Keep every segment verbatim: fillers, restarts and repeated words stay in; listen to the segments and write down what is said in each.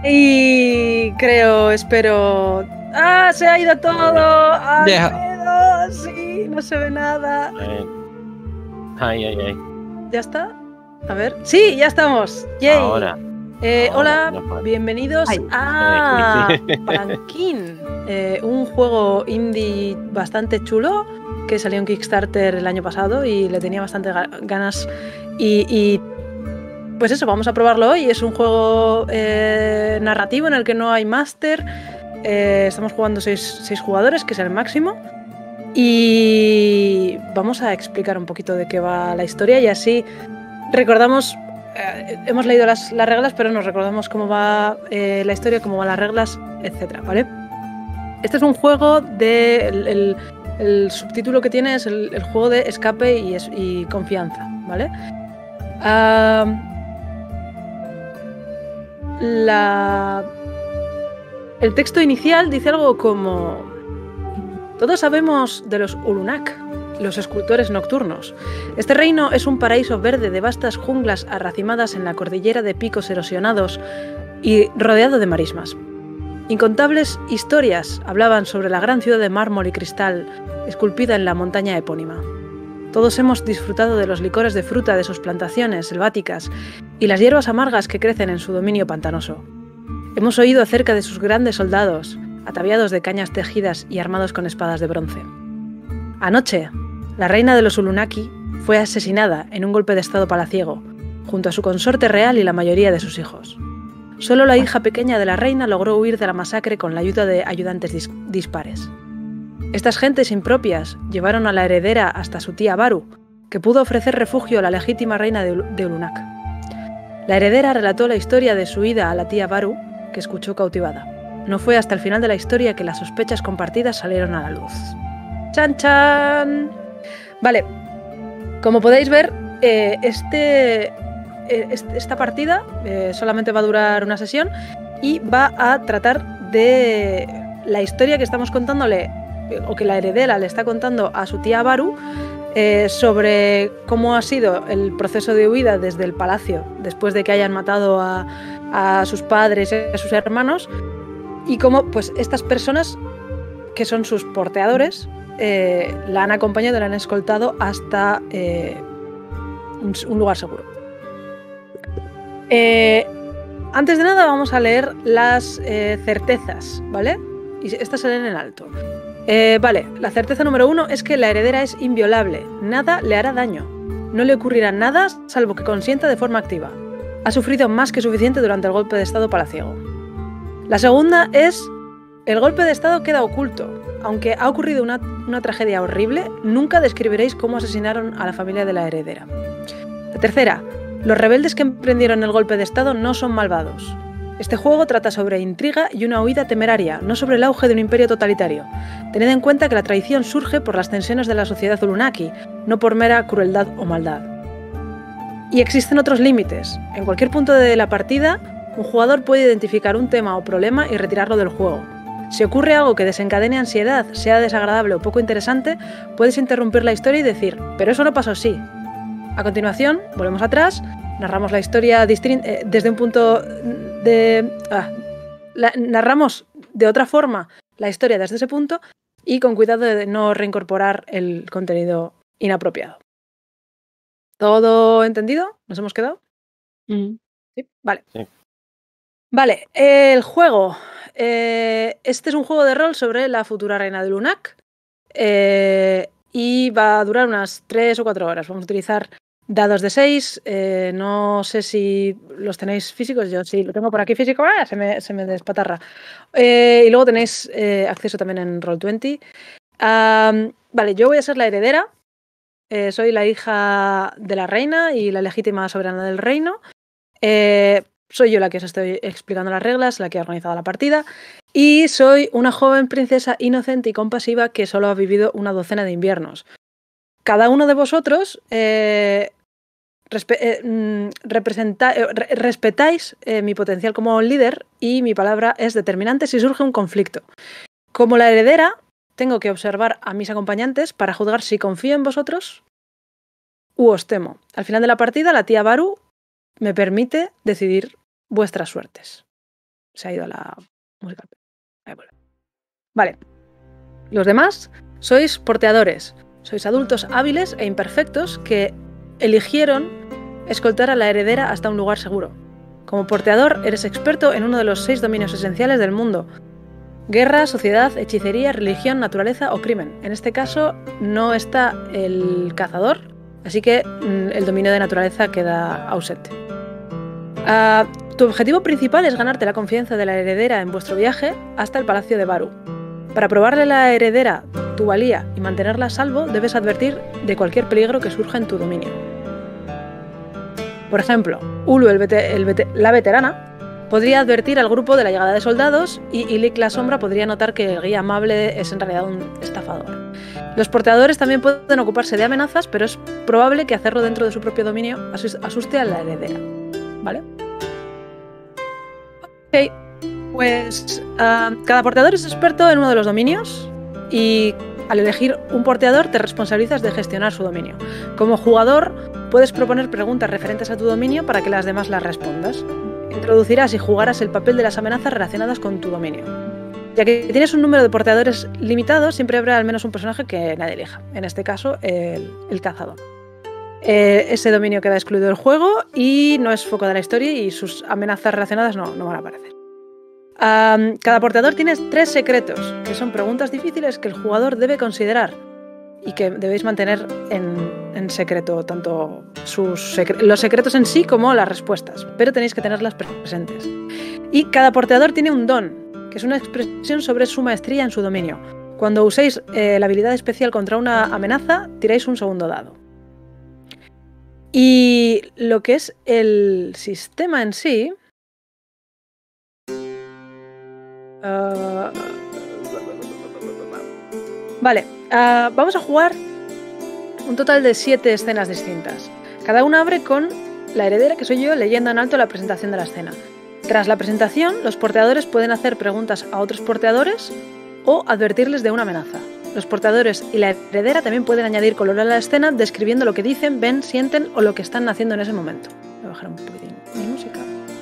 Y creo, espero... ¡Ah, se ha ido todo! ¡Alfredo! Sí, no se ve nada. Ay, ay, ay. ¿Ya está? A ver. ¡Sí, ya estamos! ¡Yay! Ahora. Eh, ahora hola, no bienvenidos Ay. a Palanquín, eh, un juego indie bastante chulo que salió en Kickstarter el año pasado y le tenía bastante ga ganas y... y pues eso, vamos a probarlo hoy. Es un juego eh, narrativo en el que no hay máster. Eh, estamos jugando seis, seis jugadores, que es el máximo. Y vamos a explicar un poquito de qué va la historia y así recordamos... Eh, hemos leído las, las reglas, pero nos recordamos cómo va eh, la historia, cómo van las reglas, etcétera, ¿vale? Este es un juego de... El, el, el subtítulo que tiene es el, el juego de escape y, es, y confianza, ¿vale? Uh, La... El texto inicial dice algo como: todos sabemos de los Ulunak, los escultores nocturnos. Este reino es un paraíso verde de vastas junglas arracimadas en la cordillera de picos erosionados y rodeado de marismas. Incontables historias hablaban sobre la gran ciudad de mármol y cristal esculpida en la montaña epónima. Todos hemos disfrutado de los licores de fruta de sus plantaciones selváticas y las hierbas amargas que crecen en su dominio pantanoso. Hemos oído acerca de sus grandes soldados, ataviados de cañas tejidas y armados con espadas de bronce. Anoche, la reina de los Ulunaki fue asesinada en un golpe de estado palaciego, junto a su consorte real y la mayoría de sus hijos. Solo la hija pequeña de la reina logró huir de la masacre con la ayuda de ayudantes dis dispares. Estas gentes impropias llevaron a la heredera hasta su tía Baru, que pudo ofrecer refugio a la legítima reina de, de Ulunak. La heredera relató la historia de su ida a la tía Baru, que escuchó cautivada. No fue hasta el final de la historia que las sospechas compartidas salieron a la luz. ¡Chan, chan! Vale, como podéis ver, eh, este, eh, esta partida eh, solamente va a durar una sesión y va a tratar de la historia que estamos contándole, o que la heredera le está contando a su tía Baru, eh, sobre cómo ha sido el proceso de huida desde el palacio después de que hayan matado a, a sus padres y a sus hermanos, y cómo pues estas personas, que son sus porteadores, eh, la han acompañado, la han escoltado hasta eh, un, un lugar seguro. Eh, antes de nada vamos a leer las eh, certezas, ¿vale? Y estas se leen en alto. Eh, vale, la certeza número uno es que la heredera es inviolable. Nada le hará daño. No le ocurrirá nada salvo que consienta de forma activa. Ha sufrido más que suficiente durante el golpe de estado palaciego. La segunda es: el golpe de estado queda oculto. Aunque ha ocurrido una, una tragedia horrible, nunca describiréis cómo asesinaron a la familia de la heredera. La tercera: los rebeldes que emprendieron el golpe de estado no son malvados. Este juego trata sobre intriga y una huida temeraria, no sobre el auge de un imperio totalitario. Tened en cuenta que la traición surge por las tensiones de la sociedad Ulunaki, no por mera crueldad o maldad. Y existen otros límites. En cualquier punto de la partida, un jugador puede identificar un tema o problema y retirarlo del juego. Si ocurre algo que desencadene ansiedad, sea desagradable o poco interesante, puedes interrumpir la historia y decir: pero eso no pasó así. A continuación, volvemos atrás, narramos la historia eh, desde un punto de... Ah, la, narramos de otra forma la historia desde ese punto y con cuidado de no reincorporar el contenido inapropiado. ¿Todo entendido? ¿Nos hemos quedado? Mm. Sí, vale. Sí. Vale, el juego. Eh, este es un juego de rol sobre la futura reina de Ulunak eh, y va a durar unas tres o cuatro horas. Vamos a utilizar dados de seis, eh, no sé si los tenéis físicos, yo sí lo tengo por aquí físico, ¡ah! se, me, se me despatarra. Eh, y luego tenéis eh, acceso también en roll veinte. Um, vale, yo voy a ser la heredera, eh, soy la hija de la reina y la legítima soberana del reino. Eh, soy yo la que os estoy explicando las reglas, la que ha organizado la partida, y soy una joven princesa inocente y compasiva que solo ha vivido una docena de inviernos. Cada uno de vosotros eh, Respe eh, representa eh, re respetáis eh, mi potencial como líder y mi palabra es determinante si surge un conflicto. Como la heredera, tengo que observar a mis acompañantes para juzgar si confío en vosotros u os temo. Al final de la partida, la tía Baru me permite decidir vuestras suertes. Se ha ido la música. Ahí vuelve. Vale. Los demás sois porteadores. Sois adultos hábiles e imperfectos que eligieron escoltar a la heredera hasta un lugar seguro. Como porteador, eres experto en uno de los seis dominios esenciales del mundo: guerra, sociedad, hechicería, religión, naturaleza o crimen. En este caso no está el cazador, así que mm, el dominio de naturaleza queda ausente. Uh, tu objetivo principal es ganarte la confianza de la heredera en vuestro viaje hasta el Palacio de Baru. Para probarle a la heredera tu valía y mantenerla a salvo, debes advertir de cualquier peligro que surja en tu dominio. Por ejemplo, Ulu, el vete, el vete, la veterana, podría advertir al grupo de la llegada de soldados y Ilik, la sombra, podría notar que el guía amable es en realidad un estafador. Los porteadores también pueden ocuparse de amenazas, pero es probable que hacerlo dentro de su propio dominio asuste a la heredera. ¿Vale? Ok, pues uh, cada porteador es experto en uno de los dominios y al elegir un porteador te responsabilizas de gestionar su dominio. Como jugador puedes proponer preguntas referentes a tu dominio para que las demás las respondas. Introducirás y jugarás el papel de las amenazas relacionadas con tu dominio. Ya que tienes un número de porteadores limitado, siempre habrá al menos un personaje que nadie elija. En este caso, el, el cazador. Eh, ese dominio queda excluido del juego y no es foco de la historia y sus amenazas relacionadas no, no van a aparecer. Um, cada porteador tiene tres secretos, que son preguntas difíciles que el jugador debe considerar y que debéis mantener en, en secreto, tanto sus secre- los secretos en sí como las respuestas, pero tenéis que tenerlas presentes. Y cada porteador tiene un don, que es una expresión sobre su maestría en su dominio. Cuando uséis eh, la habilidad especial contra una amenaza, tiráis un segundo dado. Y lo que es el sistema en sí... Uh, vale, uh, vamos a jugar un total de siete escenas distintas. Cada una abre con la heredera, que soy yo, leyendo en alto la presentación de la escena. Tras la presentación, los porteadores pueden hacer preguntas a otros porteadores o advertirles de una amenaza. Los porteadores y la heredera también pueden añadir color a la escena describiendo lo que dicen, ven, sienten o lo que están haciendo en ese momento. Voy a bajar un poquitín mi música.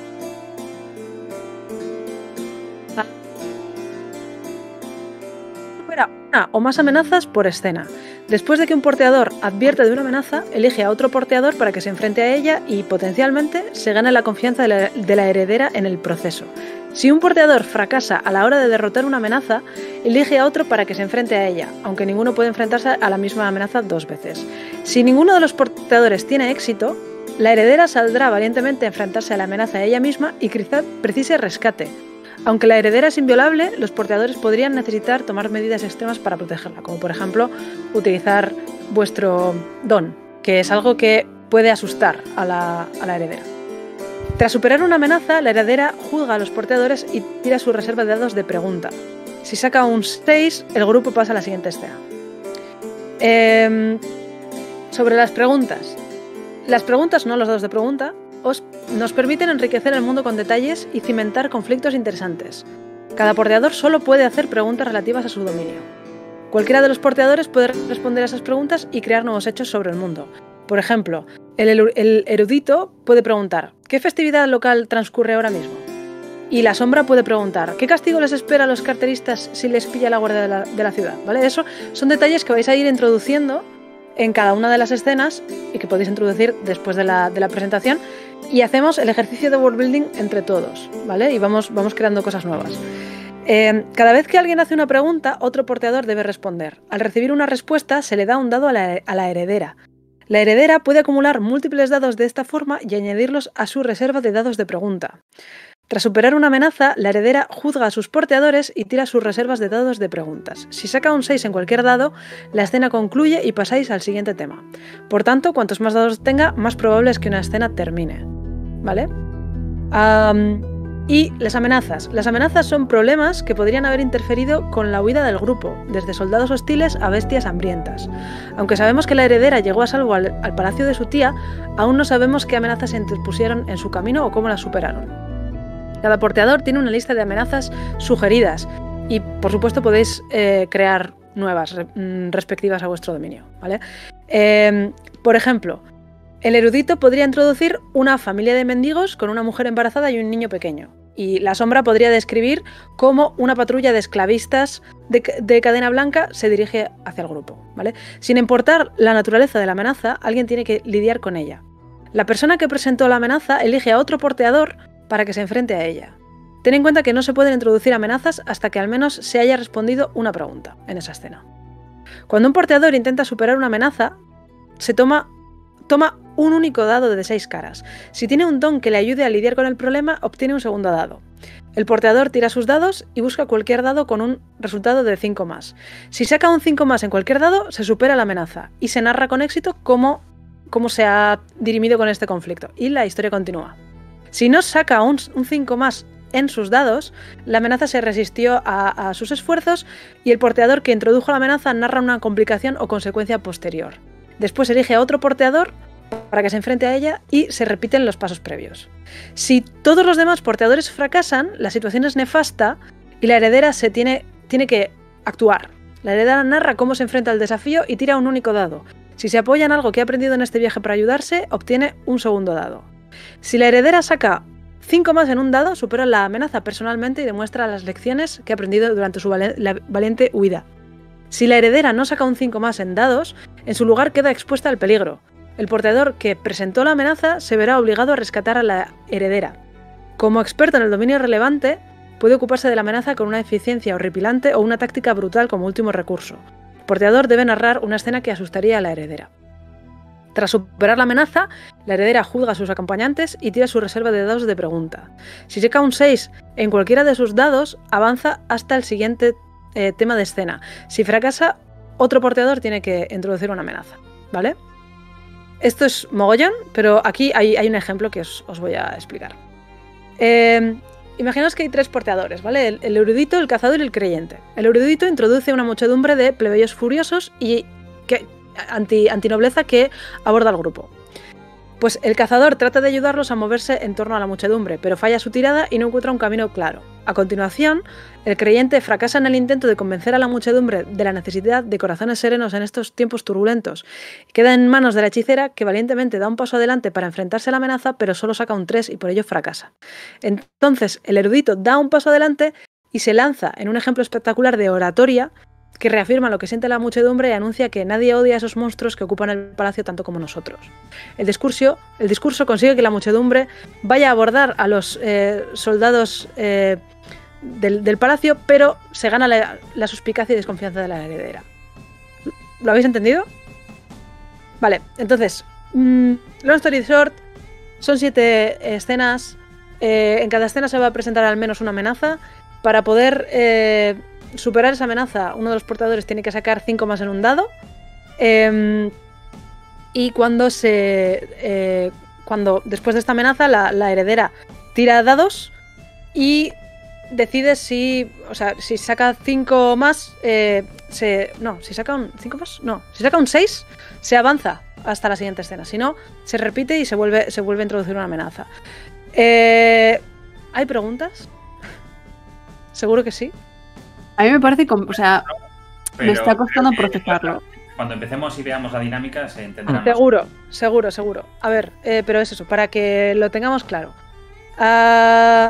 Una o más amenazas por escena. Después de que un porteador advierte de una amenaza, elige a otro porteador para que se enfrente a ella y, potencialmente, se gane la confianza de la, de la heredera en el proceso. Si un porteador fracasa a la hora de derrotar una amenaza, elige a otro para que se enfrente a ella, aunque ninguno puede enfrentarse a la misma amenaza dos veces. Si ninguno de los porteadores tiene éxito, la heredera saldrá valientemente a enfrentarse a la amenaza ella misma y quizá precise rescate. Aunque la heredera es inviolable, los porteadores podrían necesitar tomar medidas extremas para protegerla, como por ejemplo utilizar vuestro don, que es algo que puede asustar a la, a la heredera. Tras superar una amenaza, la heredera juzga a los porteadores y tira su reserva de dados de pregunta. Si saca un seis, el grupo pasa a la siguiente escena. Eh, sobre las preguntas. Las preguntas, no los dados de pregunta, Os, nos permiten enriquecer el mundo con detalles y cimentar conflictos interesantes. Cada porteador solo puede hacer preguntas relativas a su dominio. Cualquiera de los porteadores puede responder a esas preguntas y crear nuevos hechos sobre el mundo. Por ejemplo, el, el erudito puede preguntar ¿qué festividad local transcurre ahora mismo? Y la sombra puede preguntar ¿qué castigo les espera a los carteristas si les pilla la guardia de la, de la ciudad? ¿Vale? Eso son detalles que vais a ir introduciendo en cada una de las escenas y que podéis introducir después de la, de la presentación. Y hacemos el ejercicio de world building entre todos, ¿vale? Y vamos, vamos creando cosas nuevas. Eh, cada vez que alguien hace una pregunta, otro porteador debe responder. Al recibir una respuesta, se le da un dado a la, a la heredera. La heredera puede acumular múltiples dados de esta forma y añadirlos a su reserva de dados de pregunta. Tras superar una amenaza, la heredera juzga a sus porteadores y tira sus reservas de dados de preguntas. Si saca un seis en cualquier dado, la escena concluye y pasáis al siguiente tema. Por tanto, cuantos más dados tenga, más probable es que una escena termine. ¿Vale? Um, y las amenazas. Las amenazas son problemas que podrían haber interferido con la huida del grupo, desde soldados hostiles a bestias hambrientas. Aunque sabemos que la heredera llegó a salvo al, al palacio de su tía, aún no sabemos qué amenazas se interpusieron en su camino o cómo las superaron. Cada porteador tiene una lista de amenazas sugeridas y, por supuesto, podéis eh, crear nuevas re, respectivas a vuestro dominio, ¿vale? Eh, por ejemplo, el erudito podría introducir una familia de mendigos con una mujer embarazada y un niño pequeño. Y la sombra podría describir cómo una patrulla de esclavistas de, de cadena blanca se dirige hacia el grupo, ¿vale? Sin importar la naturaleza de la amenaza, alguien tiene que lidiar con ella. La persona que presentó la amenaza elige a otro porteador para que se enfrente a ella. Ten en cuenta que no se pueden introducir amenazas hasta que al menos se haya respondido una pregunta en esa escena. Cuando un porteador intenta superar una amenaza, se toma, toma un único dado de seis caras. Si tiene un don que le ayude a lidiar con el problema, obtiene un segundo dado. El porteador tira sus dados y busca cualquier dado con un resultado de cinco más. Si saca un cinco más en cualquier dado, se supera la amenaza y se narra con éxito cómo, cómo se ha dirimido con este conflicto. Y la historia continúa. Si no saca un, un cinco más en sus dados, la amenaza se resistió a, a sus esfuerzos y el porteador que introdujo la amenaza narra una complicación o consecuencia posterior. Después elige a otro porteador para que se enfrente a ella y se repiten los pasos previos. Si todos los demás porteadores fracasan, la situación es nefasta y la heredera se tiene, tiene que actuar. La heredera narra cómo se enfrenta al desafío y tira un único dado. Si se apoya en algo que ha aprendido en este viaje para ayudarse, obtiene un segundo dado. Si la heredera saca cinco más en un dado, supera la amenaza personalmente y demuestra las lecciones que ha aprendido durante su valiente huida. Si la heredera no saca un cinco más en dados, en su lugar queda expuesta al peligro. El porteador que presentó la amenaza se verá obligado a rescatar a la heredera. Como experto en el dominio relevante, puede ocuparse de la amenaza con una eficiencia horripilante o una táctica brutal como último recurso. El porteador debe narrar una escena que asustaría a la heredera. Tras superar la amenaza, la heredera juzga a sus acompañantes y tira su reserva de dados de pregunta. Si saca un seis en cualquiera de sus dados, avanza hasta el siguiente eh, tema de escena. Si fracasa, otro porteador tiene que introducir una amenaza, ¿vale? Esto es mogollón, pero aquí hay, hay un ejemplo que os, os voy a explicar. Eh, imaginaos que hay tres porteadores, ¿vale? El, el erudito, el cazador y el creyente. El erudito introduce una muchedumbre de plebeyos furiosos y que... Anti, antinobleza que aborda al grupo. Pues el cazador trata de ayudarlos a moverse en torno a la muchedumbre, pero falla su tirada y no encuentra un camino claro. A continuación, el creyente fracasa en el intento de convencer a la muchedumbre de la necesidad de corazones serenos en estos tiempos turbulentos. Queda en manos de la hechicera, que valientemente da un paso adelante para enfrentarse a la amenaza, pero solo saca un tres y por ello fracasa. Entonces, el erudito da un paso adelante y se lanza en un ejemplo espectacular de oratoria que reafirma lo que siente la muchedumbre y anuncia que nadie odia a esos monstruos que ocupan el palacio tanto como nosotros. El discurso, el discurso consigue que la muchedumbre vaya a abordar a los eh, soldados eh, del, del palacio, pero se gana la, la suspicacia y desconfianza de la heredera. ¿Lo habéis entendido? Vale, entonces, mmm, long story short, son siete escenas. Eh, en cada escena se va a presentar al menos una amenaza. Para poder... Eh, superar esa amenaza, uno de los portadores tiene que sacar cinco más en un dado. Eh, y cuando se. Eh, cuando después de esta amenaza, la, la heredera tira dados y decide si. O sea, si saca cinco más. Eh, se, no, si saca un. ¿cinco más? No. Si saca un seis, se avanza hasta la siguiente escena. Si no, se repite y se vuelve, se vuelve a introducir una amenaza. Eh, ¿Hay preguntas? Seguro que sí. A mí me parece, o sea, Pero me está costando creo que procesarlo. Cuando empecemos y veamos la dinámica se entenderá más. Seguro, seguro, seguro. A ver, eh, pero es eso, para que lo tengamos claro. Uh...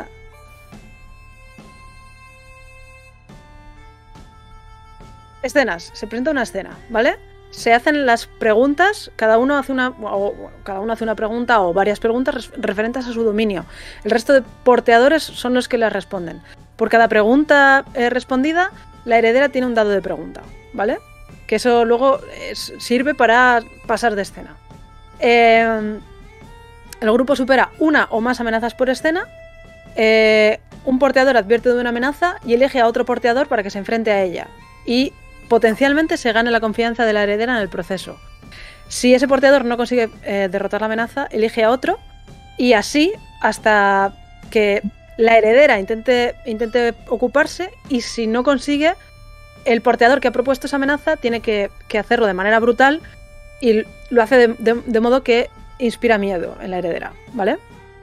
Escenas, se presenta una escena, ¿vale? Se hacen las preguntas, cada uno hace una, o, cada uno hace una pregunta o varias preguntas referentes a su dominio. El resto de porteadores son los que las responden. Por cada pregunta eh, respondida, la heredera tiene un dado de pregunta, ¿vale? Que eso luego es, sirve para pasar de escena. Eh, el grupo supera una o más amenazas por escena. Eh, un porteador advierte de una amenaza y elige a otro porteador para que se enfrente a ella. Y potencialmente se gane la confianza de la heredera en el proceso. Si ese porteador no consigue eh, derrotar la amenaza, elige a otro y así hasta que la heredera intente, intente ocuparse, y si no consigue, el porteador que ha propuesto esa amenaza tiene que, que hacerlo de manera brutal y lo hace de, de, de modo que inspira miedo en la heredera, ¿vale?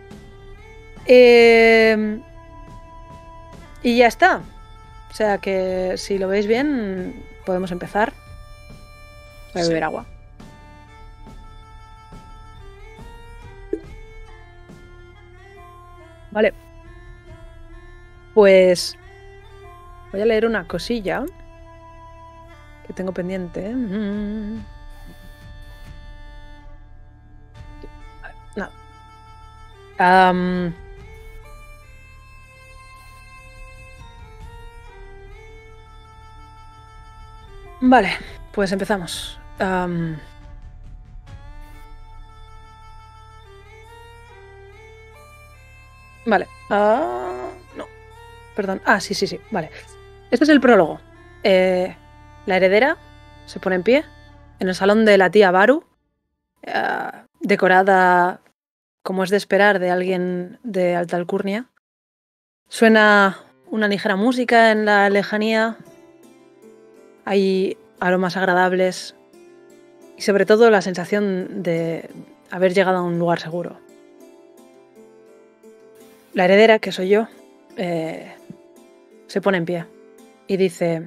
Eh, y ya está. O sea que si lo veis bien, podemos empezar. Voy a beber sí. agua. Vale. Pues voy a leer una cosilla que tengo pendiente. Mm. Nada. Um, vale, pues empezamos. Um, vale. Uh, no. Perdón. Ah, sí, sí, sí. Vale. Este es el prólogo. Eh, la heredera se pone en pie en el salón de la tía Baru, uh, decorada como es de esperar de alguien de alta alcurnia. Suena una ligera música en la lejanía. Hay aromas agradables y sobre todo la sensación de haber llegado a un lugar seguro. La heredera, que soy yo, eh, se pone en pie y dice: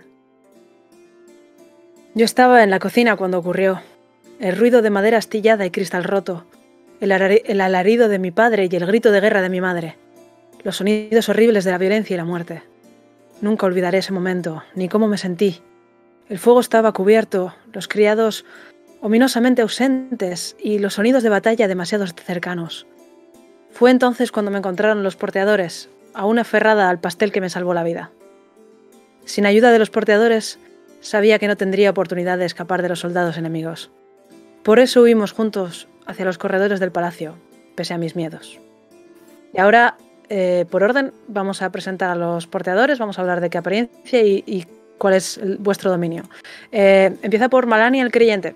yo estaba en la cocina cuando ocurrió. El ruido de madera astillada y cristal roto, el, el alarido de mi padre y el grito de guerra de mi madre, los sonidos horribles de la violencia y la muerte. Nunca olvidaré ese momento, ni cómo me sentí. El fuego estaba cubierto, los criados ominosamente ausentes y los sonidos de batalla demasiado cercanos. Fue entonces cuando me encontraron los porteadores, aún aferrada al pastel que me salvó la vida. Sin ayuda de los porteadores, sabía que no tendría oportunidad de escapar de los soldados enemigos. Por eso huimos juntos hacia los corredores del palacio, pese a mis miedos. Y ahora, eh, por orden, vamos a presentar a los porteadores, vamos a hablar de qué apariencia y, y cuál es el, vuestro dominio. Eh, empieza por Malani el Creyente.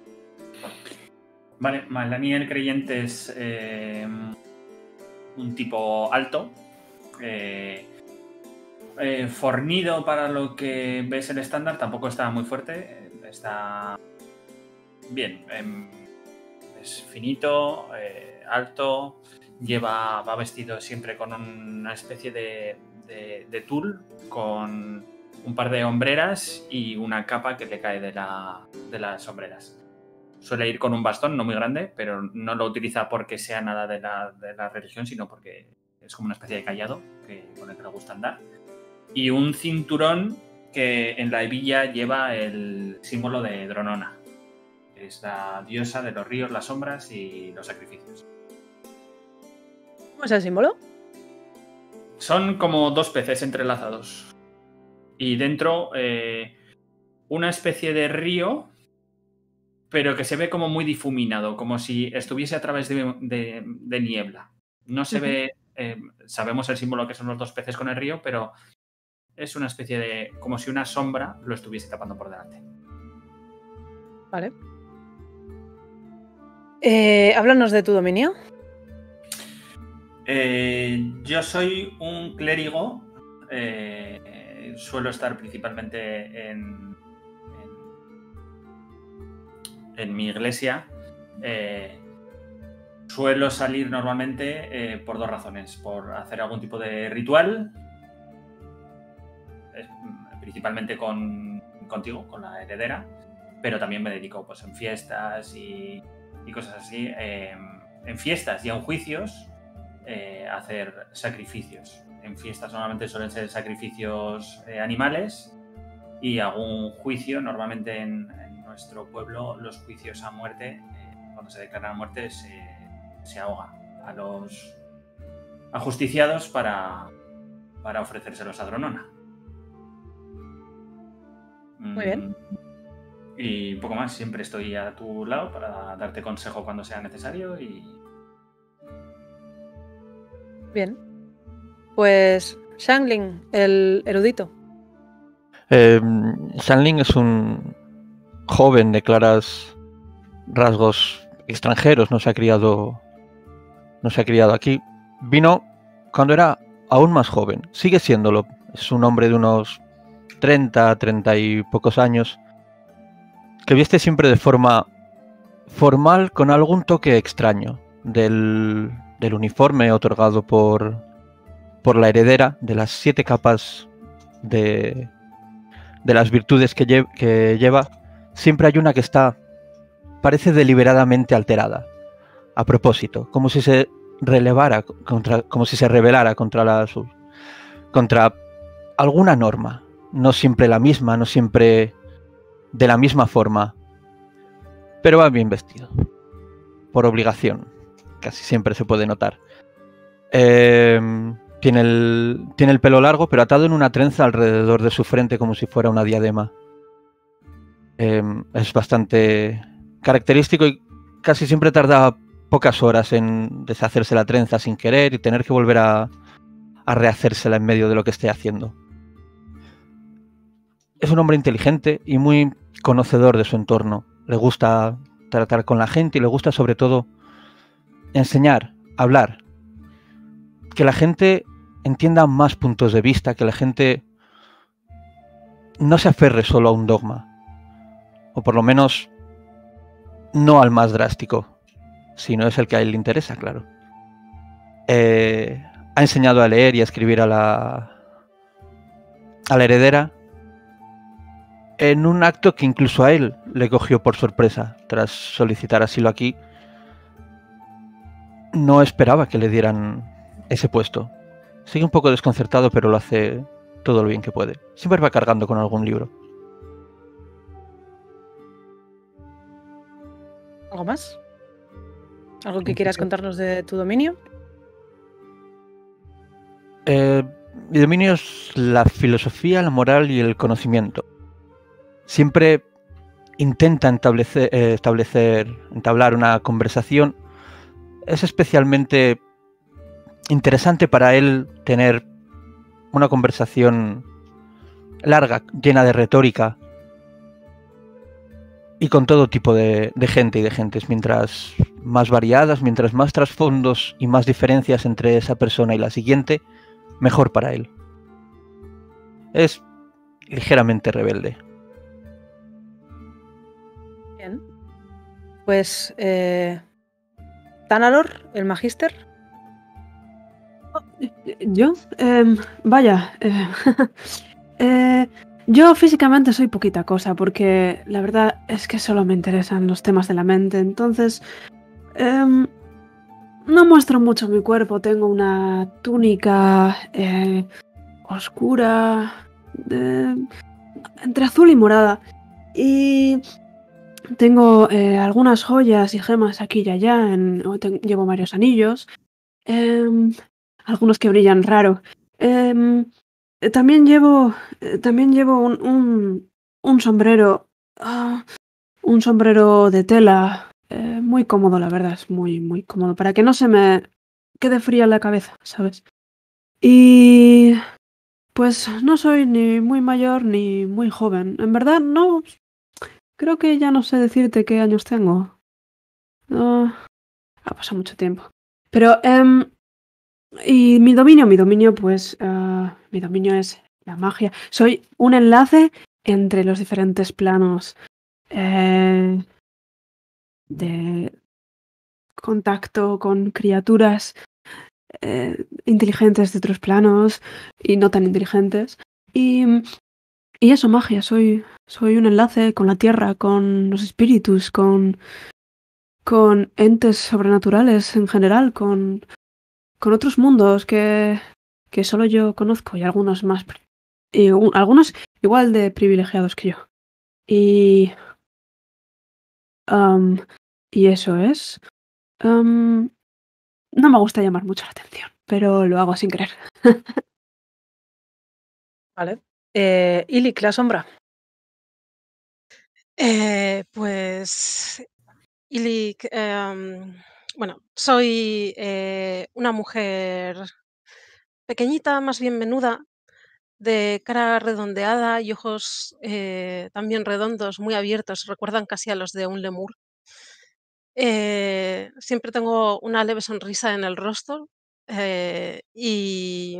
Vale, Malani el Creyente es eh, un tipo alto, eh, eh, fornido para lo que ves el estándar, tampoco está muy fuerte, está bien, eh, es finito, eh, alto, lleva, va vestido siempre con una especie de, de, de tul, con un par de hombreras y una capa que le cae de, la, de las hombreras. Suele ir con un bastón, no muy grande, pero no lo utiliza porque sea nada de la, de la religión, sino porque es como una especie de cayado que, con el que le gusta andar. Y un cinturón que en la hebilla lleva el símbolo de Dronona, que es la diosa de los ríos, las sombras y los sacrificios. ¿Cómo es el símbolo? Son como dos peces entrelazados. Y dentro eh, una especie de río, pero que se ve como muy difuminado, como si estuviese a través de, de, de niebla. No se uh-huh. ve, eh, sabemos el símbolo que son los dos peces con el río, pero es una especie de, como si una sombra lo estuviese tapando por delante. Vale. Eh, háblanos de tu dominio. Eh, yo soy un clérigo, eh, suelo estar principalmente en... en mi iglesia. eh, suelo salir normalmente eh, por dos razones: por hacer algún tipo de ritual, eh, principalmente con, contigo, con la heredera, pero también me dedico pues, en fiestas y, y cosas así, eh, en fiestas y en juicios, eh, a hacer sacrificios. En fiestas normalmente suelen ser sacrificios eh, animales, y algún juicio, normalmente en, en nuestro pueblo los juicios a muerte, eh, cuando se declaran a muerte, se, se ahoga a los ajusticiados para, para ofrecérselos a Dronona. Muy bien. Y poco más, siempre estoy a tu lado para darte consejo cuando sea necesario y... Bien. Pues Xiangling, el erudito. Eh, Xiangling es un joven de claras rasgos extranjeros, no se ha criado, no se ha criado aquí. Vino cuando era aún más joven, sigue siéndolo. Es un hombre de unos treinta, treinta y pocos años, que viste siempre de forma formal con algún toque extraño del, del uniforme otorgado por, por la heredera, de las siete capas de, de las virtudes que, lle, que lleva. Siempre hay una que está, parece deliberadamente alterada, a propósito, como si se relevara contra, como si se rebelara contra la azul. contra alguna norma, no siempre la misma, no siempre de la misma forma, pero va bien vestido, por obligación, casi siempre se puede notar. Eh, tiene, el, tiene el pelo largo, pero atado en una trenza alrededor de su frente como si fuera una diadema. Eh, es bastante característico y casi siempre tarda pocas horas en deshacerse la trenza sin querer y tener que volver a, a rehacérsela en medio de lo que esté haciendo. Es un hombre inteligente y muy conocedor de su entorno. Le gusta tratar con la gente y le gusta sobre todo enseñar, hablar. Que la gente entienda más puntos de vista, que la gente no se aferre solo a un dogma. O por lo menos no al más drástico, si no es el que a él le interesa, claro. Eh, ha enseñado a leer y a escribir a la, a la heredera en un acto que incluso a él le cogió por sorpresa. Tras solicitar asilo aquí, no esperaba que le dieran ese puesto. Sigue un poco desconcertado, pero lo hace todo lo bien que puede. Siempre va cargando con algún libro. ¿Algo más? ¿Algo que quieras contarnos de tu dominio? Eh, mi dominio es la filosofía, la moral y el conocimiento. Siempre intenta establecer, eh, establecer, entablar una conversación. Es especialmente interesante para él tener una conversación larga, llena de retórica y con todo tipo de, de gente y de gentes. Mientras más variadas, mientras más trasfondos y más diferencias entre esa persona y la siguiente, mejor para él. Es ligeramente rebelde. Bien. Pues, eh, Tanalor, el magíster. ¿Yo? Eh, vaya. Eh, eh, yo físicamente soy poquita cosa, porque la verdad es que solo me interesan los temas de la mente. Entonces, eh, no muestro mucho mi cuerpo. Tengo una túnica eh, oscura, de, entre azul y morada. Y tengo eh, algunas joyas y gemas aquí y allá. En, te, llevo varios anillos. Eh, algunos que brillan raro. Eh, también llevo, eh, también llevo un, un, un sombrero, uh, un sombrero de tela, eh, muy cómodo, la verdad, es muy, muy cómodo, para que no se me quede fría la cabeza, ¿sabes? Y pues no soy ni muy mayor ni muy joven. En verdad, no, creo que ya no sé decirte qué años tengo. No, ha pasado mucho tiempo. Pero, eh, y mi dominio, mi dominio, pues, uh, mi dominio es la magia. Soy un enlace entre los diferentes planos eh, de contacto con criaturas eh, inteligentes de otros planos y no tan inteligentes. Y, y eso, magia. Soy, soy un enlace con la tierra, con los espíritus, con, con entes sobrenaturales en general, con... con otros mundos que, que solo yo conozco y algunos más, y un, algunos igual de privilegiados que yo. Y, um, y eso es. Um, no me gusta llamar mucho la atención, pero lo hago sin querer. Vale. Eh, Ilik, la sombra. Eh, pues, Ilik, eh, bueno, soy eh, una mujer pequeñita, más bien menuda, de cara redondeada y ojos eh, también redondos, muy abiertos, recuerdan casi a los de un lemur. Eh, siempre tengo una leve sonrisa en el rostro eh, y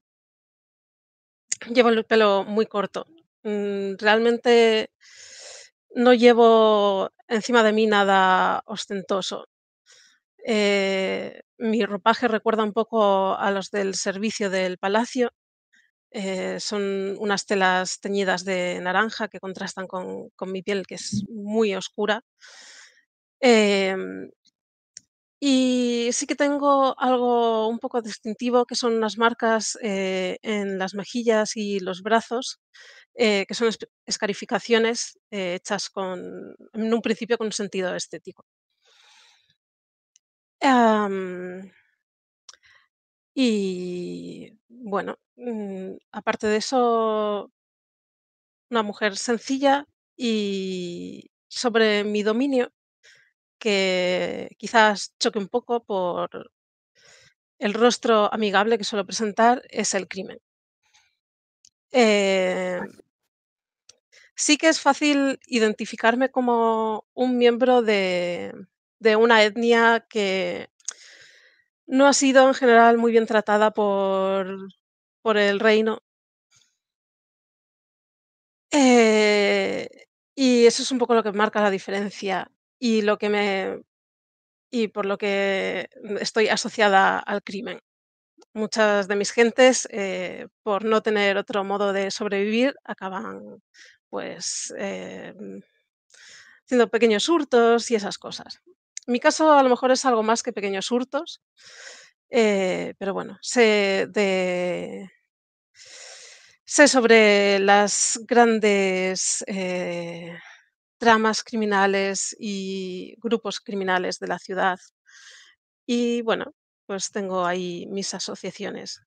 llevo el pelo muy corto. Mm, realmente no llevo encima de mí nada ostentoso. Eh, mi ropaje recuerda un poco a los del servicio del palacio. Eh, son unas telas teñidas de naranja que contrastan con, con mi piel, que es muy oscura. Em, Y sí que tengo algo un poco distintivo, que son unas marcas eh, en las mejillas y los brazos, eh, que son espe- escarificaciones eh, hechas con, en un principio con un sentido estético. Am, y bueno, mm, aparte de eso, una mujer sencilla y sobre mi dominio, que quizás choque un poco por el rostro amigable que suelo presentar, es el crimen. Eh, sí que es fácil identificarme como un miembro de, de una etnia que no ha sido en general muy bien tratada por, por el reino. Eh, y eso es un poco lo que marca la diferencia y lo que me y por lo que estoy asociada al crimen. Muchas de mis gentes, eh, por no tener otro modo de sobrevivir, acaban pues eh, haciendo pequeños hurtos y esas cosas. En mi caso, a lo mejor es algo más que pequeños hurtos, eh, pero bueno, sé de sé sobre las grandes eh, tramas criminales y grupos criminales de la ciudad. Y bueno, pues tengo ahí mis asociaciones.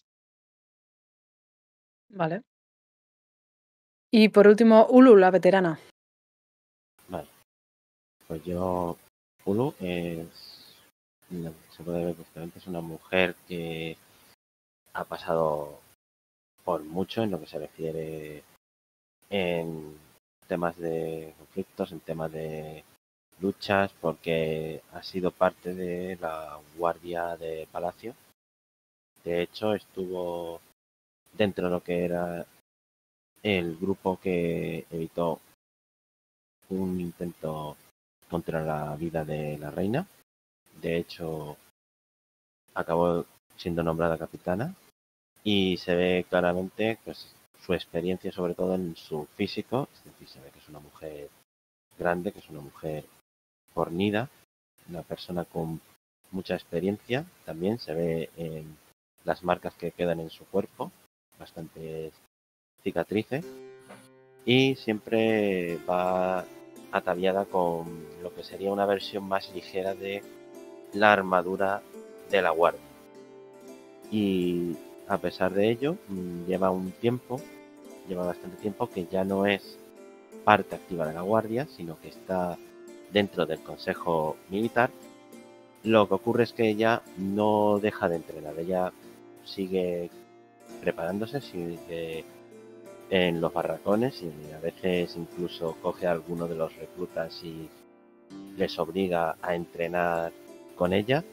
Vale. Y por último, Ulu, la veterana. Vale. Pues yo, Ulu es, no, se puede ver perfectamente, es una mujer que ha pasado por mucho en lo que se refiere en temas de conflictos, en temas de luchas, porque ha sido parte de la guardia de Palacio. De hecho, estuvo dentro de lo que era el grupo que evitó un intento contra la vida de la reina. De hecho, acabó siendo nombrada capitana y se ve claramente pues, su experiencia, sobre todo en su físico. Es decir, se ve que es una mujer grande, que es una mujer fornida, una persona con mucha experiencia. También se ve en las marcas que quedan en su cuerpo, bastantes cicatrices, y siempre va ataviada con lo que sería una versión más ligera de la armadura de la guardia. Y a pesar de ello, lleva un tiempo, lleva bastante tiempo que ya no es parte activa de la guardia, sino que está dentro del consejo militar. Lo que ocurre es que ella no deja de entrenar, ella sigue preparándose, sigue en los barracones y a veces incluso coge a alguno de los reclutas y les obliga a entrenar con ella.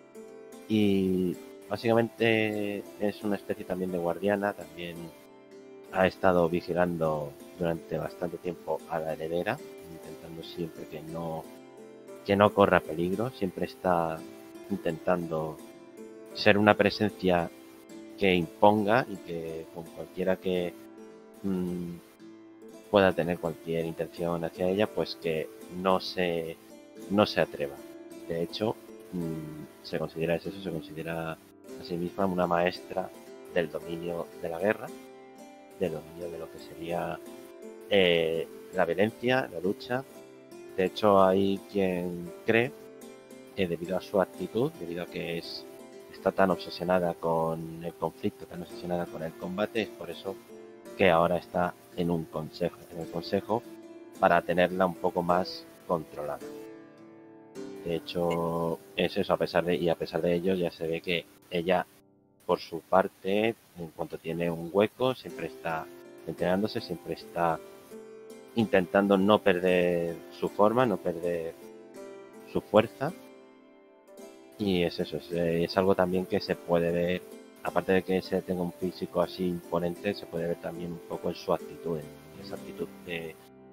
Y básicamente es una especie también de guardiana, también ha estado vigilando durante bastante tiempo a la heredera, intentando siempre que no que no corra peligro, siempre está intentando ser una presencia que imponga y que con cualquiera que mmm, pueda tener cualquier intención hacia ella, pues que no se no se atreva. De hecho, mmm, se considera eso, se considera a sí misma una maestra del dominio de la guerra, del dominio de lo que sería eh, la violencia, la lucha. De hecho, hay quien cree que debido a su actitud, debido a que es, está tan obsesionada con el conflicto, tan obsesionada con el combate, es por eso que ahora está en un consejo, en el consejo para tenerla un poco más controlada. De hecho, es eso, a pesar de, y a pesar de ello, ya se ve que ella, por su parte, en cuanto tiene un hueco, siempre está entrenándose, siempre está intentando no perder su forma, no perder su fuerza. Y es eso, es, es algo también que se puede ver, aparte de que se tenga un físico así imponente, se puede ver también un poco en su actitud, en esa actitud de,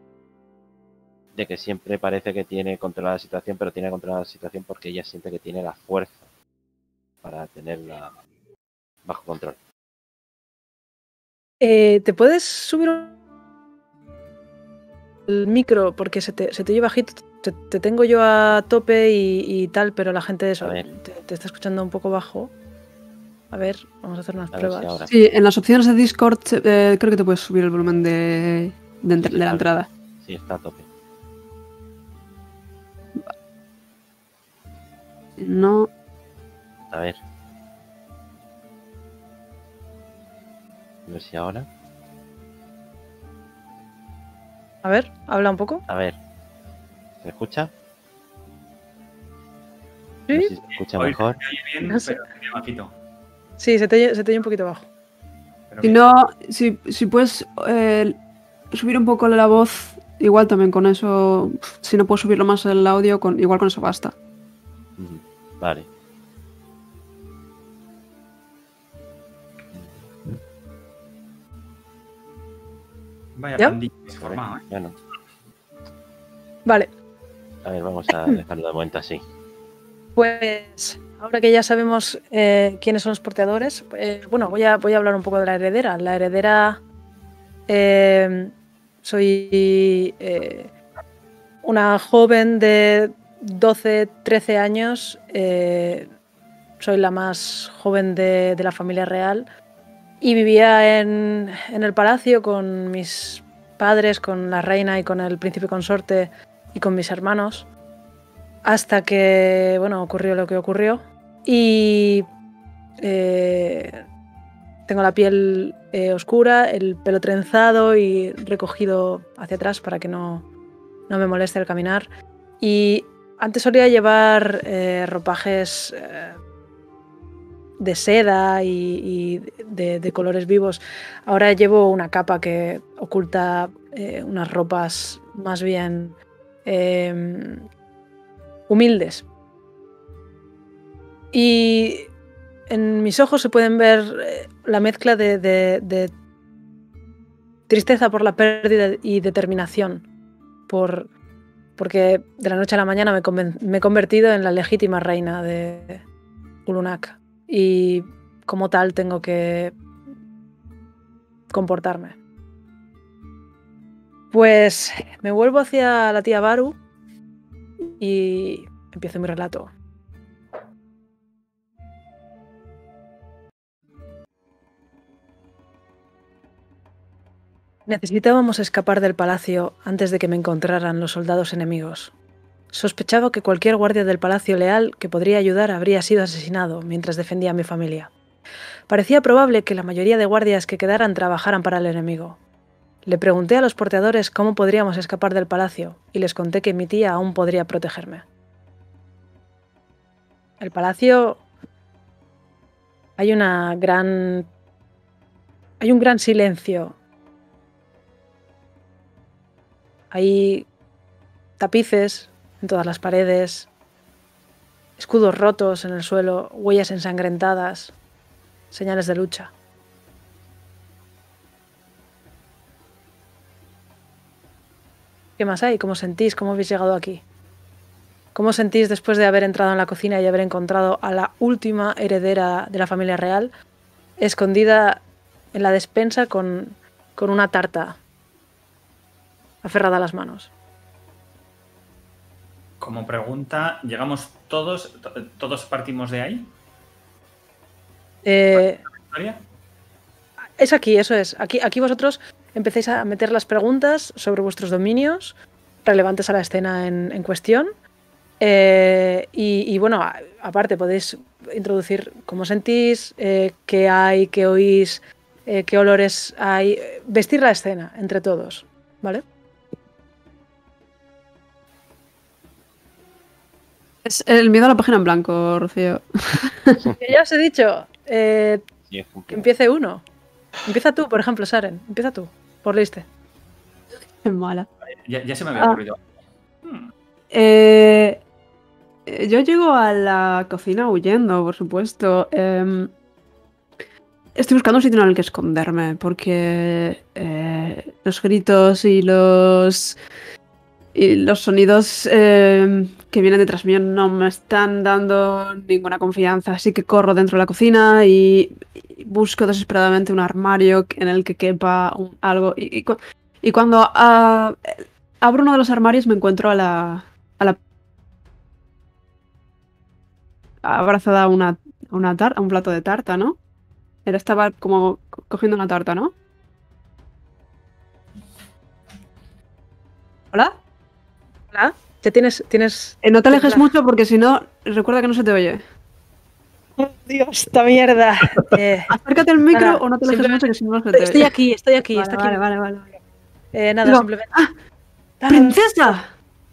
de que siempre parece que tiene controlada la situación, pero tiene controlada la situación porque ella siente que tiene la fuerza para tenerla bajo control. Eh, ¿Te puedes subir un el micro porque se te, se te oye bajito. Te, te tengo yo a tope y, y tal, pero la gente de eso te, te está escuchando un poco bajo. A ver, vamos a hacer unas A ver si pruebas. ahora. Sí, en las opciones de Discord eh, creo que te puedes subir el volumen de, de, entre- de la entrada. Sí, está a tope. No. A ver. A ver si ahora. A ver, habla un poco. A ver. ¿Se escucha? Sí, No sé si se escucha Hoy mejor. se oye bien, No sé. pero se oye bajito. sí, se te, oye- se te oye un poquito bajo. Pero Si bien. no, si, si puedes eh, subir un poco la voz, igual también con eso, si no puedo subirlo más el audio, con, igual con eso basta. Ujú, vale. Vaya ¿Ya? pandilla que se ha formado, ¿eh? Bueno, Vale, a ver, vamos a dejarlo de momento así. pues ahora que ya sabemos eh, quiénes son los porteadores, eh, bueno, voy a, voy a hablar un poco de la heredera. La heredera, eh, soy eh, una joven de doce, trece años, eh, soy la más joven de, de la familia real y vivía en, en el palacio con mis padres, con la reina y con el príncipe consorte y con mis hermanos. Hasta que, bueno, ocurrió lo que ocurrió. Y eh, tengo la piel eh, oscura, el pelo trenzado y recogido hacia atrás para que no, no me moleste el caminar. Y antes solía llevar eh, ropajes eh, de seda y, y de, de colores vivos. Ahora llevo una capa que oculta eh, unas ropas más bien eh, humildes. Y en mis ojos se pueden ver eh, la mezcla de, de, de tristeza por la pérdida y determinación. Por, porque de la noche a la mañana me, conven- me he convertido en la legítima reina de Ulunak. Y como tal tengo que comportarme. Pues me vuelvo hacia la tía Baru y empiezo mi relato. Necesitábamos escapar del palacio antes de que me encontraran los soldados enemigos. Sospechaba que cualquier guardia del palacio leal que podría ayudar habría sido asesinado mientras defendía a mi familia. Parecía probable que la mayoría de guardias que quedaran trabajaran para el enemigo. Le pregunté a los porteadores cómo podríamos escapar del palacio y les conté que mi tía aún podría protegerme. El palacio... Hay una gran... Hay un gran silencio. Hay tapices en todas las paredes, escudos rotos en el suelo, huellas ensangrentadas, señales de lucha. ¿Qué más hay? ¿Cómo sentís? ¿Cómo habéis llegado aquí? ¿Cómo sentís después de haber entrado en la cocina y haber encontrado a la última heredera de la familia real escondida en la despensa con, con una tarta aferrada a las manos? Como pregunta, ¿llegamos todos, to- todos partimos de ahí? Eh, ¿Historia? es aquí, eso es. Aquí, aquí vosotros empecéis a meter las preguntas sobre vuestros dominios relevantes a la escena en, en cuestión. Eh, y, y bueno, a- aparte podéis introducir cómo sentís, eh, qué hay, qué oís, eh, qué olores hay. eh, Vestir la escena entre todos, ¿vale? Es el miedo a la página en blanco, Rocío. Que ya os he dicho, eh, Sí, es un que empiece uno. Empieza tú, por ejemplo, Saren. Empieza tú, por liste. Qué mala. Ya, ya se me había Ah. ocurrido. Hmm, Eh, eh, yo llego a la cocina huyendo, por supuesto. Em, estoy buscando un sitio en el que esconderme, porque eh, los gritos y los y los sonidos em, que vienen detrás mío no me están dando ninguna confianza, así que corro dentro de la cocina y, y busco desesperadamente un armario en el que quepa un- algo. Y, y cu- y cuando ah, abro uno de los armarios y me encuentro a la... A la abrazada a, una, a, una tar, a un plato de tarta, ¿no? Él estaba como cogiendo una tarta, ¿no? ¿Hola? ¿Hola? ¿Ya tienes...? tienes Eh, no te alejes la... mucho porque si no, recuerda que no se te oye. Oh, Dios, esta mierda. Eh, Acércate al micro nada, o no te alejes mucho que si no, no se te estoy, oye. estoy aquí, estoy aquí, Vale, está vale, aquí. vale, vale, vale. Eh, nada, Digo, simplemente... ¡ah! Ah, ¡Princesa!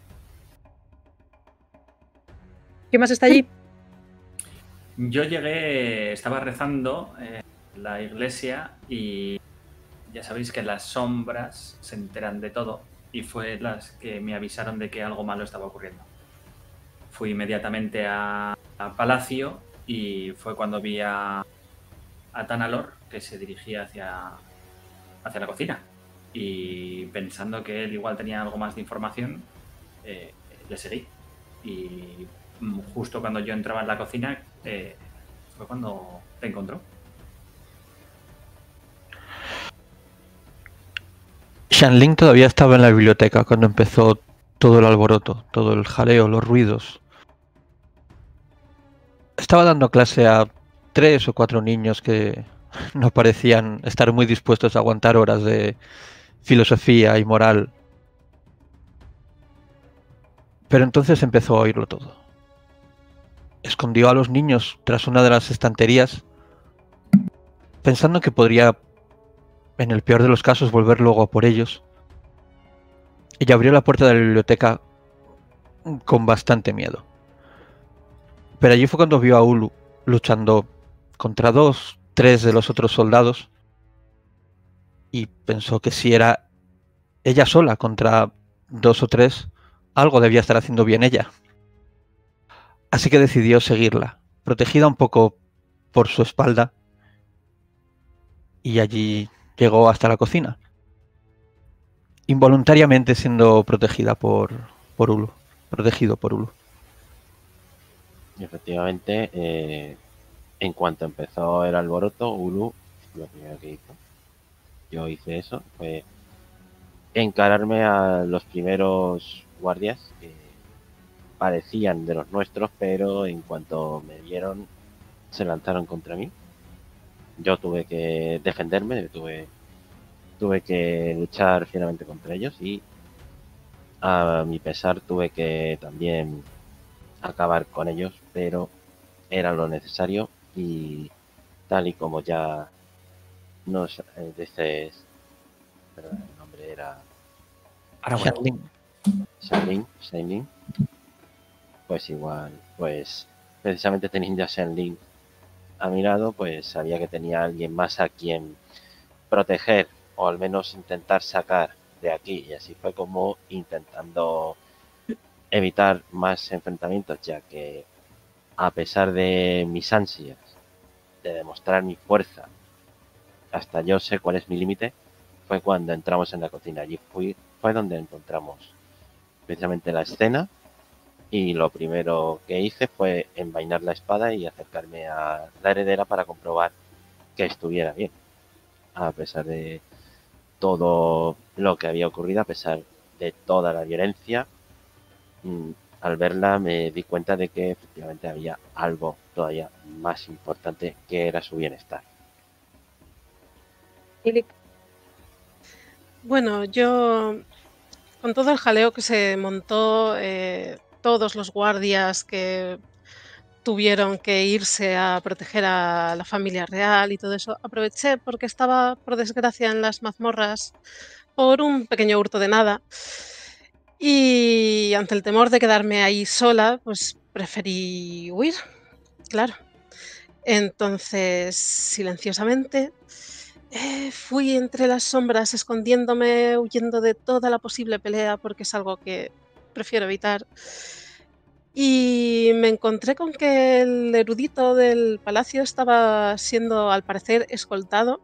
¿Quién más está allí? Yo llegué, estaba rezando en la iglesia y ya sabéis que las sombras se enteran de todo y fue las que me avisaron de que algo malo estaba ocurriendo. Fui inmediatamente a, a Palacio y fue cuando vi a, a Tanalor que se dirigía hacia, hacia la cocina y pensando que él igual tenía algo más de información, eh, le seguí y justo cuando yo entraba en la cocina eh, fue cuando te encontró. Shanling todavía estaba en la biblioteca cuando empezó todo el alboroto, todo el jaleo, los ruidos. Estaba dando clase a tres o cuatro niños que no parecían estar muy dispuestos a aguantar horas de filosofía y moral. Pero entonces empezó a oírlo todo. Escondió a los niños tras una de las estanterías, pensando que podría, en el peor de los casos, volver luego a por ellos. Y abrió la puerta de la biblioteca con bastante miedo. Pero allí fue cuando vio a Ulu luchando contra dos, tres de los otros soldados y pensó que si era ella sola contra dos o tres, algo debía estar haciendo bien ella. Así que decidió seguirla, protegida un poco por su espalda, y allí llegó hasta la cocina, involuntariamente siendo protegida por, por Ulu, protegido por Ulu. Y efectivamente, eh, en cuanto empezó el alboroto, Ulu, lo primero que hizo, yo hice eso, fue encararme a los primeros guardias que parecían de los nuestros, pero en cuanto me vieron, se lanzaron contra mí. Yo tuve que defenderme, tuve, tuve que luchar finalmente contra ellos y a mi pesar tuve que también acabar con ellos, pero era lo necesario y tal y como ya nos eh, dices, perdón, el nombre era Shanling. Shenling, Shenling, pues igual, pues precisamente teniendo a Shenling a mi lado, pues sabía que tenía alguien más a quien proteger o al menos intentar sacar de aquí, y así fue como intentando evitar más enfrentamientos, ya que a pesar de mis ansias de demostrar mi fuerza, hasta yo sé cuál es mi límite, fue cuando entramos en la cocina. Allí fui, fue donde encontramos precisamente la escena y lo primero que hice fue envainar la espada y acercarme a la heredera para comprobar que estuviera bien. A pesar de todo lo que había ocurrido, a pesar de toda la violencia, al verla me di cuenta de que efectivamente había algo todavía más importante, que era su bienestar. Bueno, yo con todo el jaleo que se montó, eh, todos los guardias que tuvieron que irse a proteger a la familia real y todo eso, aproveché porque estaba, por desgracia, en las mazmorras por un pequeño hurto de nada. Y ante el temor de quedarme ahí sola, pues preferí huir, claro. Entonces, silenciosamente, eh, fui entre las sombras, escondiéndome, huyendo de toda la posible pelea, porque es algo que prefiero evitar. Y me encontré con que el erudito del palacio estaba siendo, al parecer, escoltado.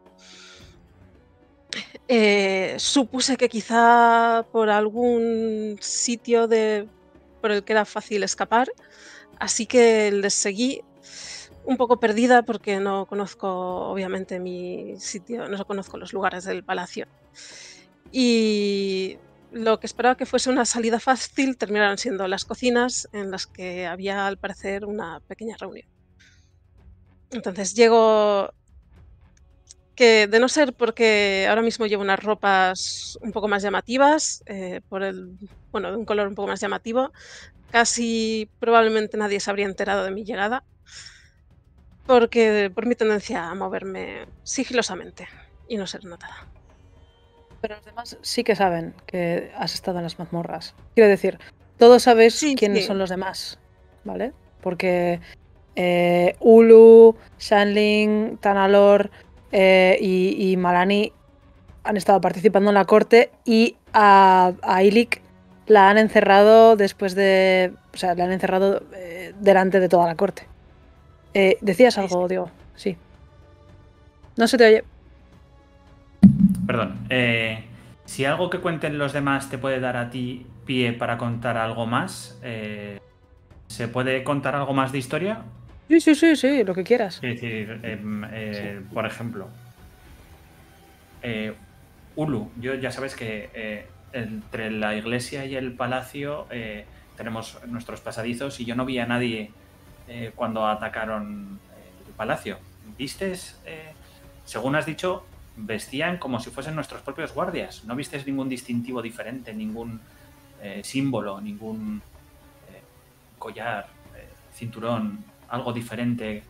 Eh, supuse que quizá por algún sitio de, por el que era fácil escapar, así que les seguí un poco perdida porque no conozco obviamente mi sitio, no conozco los lugares del palacio. Y lo que esperaba que fuese una salida fácil terminaron siendo las cocinas en las que había, al parecer, una pequeña reunión. Entonces llego, que de no ser porque ahora mismo llevo unas ropas un poco más llamativas, eh, por el, bueno, de un color un poco más llamativo, casi probablemente nadie se habría enterado de mi llegada, porque por mi tendencia a moverme sigilosamente y no ser notada. Pero los demás sí que saben que has estado en las mazmorras. Quiero decir, todos sabéis Sí, quiénes sí. son los demás, ¿vale? Porque eh, Ulu, Shanling, Tanalor eh, y, y Malani han estado participando en la corte y a, a Ilik la han encerrado después de... O sea, la han encerrado eh, delante de toda la corte. Eh, ¿Decías Sí, algo, Diego? Sí. No se te oye. Perdón. Eh, si algo que cuenten los demás te puede dar a ti pie para contar algo más, eh, ¿se puede contar algo más de historia? Sí, sí, sí, sí, lo que quieras. Es decir, em, eh, por ejemplo, eh, Ulu, yo ya sabes que eh, entre la iglesia y el palacio eh, tenemos nuestros pasadizos y yo no vi a nadie eh, cuando atacaron eh, el palacio. ¿Vistes? Eh, según has dicho, vestían como si fuesen nuestros propios guardias. ¿No vistes ningún distintivo diferente, ningún eh, símbolo, ningún eh, collar, eh, cinturón, algo diferente?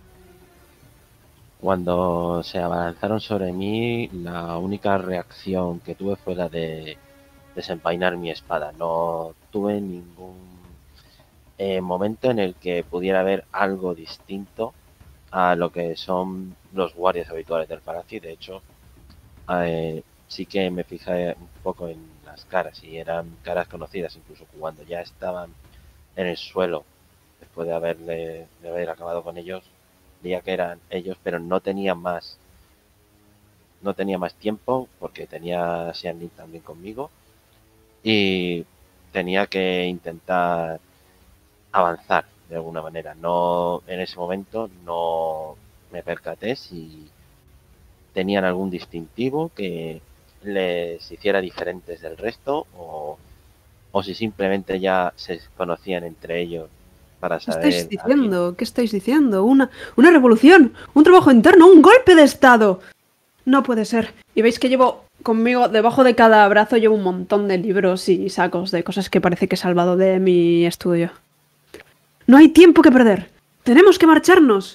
Cuando se abalanzaron sobre mí, la única reacción que tuve fue la de desenvainar mi espada. No tuve ningún eh, momento en el que pudiera ver algo distinto a lo que son los guardias habituales del palacio. Y de hecho, eh, sí que me fijé un poco en las caras y eran caras conocidas, incluso cuando ya estaban en el suelo después de haberle de haber acabado con ellos, veía que eran ellos, pero no tenía más no tenía más tiempo porque tenía a Xianlin también conmigo y tenía que intentar avanzar de alguna manera. No, en ese momento no me percaté si tenían algún distintivo que les hiciera diferentes del resto o, o si simplemente ya se conocían entre ellos para ¿Qué estáis saber a quién. diciendo? ¿Qué estáis diciendo? Una, una revolución, un trabajo interno, un golpe de estado. No puede ser. Y veis que llevo conmigo, debajo de cada brazo, llevo un montón de libros y sacos de cosas que parece que he salvado de mi estudio. No hay tiempo que perder. Tenemos que marcharnos.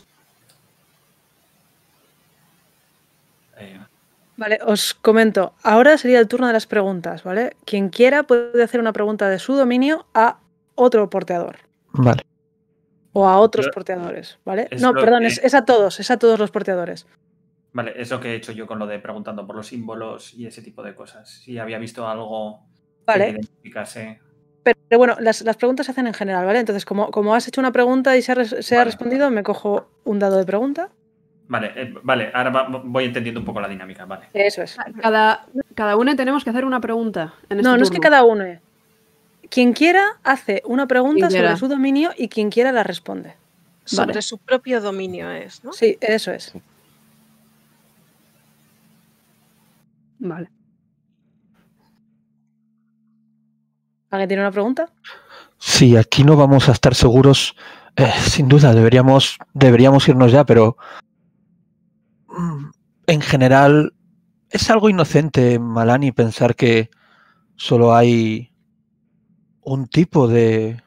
Eh, Vale, os comento. Ahora sería el turno de las preguntas, ¿vale? Quien quiera puede hacer una pregunta de su dominio a otro porteador. Vale. O a otros Yo- porteadores, ¿vale? es No, lo perdón, que- es, es a todos, es a todos los porteadores. Vale, es lo que he hecho yo con lo de preguntando por los símbolos y ese tipo de cosas. Si había visto algo que me Vale, identificase. pero, pero bueno, las, las preguntas se hacen en general, ¿vale? Entonces, como, como has hecho una pregunta y se ha, res- se ha Vale. respondido, me cojo un dado de pregunta. Vale, eh, vale, ahora va- voy entendiendo un poco la dinámica, vale. Eso es. Cada, cada uno tenemos que hacer una pregunta en este No, no es que turno. cada uno. eh. Quien quiera hace una pregunta Quien quiera. sobre su dominio y quien quiera la responde. Sobre Vale. su propio dominio es, ¿no? Sí, eso es. Vale. ¿Alguien tiene una pregunta? Sí, aquí no vamos a estar seguros. Eh, sin duda, deberíamos, deberíamos irnos ya, pero mm, en general es algo inocente, Malani, pensar que solo hay un tipo de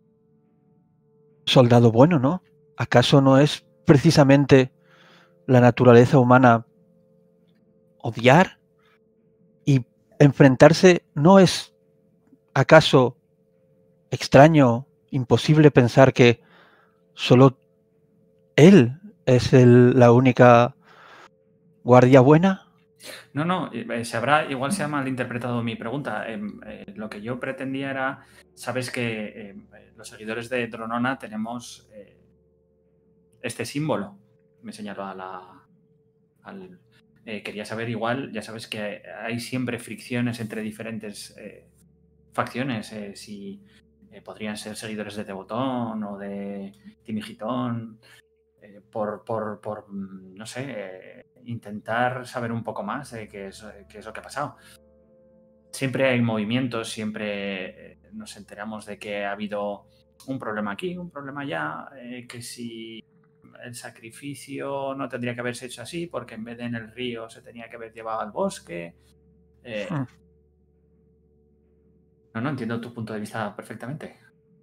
soldado bueno, ¿no? ¿Acaso no es precisamente la naturaleza humana odiar? Y enfrentarse, ¿no es acaso extraño, imposible pensar que solo él es el, la única guardia buena? No, no, eh, se habrá, igual se ha malinterpretado mi pregunta. Eh, eh, lo que yo pretendía era, sabes que eh, los seguidores de Dronona tenemos eh, este símbolo. Me señaló a la... Al, eh, quería saber igual, ya sabes que hay siempre fricciones entre diferentes eh, facciones, eh, si eh, podrían ser seguidores de Tebotón o de Timigitón, eh, por, por, por, no sé, eh, intentar saber un poco más de qué es, qué es lo que ha pasado. siempre hay movimientos, siempre nos enteramos de que ha habido un problema aquí, un problema allá, eh, que si el sacrificio no tendría que haberse hecho así porque en vez de en el río se tenía que haber llevado al bosque. Eh, Hmm. no, no entiendo tu punto de vista perfectamente.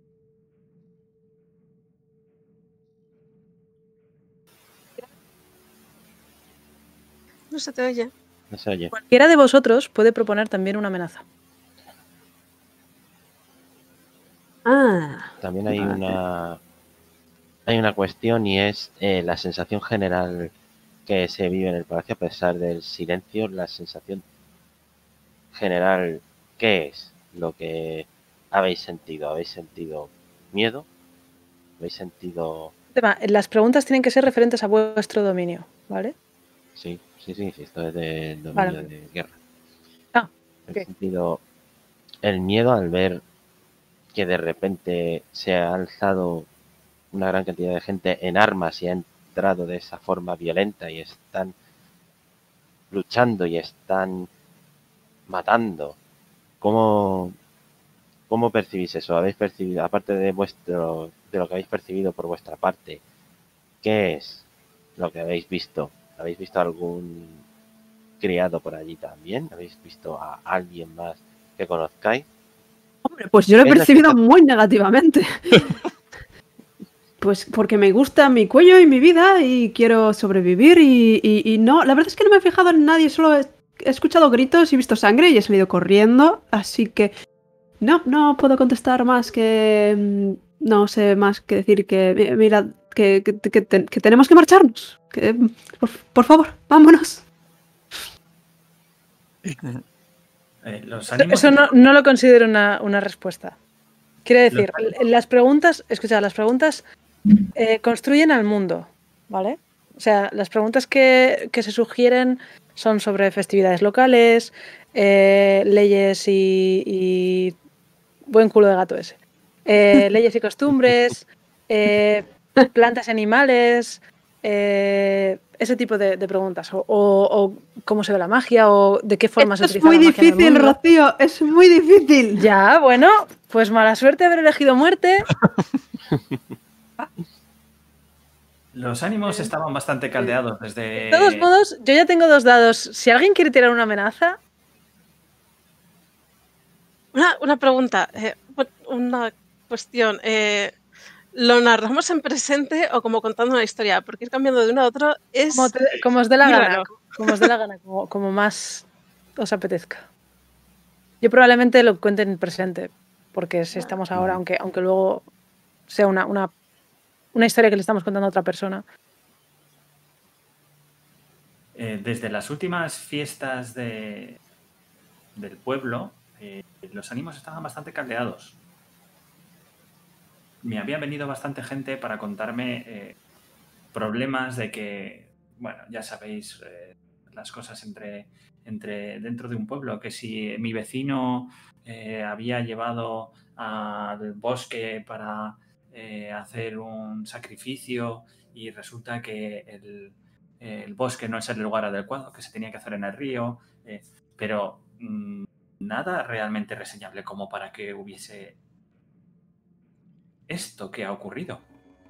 No se te oye. No se oye. Cualquiera de vosotros puede proponer también una amenaza. Ah, También hay vale. una hay una cuestión y es eh, la sensación general que se vive en el palacio a pesar del silencio. La sensación general, ¿qué es lo que habéis sentido? ¿Habéis sentido miedo? ¿Habéis sentido...? Tema, las preguntas tienen que ser referentes a vuestro dominio, ¿vale? Sí, sí, sí, sí, esto es de dominio Vale. de guerra. Ah, ¿Habéis ok. sentido el miedo al ver que de repente se ha alzado una gran cantidad de gente en armas y ha entrado de esa forma violenta y están luchando y están matando? ¿Cómo, cómo percibís eso? ¿Habéis percibido, aparte de vuestro, de lo que habéis percibido por vuestra parte, qué es lo que habéis visto? ¿Habéis visto algún criado por allí también? ¿Habéis visto a alguien más que conozcáis? Hombre, pues yo lo he ¿Qué es lo que percibido está- muy negativamente. Pues porque me gusta mi cuello y mi vida y quiero sobrevivir y, y- y no, la verdad es que no me he fijado en nadie, solo he, he escuchado gritos y visto sangre y he salido corriendo, así que no, no puedo contestar más que... mm, no sé más que decir que, mi- mira, que, que, que te- que tenemos que marcharnos. Que, mm, por, por favor, vámonos. Eh, los Eso, ánimos... eso no, no lo considero una, una respuesta. Quiere decir, Los- l- las preguntas, escucha, las preguntas eh, construyen al mundo, ¿vale? O sea, las preguntas que, que se sugieren son sobre festividades locales, eh, leyes y, y- buen culo de gato ese. Eh, leyes y costumbres, eh, plantas y animales, eh, ese tipo de, de preguntas. O, o- o cómo se ve la magia, o de qué forma se Esto es utiliza muy la magia en el difícil, mundo. Rocío, es muy difícil. Ya, bueno, pues mala suerte haber elegido muerte. Los ánimos estaban bastante caldeados desde... De todos modos, yo ya tengo dos dados. Si alguien quiere tirar una amenaza, Una, una pregunta, eh, bu- una cuestión. eh, ¿Lo narramos en presente o como contando una historia? Porque ir cambiando de uno a otro es como, te- como os dé la muy gana, raro. como os dé la gana, como, como más os apetezca. Yo probablemente lo cuente en presente, porque si estamos ahora, Vale. aunque, aunque luego sea una, una, una historia que le estamos contando a otra persona. Eh, desde las últimas fiestas de, del pueblo, eh, los ánimos estaban bastante caldeados. Me había venido bastante gente para contarme eh, problemas de que, bueno, ya sabéis, eh, las cosas entre, entre dentro de un pueblo, que si mi vecino eh, había llevado al bosque para eh, hacer un sacrificio y resulta que el, el bosque no es el lugar adecuado, que se tenía que hacer en el río, eh, pero mm, nada realmente reseñable como para que hubiese esto que ha ocurrido.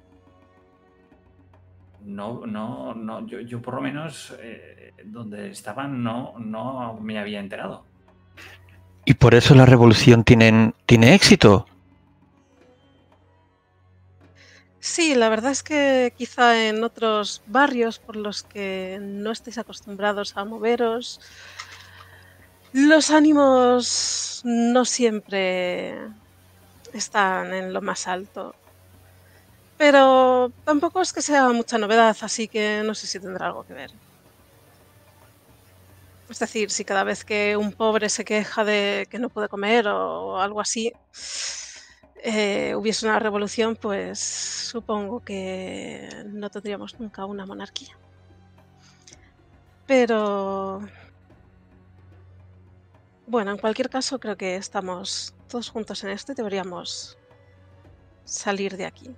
No, no, no, yo, yo por lo menos eh, donde estaban no, no me había enterado. Y por eso la revolución tiene, tiene éxito. Sí, la verdad es que quizá en otros barrios por los que no estéis acostumbrados a moveros, los ánimos no siempre están en lo más alto. Pero tampoco es que sea mucha novedad, así que no sé si tendrá algo que ver. Es decir, si cada vez que un pobre se queja de que no puede comer o algo así, eh, hubiese una revolución, pues supongo que no tendríamos nunca una monarquía. Pero bueno, en cualquier caso, creo que estamos todos juntos en esto y deberíamos salir de aquí.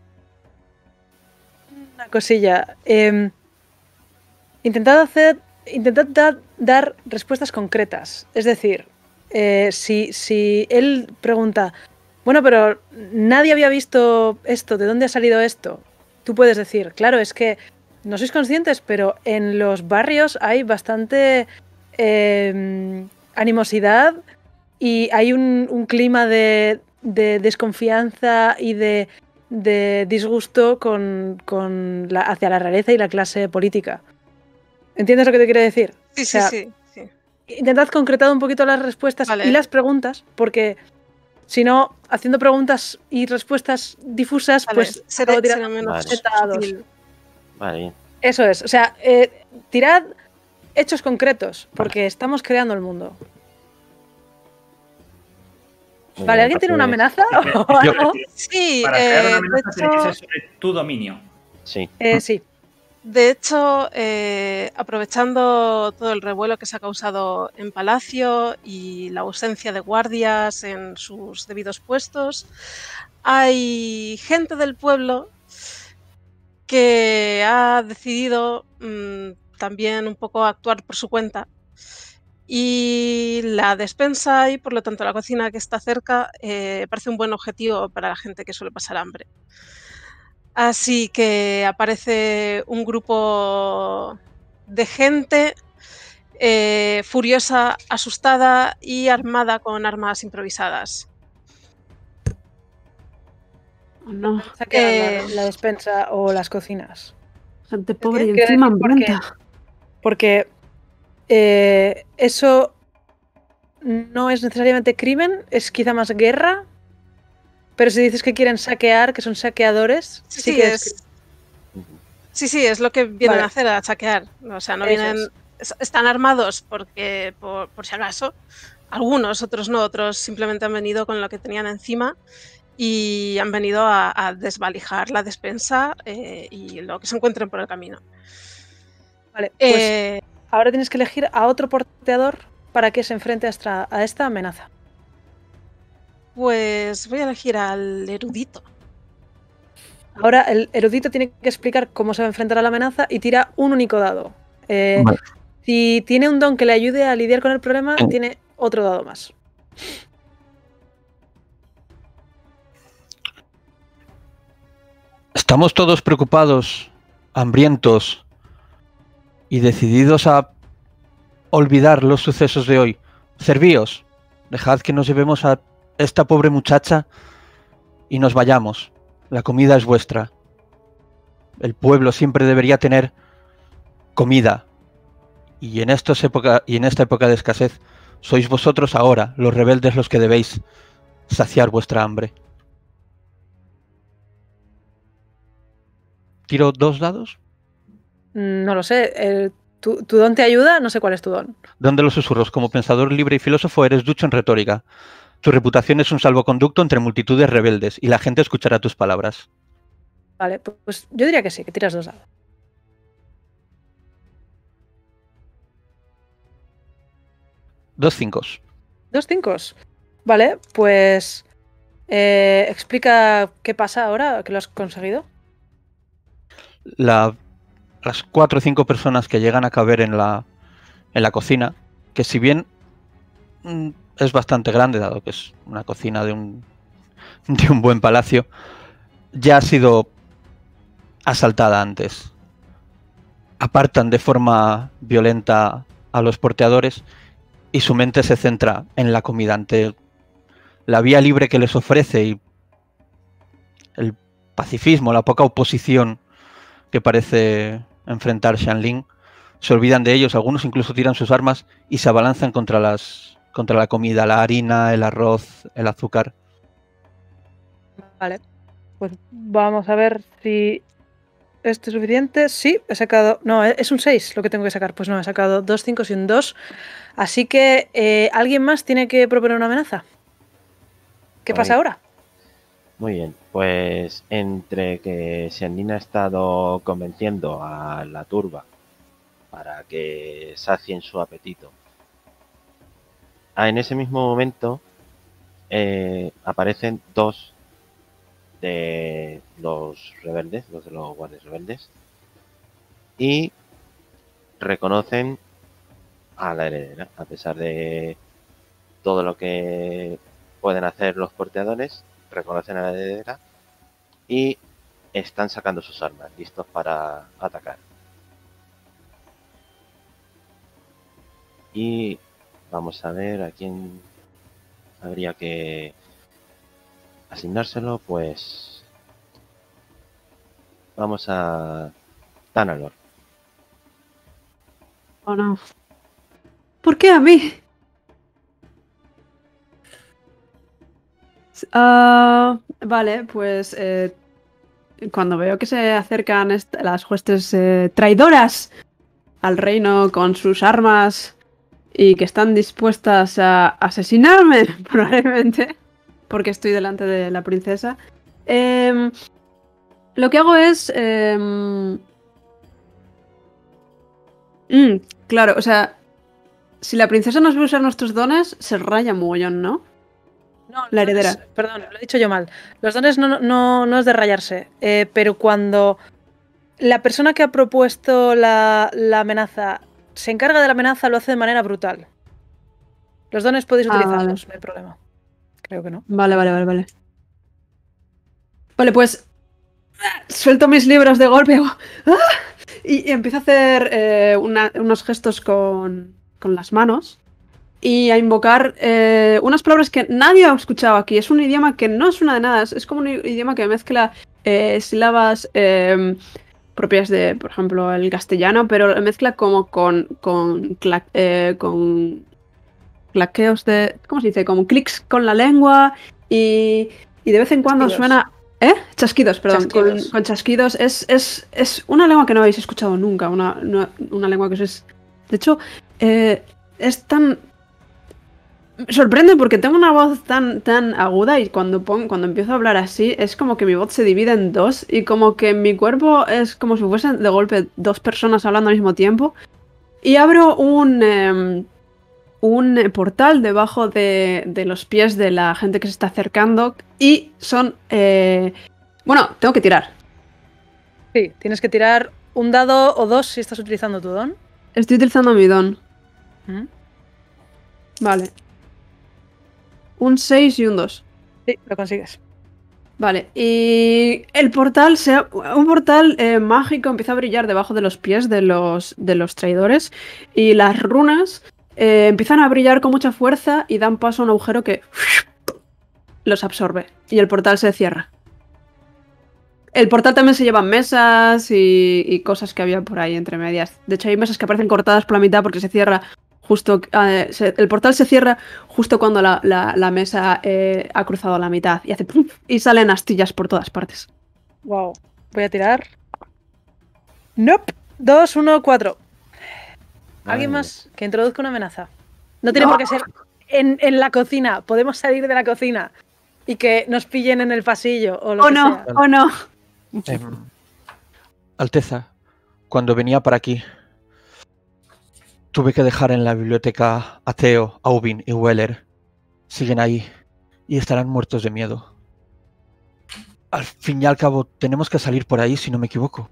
Una cosilla. eh, intentad hacer. Intentad da- dar respuestas concretas. Es decir, eh, si, si él pregunta, bueno, pero nadie había visto esto, ¿de dónde ha salido esto? Tú puedes decir, claro, es que no sois conscientes, pero en los barrios hay bastante eh, animosidad y hay un, un clima de, de desconfianza y de, de disgusto con, con la, hacia la realeza y la clase política. ¿Entiendes lo que te quiero decir? Sí, O sea, sí, sí, sí. Intentad concretar un poquito las respuestas Vale. y las preguntas, porque si no, haciendo preguntas y respuestas difusas, Vale, pues seré, acabo tirando seré menos Vale. sentados. sutil. Vale, bien. Eso es, o sea, eh, tirad hechos concretos, porque estamos creando el mundo. Muy Vale, bien, ¿alguien tiene una entonces- amenaza? ¿O Yo- algo? Sí, Para crear eh, una de amenaza tiene que hecho, ser sobre tu dominio. Sí. Eh, sí. de hecho eh, aprovechando todo el revuelo que se ha causado en Palacio y la ausencia de guardias en sus debidos puestos, hay gente del pueblo que ha decidido mm, también un poco actuar por su cuenta. Y la despensa y por lo tanto la cocina que está cerca eh, parece un buen objetivo para la gente que suele pasar hambre. Así que aparece un grupo de gente eh, furiosa, asustada y armada con armas improvisadas. Oh, no, Saquean Eh, la, la despensa o las cocinas. gente pobre y Quiero encima decir, porque- hambrienta. Porque eh, eso no es necesariamente crimen, es quizá más guerra. Pero si dices que quieren saquear, que son saqueadores, Sí, sí, sí, que es, es. Ujú. sí, sí, es lo que vienen Vale. a hacer, a saquear. O sea, no Eso vienen. es. es- Están armados porque, por, por si acaso. Algunos, otros no, otros simplemente han venido con lo que tenían encima y han venido a, a desvalijar la despensa eh, y lo que se encuentren por el camino. Vale, pues Eh, ahora tienes que elegir a otro porteador para que se enfrente a esta, a esta amenaza. pues voy a elegir al erudito. Ahora el erudito tiene que explicar cómo se va a enfrentar a la amenaza y tira un único dado. Eh, Vale. Si tiene un don que le ayude a lidiar con el problema, Sí. tiene otro dado más. Estamos todos preocupados, hambrientos y decididos a olvidar los sucesos de hoy. Servíos, dejad que nos llevemos a esta pobre muchacha y nos vayamos. La comida es vuestra. El pueblo siempre debería tener comida. Y en, estos época, y en esta época de escasez, sois vosotros ahora, los rebeldes, los que debéis saciar vuestra hambre. ¿Tiro dos dados? Mm, No lo sé. el- ¿tu, tu don te ayuda? No sé cuál es tu don. Don de los susurros, como pensador libre y filósofo eres ducho en retórica. Tu reputación es un salvoconducto entre multitudes rebeldes y la gente escuchará tus palabras. Vale, pu- pues yo diría que sí, que tiras dos dados. Dos cinco. Dos cinco. Vale, pues eh, explica qué pasa ahora que lo has conseguido. La, las cuatro o cinco personas que llegan a caber en la, en la cocina, que si bien mm, es bastante grande, dado que es una cocina de un, de un buen palacio, ya ha sido asaltada antes. Apartan de forma violenta a los porteadores y su mente se centra en la comida ante la vía libre que les ofrece y el pacifismo, la poca oposición que parece enfrentar Shanling. Se olvidan de ellos, algunos incluso tiran sus armas y se abalanzan contra las contra la comida, la harina, el arroz, el azúcar. Vale, pues vamos a ver si esto es suficiente. Sí, he sacado... No, es un seis lo que tengo que sacar. Pues no, he sacado dos cinco y un dos. Así que eh, alguien más tiene que proponer una amenaza. ¿Qué pasa Ahí. ahora? Muy bien, pues entre que Xianlin ha estado convenciendo a la turba para que sacien su apetito, ah, en ese mismo momento eh, aparecen dos de los rebeldes, dos de los guardias rebeldes, y reconocen a la heredera, a pesar de todo lo que pueden hacer los porteadores, reconocen a la heredera y están sacando sus armas, listos para atacar. Y vamos a ver a quién habría que asignárselo, pues vamos a Tanalor. Oh, no. ¿Por qué a mí? Ah, vale, pues eh, cuando veo que se acercan est- las huestes eh, traidoras al reino con sus armas y que están dispuestas a asesinarme, probablemente, porque estoy delante de la princesa, em, lo que hago es... em, mm, claro, o sea, si la princesa nos ve usar nuestros dones, se raya mogollón, ¿no? No, La los dones- heredera. perdón, lo he dicho yo mal. Los dones no, no, no es de rayarse, eh, pero cuando la persona que ha propuesto la, la amenaza se encarga de la amenaza, lo hace de manera brutal. Los dones podéis Ah, utilizarlos, no hay problema. Creo que no. Vale, vale, vale, vale. Vale, pues suelto mis libros de golpe hago, ¡ah! y, y empiezo a hacer eh, una- unos gestos con, con las manos y a invocar eh, unas palabras que nadie ha escuchado aquí. Es un idioma que no suena de nada, es, es como un idioma que mezcla eh, sílabas eh, propias de, por ejemplo, el castellano, pero lo mezcla como con, con, cla- eh, con claqueos de... ¿Cómo se dice? Como clics con la lengua y, y de vez en cuando Chasquidos. suena... ¿Eh? Chasquidos, perdón. Chasquidos. Con, con chasquidos. Es, es, es una lengua que no habéis escuchado nunca. Una, una, una lengua que es... De hecho, eh, es tan... Me sorprende porque tengo una voz tan, tan aguda y cuando, pongo, cuando empiezo a hablar así es como que mi voz se divide en dos y como que mi cuerpo es como si fuesen de golpe dos personas hablando al mismo tiempo. Y abro un... em, un eh, portal debajo de, de los pies de la gente que se está acercando y son... eh, Bueno, tengo que tirar. Sí, tienes que tirar un dado o dos si estás utilizando tu don. Estoy utilizando mi don. ¿Mm? Vale. Un seis y un dos. Sí, lo consigues. Vale, y el portal, se, un portal eh, mágico empieza a brillar debajo de los pies de los, de los traidores y las runas eh, empiezan a brillar con mucha fuerza y dan paso a un agujero que los absorbe y el portal se cierra. El portal también se lleva mesas y, y cosas que había por ahí entre medias. De hecho hay mesas que aparecen cortadas por la mitad porque se cierra justo... eh, se- el portal se cierra justo cuando la, la- la mesa eh, ha cruzado la mitad y hace ¡pum! Y salen astillas por todas partes. Wow. Voy a tirar. Nope. Dos, uno, cuatro. ¿Alguien Vale. más que introduzca una amenaza? No tiene No. por qué ser en, en la cocina. Podemos salir de la cocina y que nos pillen en el pasillo o lo ¡Oh que no! sea. ¡Oh no! Em, Alteza, cuando venía para aquí, tuve que dejar en la biblioteca a Theo, Aubin y Weller. Siguen ahí y estarán muertos de miedo. Al fin y al cabo, tenemos que salir por ahí, si no me equivoco.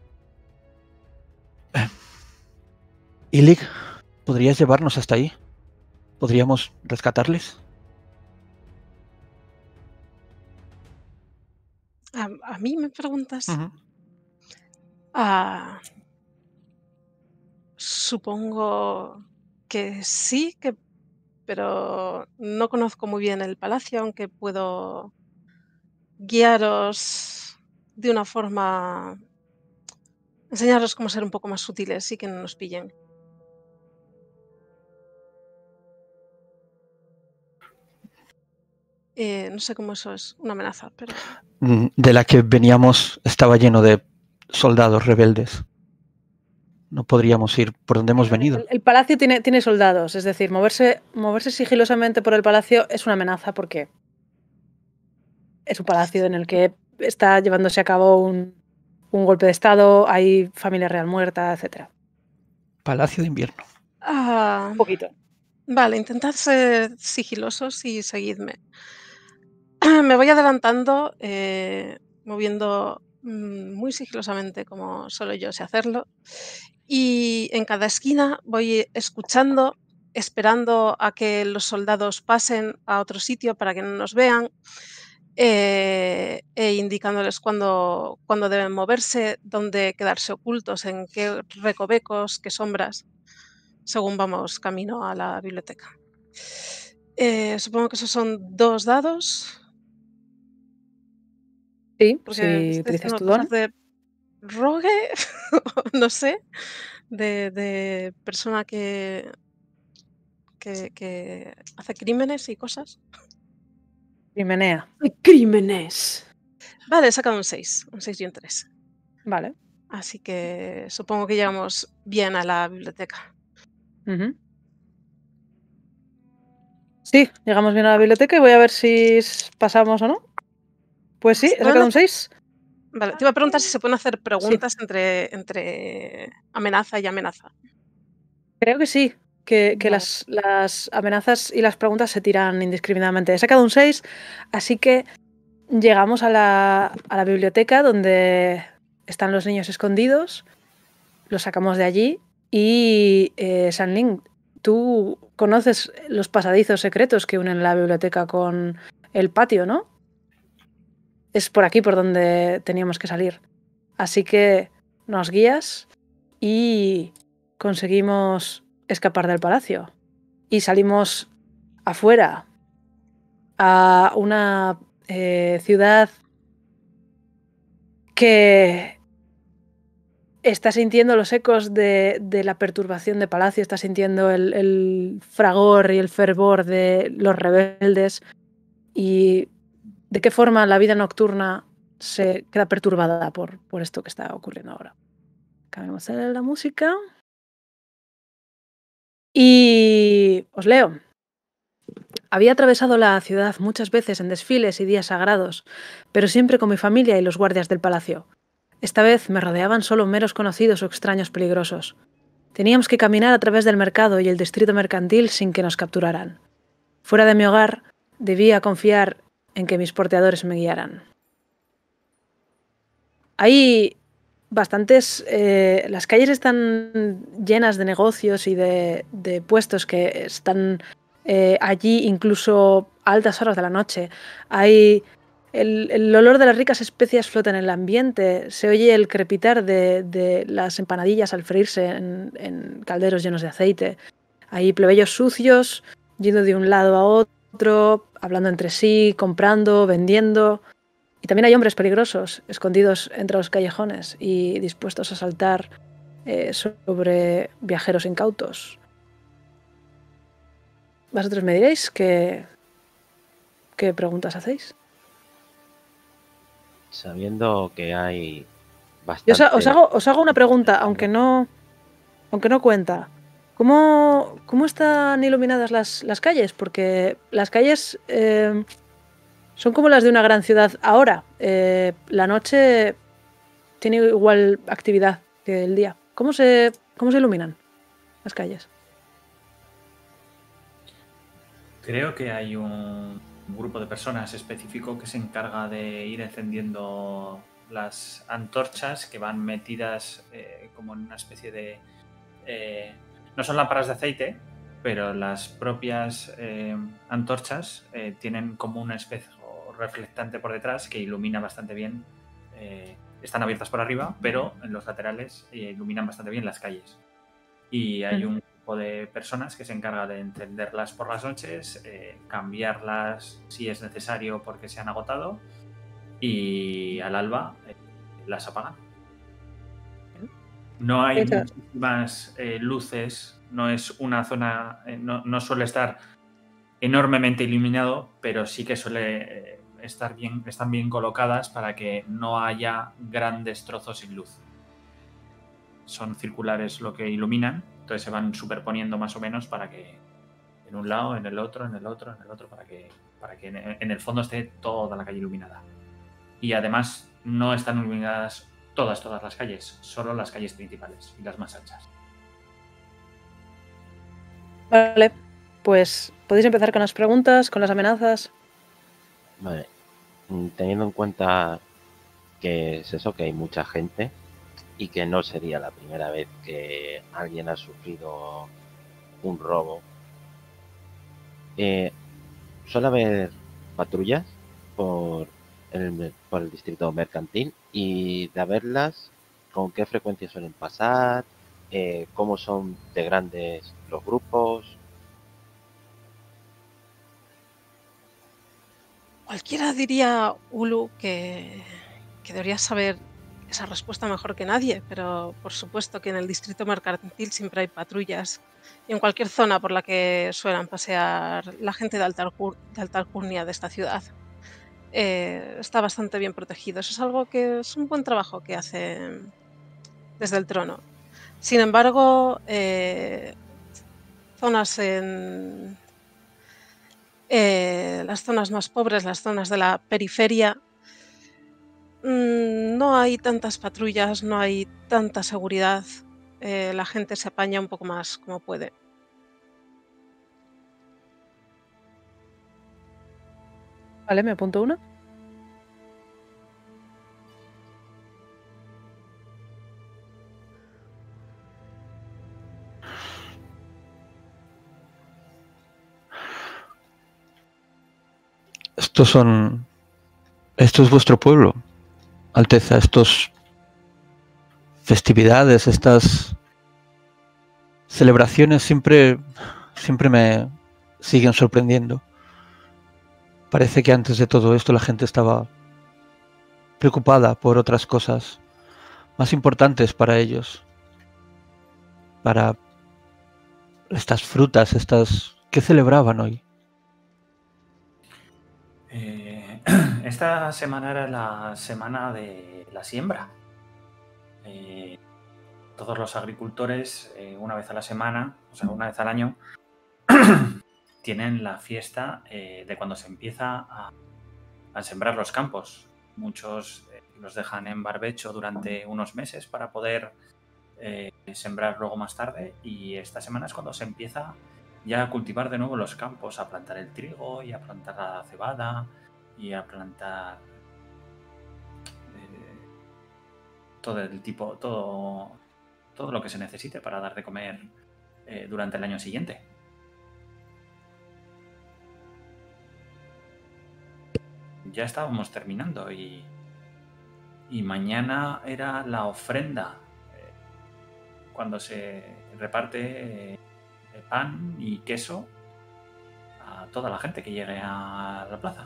Eh, Illig, ¿podrías llevarnos hasta ahí? ¿Podríamos rescatarles? ¿A, a mí me preguntas? Ujú. Ah, supongo que sí, que, pero no conozco muy bien el palacio, aunque puedo guiaros de una forma, enseñaros cómo ser un poco más sutiles y que no nos pillen. Eh, no sé cómo eso es una amenaza, pero Mm, De la que veníamos estaba lleno de soldados rebeldes. No podríamos ir por donde hemos venido. El, el palacio tiene, tiene soldados, es decir, moverse, moverse sigilosamente por el palacio es una amenaza porque es un palacio en el que está llevándose a cabo un, un golpe de estado, hay familia real muerta, etcétera. Palacio de invierno. ah, Un poquito. vale, intentad ser sigilosos y seguidme. Me voy adelantando, eh, moviendo mm, muy sigilosamente como solo yo sé hacerlo. Y en cada esquina voy escuchando esperando a que los soldados pasen a otro sitio para que no nos vean, eh, e indicándoles cuándo, cuándo deben moverse, dónde quedarse ocultos, en qué recovecos, qué sombras, según vamos camino a la biblioteca. Eh, supongo que esos son dos dados, Sí, porque si estoy utilizas haciendo tu cosas don. de rogue, no sé, de, de persona que, que, que hace crímenes y cosas. Rimenea. ¡Ay, crímenes! Vale, he sacado un seis, un seis y un tres. Vale. Así que supongo que llegamos bien a la biblioteca. Ujú. Sí, llegamos bien a la biblioteca y voy a ver si s- pasamos o no. Pues sí, ¿Se he pueden sacado un hacer- seis. Vale, te iba a preguntar si se pueden hacer Sí, preguntas entre, entre amenaza y amenaza. creo que sí. Que, que Vale. las, las amenazas y las preguntas se tiran indiscriminadamente. He sacado un seis, así que llegamos a la, a la biblioteca donde están los niños escondidos. Los sacamos de allí y eh, Sanling, tú conoces los pasadizos secretos que unen la biblioteca con el patio, ¿no? Es por aquí por donde teníamos que salir. Así que nos guías y conseguimos escapar del palacio. Y salimos afuera a una eh, ciudad que está sintiendo los ecos de, de la perturbación de palacio, está sintiendo el, el fragor y el fervor de los rebeldes y de qué forma la vida nocturna se queda perturbada por, por esto que está ocurriendo ahora. Cambiamos la música. Y os leo. Había atravesado la ciudad muchas veces en desfiles y días sagrados, pero siempre con mi familia y los guardias del palacio. Esta vez me rodeaban solo meros conocidos o extraños peligrosos. Teníamos que caminar a través del mercado y el distrito mercantil sin que nos capturaran. Fuera de mi hogar, debía confiar en que mis porteadores me guiaran. Hay bastantes... Eh, las calles están llenas de negocios y de, de puestos que están eh, allí incluso a altas horas de la noche. Hay... El, el olor de las ricas especias flota en el ambiente, se oye el crepitar de, de las empanadillas al freírse en, en calderos llenos de aceite. Hay plebeyos sucios yendo de un lado a otro, hablando entre sí, comprando, vendiendo. Y también hay hombres peligrosos, escondidos entre los callejones y dispuestos a saltar eh, sobre viajeros incautos. Vosotros me diréis qué, qué preguntas hacéis. Sabiendo que hay Yo os, bastante... os hago, os hago una pregunta, aunque no, aunque no cuenta. ¿Cómo, cómo están iluminadas las, las calles? Porque las calles eh, son como las de una gran ciudad ahora. Eh, la noche tiene igual actividad que el día. ¿Cómo se, cómo se iluminan las calles? Creo que hay un grupo de personas específico que se encarga de ir encendiendo las antorchas que van metidas eh, como en una especie de... Eh, no son lámparas de aceite, pero las propias eh, antorchas eh, tienen como un espejo reflectante por detrás que ilumina bastante bien. Eh, están abiertas por arriba, pero en los laterales eh, iluminan bastante bien las calles. Y hay un grupo de personas que se encarga de encenderlas por las noches, eh, cambiarlas si es necesario porque se han agotado y al alba eh, las apagan. No hay Esa- muchísimas eh, luces, no es una zona, eh, no, no suele estar enormemente iluminado, pero sí que suele eh, estar bien, están bien colocadas para que no haya grandes trozos sin luz. Son circulares lo que iluminan, entonces se van superponiendo más o menos para que en un lado, en el otro, en el otro, en el otro, para que, para que en, en el fondo esté toda la calle iluminada. Y además no están iluminadas todas, todas las calles, solo las calles principales y las más anchas. Vale, pues podéis empezar con las preguntas, con las amenazas. Vale. Mm, Teniendo en cuenta que es eso, que hay mucha gente y que no sería la primera vez que alguien ha sufrido un robo Eh, suele haber patrullas por el, por el distrito mercantil y de haberlas, ¿con qué frecuencia suelen pasar? Eh, ¿Cómo son de grandes los grupos? Cualquiera diría, Ulu, que, que deberías saber esa respuesta mejor que nadie, pero por supuesto que en el distrito mercantil siempre hay patrullas y en cualquier zona por la que suelan pasear la gente de alta, alcur- de alta alcurnia de esta ciudad. Eh, está bastante bien protegido. Eso es algo que es un buen trabajo que hacen desde el trono. Sin embargo, eh, zonas en eh, las zonas más pobres, las zonas de la periferia, mm, no hay tantas patrullas, no hay tanta seguridad. Eh, la gente se apaña un poco más como puede. Vale, me apunto una. Estos son... Esto es vuestro pueblo, Alteza. Estos festividades, estas celebraciones siempre, siempre me siguen sorprendiendo. Parece que antes de todo esto la gente estaba preocupada por otras cosas más importantes para ellos. Para estas frutas, estas... ¿Qué celebraban hoy? Eh, esta semana era la semana de la siembra. Eh, todos los agricultores, eh, una vez a la semana, o sea, una vez al año, tienen la fiesta eh, de cuando se empieza a, a sembrar los campos. Muchos eh, los dejan en barbecho durante unos meses para poder eh, sembrar luego más tarde, y esta semana es cuando se empieza ya a cultivar de nuevo los campos, a plantar el trigo y a plantar la cebada y a plantar eh, todo el tipo, todo, todo lo que se necesite para dar de comer eh, durante el año siguiente. Ya estábamos terminando y, y mañana era la ofrenda, eh, cuando se reparte eh, pan y queso a toda la gente que llegue a la plaza.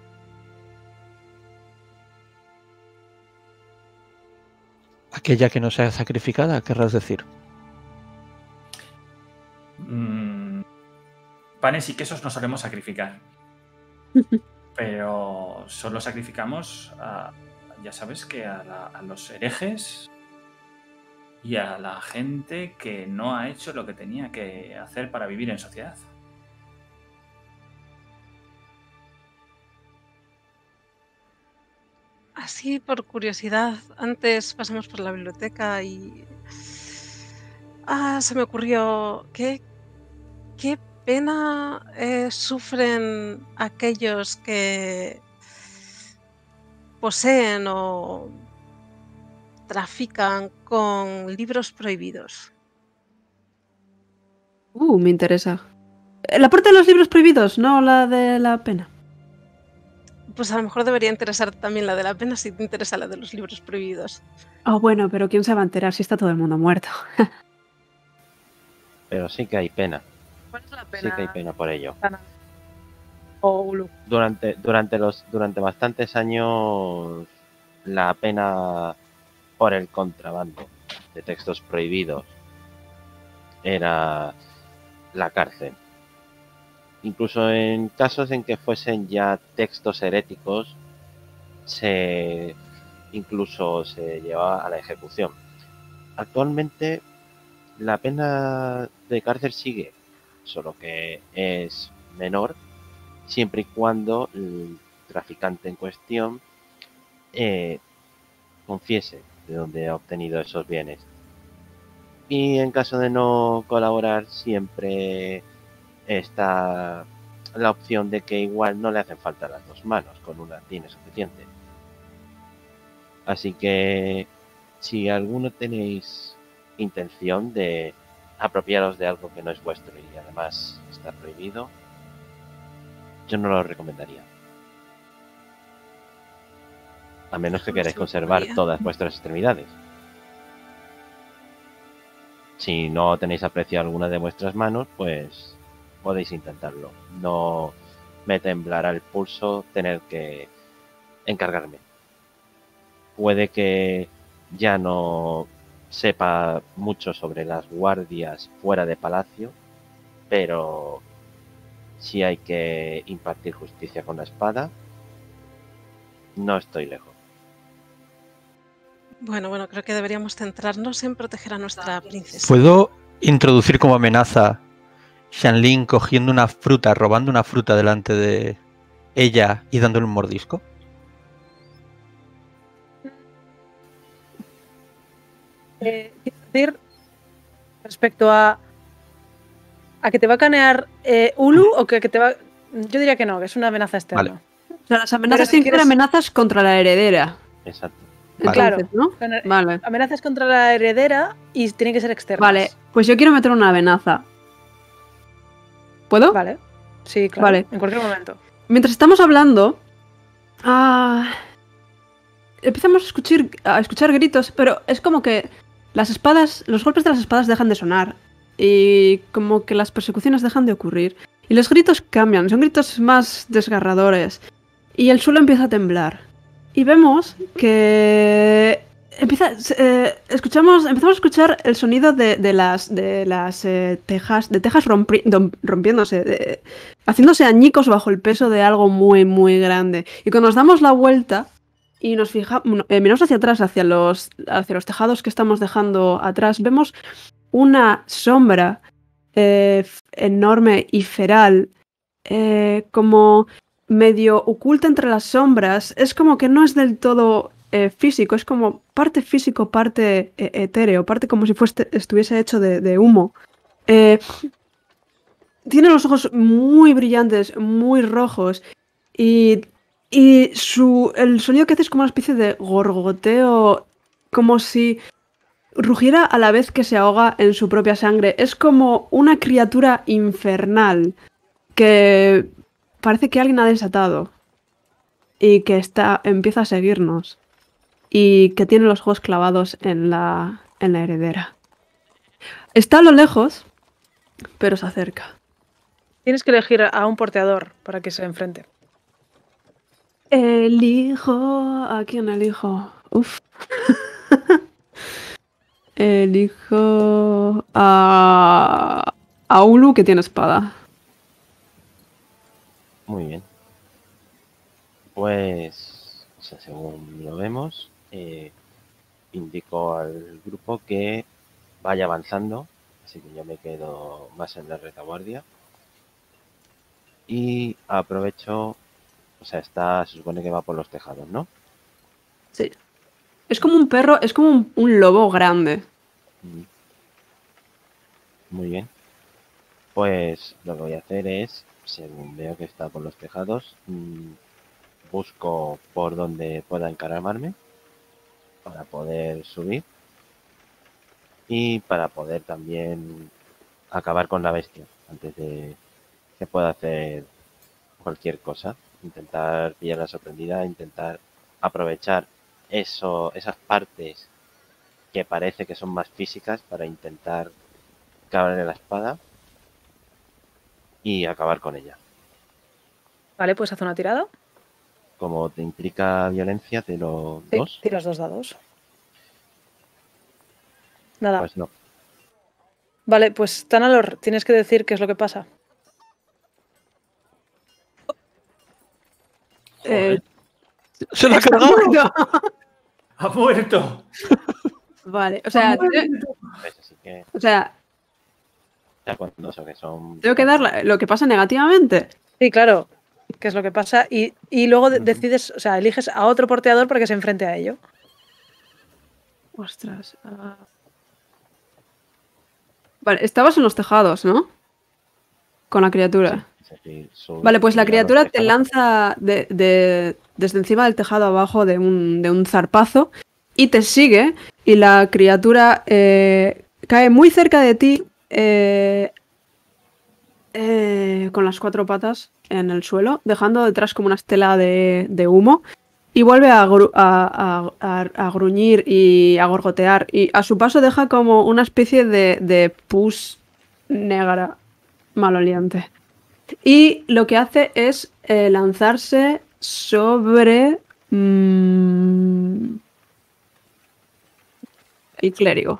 Aquella que no sea sacrificada, querrás decir. Mm, panes y quesos no solemos sacrificar, pero solo sacrificamos a, ya sabes, que a, la, a los herejes y a la gente que no ha hecho lo que tenía que hacer para vivir en sociedad. Así, por curiosidad, antes pasamos por la biblioteca y... Ah, se me ocurrió, ¿qué, qué pena eh, sufren aquellos que poseen o trafican con libros prohibidos? Uh, me interesa. La parte de los libros prohibidos, no la de la pena. Pues a lo mejor debería interesarte también la de la pena si te interesa la de los libros prohibidos. Oh, bueno, pero ¿quién se va a enterar si está todo el mundo muerto? Pero sí que hay pena. ¿Cuál es la pena? Sí que hay pena por ello. O Ulu. Durante, durante, los, durante bastantes años, la pena por el contrabando de textos prohibidos era la cárcel. Incluso en casos en que fuesen ya textos heréticos, se incluso se llevaba a la ejecución. Actualmente la pena de cárcel sigue, solo que es menor siempre y cuando el traficante en cuestión eh, confiese de dónde ha obtenido esos bienes. Y en caso de no colaborar, siempre está la opción de que igual no le hacen falta las dos manos, con una tiene suficiente. Así que si alguno tenéis intención de apropiaros de algo que no es vuestro y además está prohibido, yo no lo recomendaría. A menos que No queráis se me conservar ocurría. todas vuestras extremidades. Si no tenéis aprecio alguna de vuestras manos, pues podéis intentarlo. No me temblará el pulso tener que encargarme. Puede que ya no sepa mucho sobre las guardias fuera de palacio, pero si hay que impartir justicia con la espada, no estoy lejos. Bueno, bueno, creo que deberíamos centrarnos en proteger a nuestra princesa. ¿Puedo introducir como amenaza Shanlin cogiendo una fruta, robando una fruta delante de ella y dándole un mordisco? Eh, quiero decir, respecto a a que te va a canear eh, Ulu o que, que te va... Yo diría que no, que es una amenaza externa. Vale. O sea, las amenazas Pero si tienen que ser quieres- amenazas contra la heredera. Exacto. Vale. Claro. Entonces, ¿no? Con- Vale. Amenazas contra la heredera y tienen que ser externas. Vale, pues yo quiero meter una amenaza. ¿Puedo? Vale. Sí, claro. Vale. En cualquier momento. Mientras estamos hablando, ah, empezamos a escuchar, a escuchar gritos, pero es como que las espadas, los golpes de las espadas dejan de sonar y como que las persecuciones dejan de ocurrir. Y los gritos cambian, son gritos más desgarradores y el suelo empieza a temblar. Y vemos que empieza, eh, escuchamos, empezamos a escuchar el sonido de, de las, de las eh, tejas, de tejas rompi- dom- rompiéndose, de- haciéndose añicos bajo el peso de algo muy, muy grande. Y cuando nos damos la vuelta y nos fijamos, eh, miramos hacia atrás, hacia los, hacia los tejados que estamos dejando atrás, vemos una sombra eh, f- enorme y feral, eh, como medio oculta entre las sombras. Es como que no es del todo eh, físico, es como parte físico, parte eh, etéreo, parte como si fuese, estuviese hecho de, de humo. Eh, tiene los ojos muy brillantes, muy rojos y, y su, el sonido que hace es como una especie de gorgoteo, como si rugiera a la vez que se ahoga en su propia sangre. Es como una criatura infernal que parece que alguien ha desatado y que está, empieza a seguirnos y que tiene los ojos clavados en la, en la heredera. Está a lo lejos, pero se acerca. Tienes que elegir a un porteador para que se enfrente. Elijo... ¿A quién elijo? Uf. Elijo a... a Ulu, que tiene espada. Muy bien. Pues, o sea, según lo vemos, eh, indico al grupo que vaya avanzando, así que yo me quedo más en la retaguardia. Y aprovecho, o sea, está, se supone que va por los tejados, ¿no? Sí. Es como un perro, es como un, un lobo grande. Mm. Muy bien. Pues lo que voy a hacer es, según veo que está por los tejados, mmm, busco por donde pueda encaramarme para poder subir y para poder también acabar con la bestia antes de que pueda hacer cualquier cosa. Intentar pillarla sorprendida, intentar aprovechar eso, esas partes que parece que son más físicas para intentar clavarle la espada y acabar con ella. Vale, pues haz una tirada. Como te implica violencia, te lo Sí, dos, tiras dos dados. Nada. pues no. Vale, pues Tanalor, tienes que decir qué es lo que pasa. Eh, ¡Se lo ha ¡Está cargado! muerto! ¡Ha muerto! Vale, o sea, te- Pues así que o sea, ya cuando eso que son tengo que dar la- lo que pasa negativamente. Sí, claro, qué es lo que pasa. Y, y luego de- Ujú. decides, o sea, eliges a otro porteador para que se enfrente a ello. Ostras. ah. Vale, estabas en los tejados, ¿no? Con la criatura. es decir, su- Vale, pues la subir a los criatura te tejados. lanza de, de- desde encima del tejado abajo de un, de un zarpazo y te sigue y la criatura eh, cae muy cerca de ti, eh, eh, con las cuatro patas en el suelo, dejando detrás como una estela de, de humo, y vuelve a, gru a, a, a, a gruñir y a gorgotear, y a su paso deja como una especie de, de pus negra maloliente. Y lo que hace es eh, lanzarse sobre mmm, el clérigo.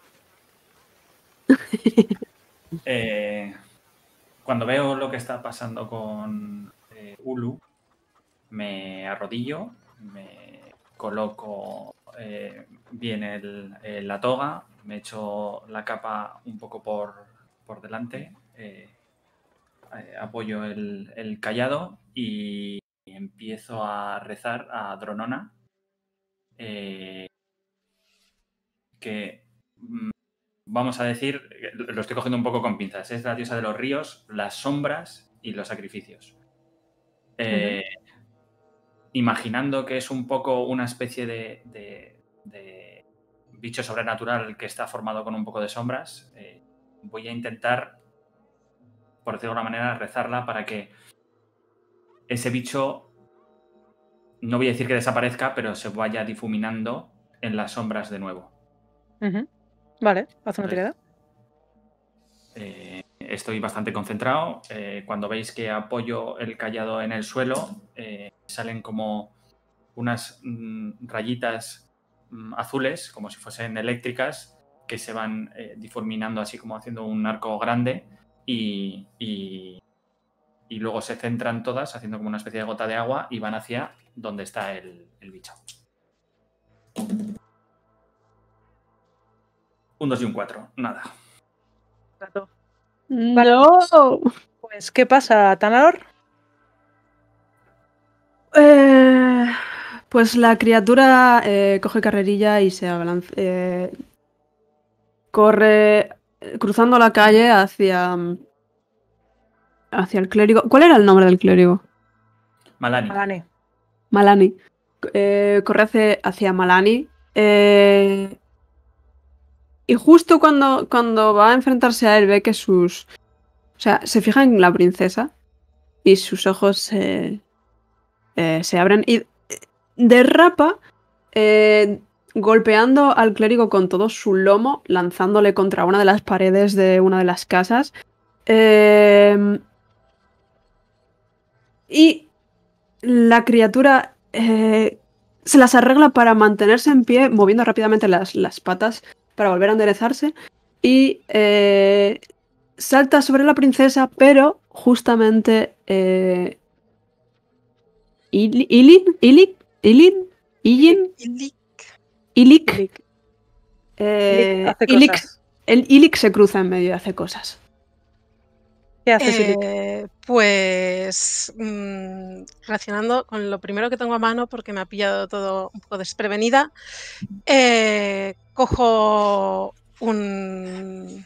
Eh, cuando veo lo que está pasando con eh, Ulu, me arrodillo, me coloco eh, bien el, el, la toga, me echo la capa un poco por, por delante, eh, eh, apoyo el, el cayado y empiezo a rezar a Dronona, eh, que vamos a decir, lo estoy cogiendo un poco con pinzas, es la diosa de los ríos, las sombras y los sacrificios. Eh, uh-huh. Imaginando que es un poco una especie de, de, de bicho sobrenatural que está formado con un poco de sombras, eh, voy a intentar, por decirlo de alguna manera, rezarla para que ese bicho, no voy a decir que desaparezca, pero se vaya difuminando en las sombras de nuevo. Uh-huh. Vale, haz una tirada. Eh, estoy bastante concentrado. Eh, cuando veis que apoyo el cayado en el suelo, eh, salen como unas mm, rayitas mm, azules, como si fuesen eléctricas, que se van eh, difuminando así como haciendo un arco grande y, y, y luego se centran todas haciendo como una especie de gota de agua y van hacia donde está el, el bicho. Un dos y un cuatro, nada. No. Pues, ¿qué pasa, Tanalor? Eh, pues la criatura eh, coge carrerilla y se abalanza. Eh, corre cruzando la calle hacia. hacia el clérigo. ¿Cuál era el nombre del clérigo? Malani. Malani. Malani. Eh, corre hacia, hacia Malani. Eh, y justo cuando, cuando va a enfrentarse a él, ve que sus. O sea, se fija en la princesa y sus ojos se. Eh, se abren y derrapa eh, golpeando al clérigo con todo su lomo, lanzándole contra una de las paredes de una de las casas. Eh, y la criatura eh, se las arregla para mantenerse en pie, moviendo rápidamente las, las patas para volver a enderezarse. Y eh, salta sobre la princesa, pero justamente... Eh, Ilin, Ilin, Ilin, Ilin, Ilik. Ilik. Eh, Ilik, el Ilik se cruza en medio y hace cosas. ¿Qué haces, eh, Ilik? Pues mmm, relacionando con lo primero que tengo a mano, porque me ha pillado todo un poco desprevenida, eh, cojo un,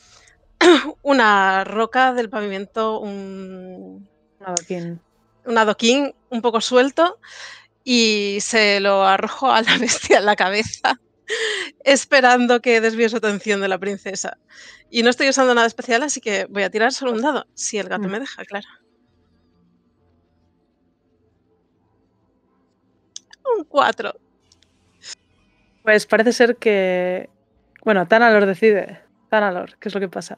una roca del pavimento, un, un adoquín. un adoquín un poco suelto y se lo arrojo a la bestia en la cabeza, esperando que desvíe su atención de la princesa. Y no estoy usando nada especial, así que voy a tirar solo un dado, si el gato mm. me deja, claro. Un cuatro. Pues parece ser que... Bueno, Tanalor decide. Tanalor, ¿qué es lo que pasa?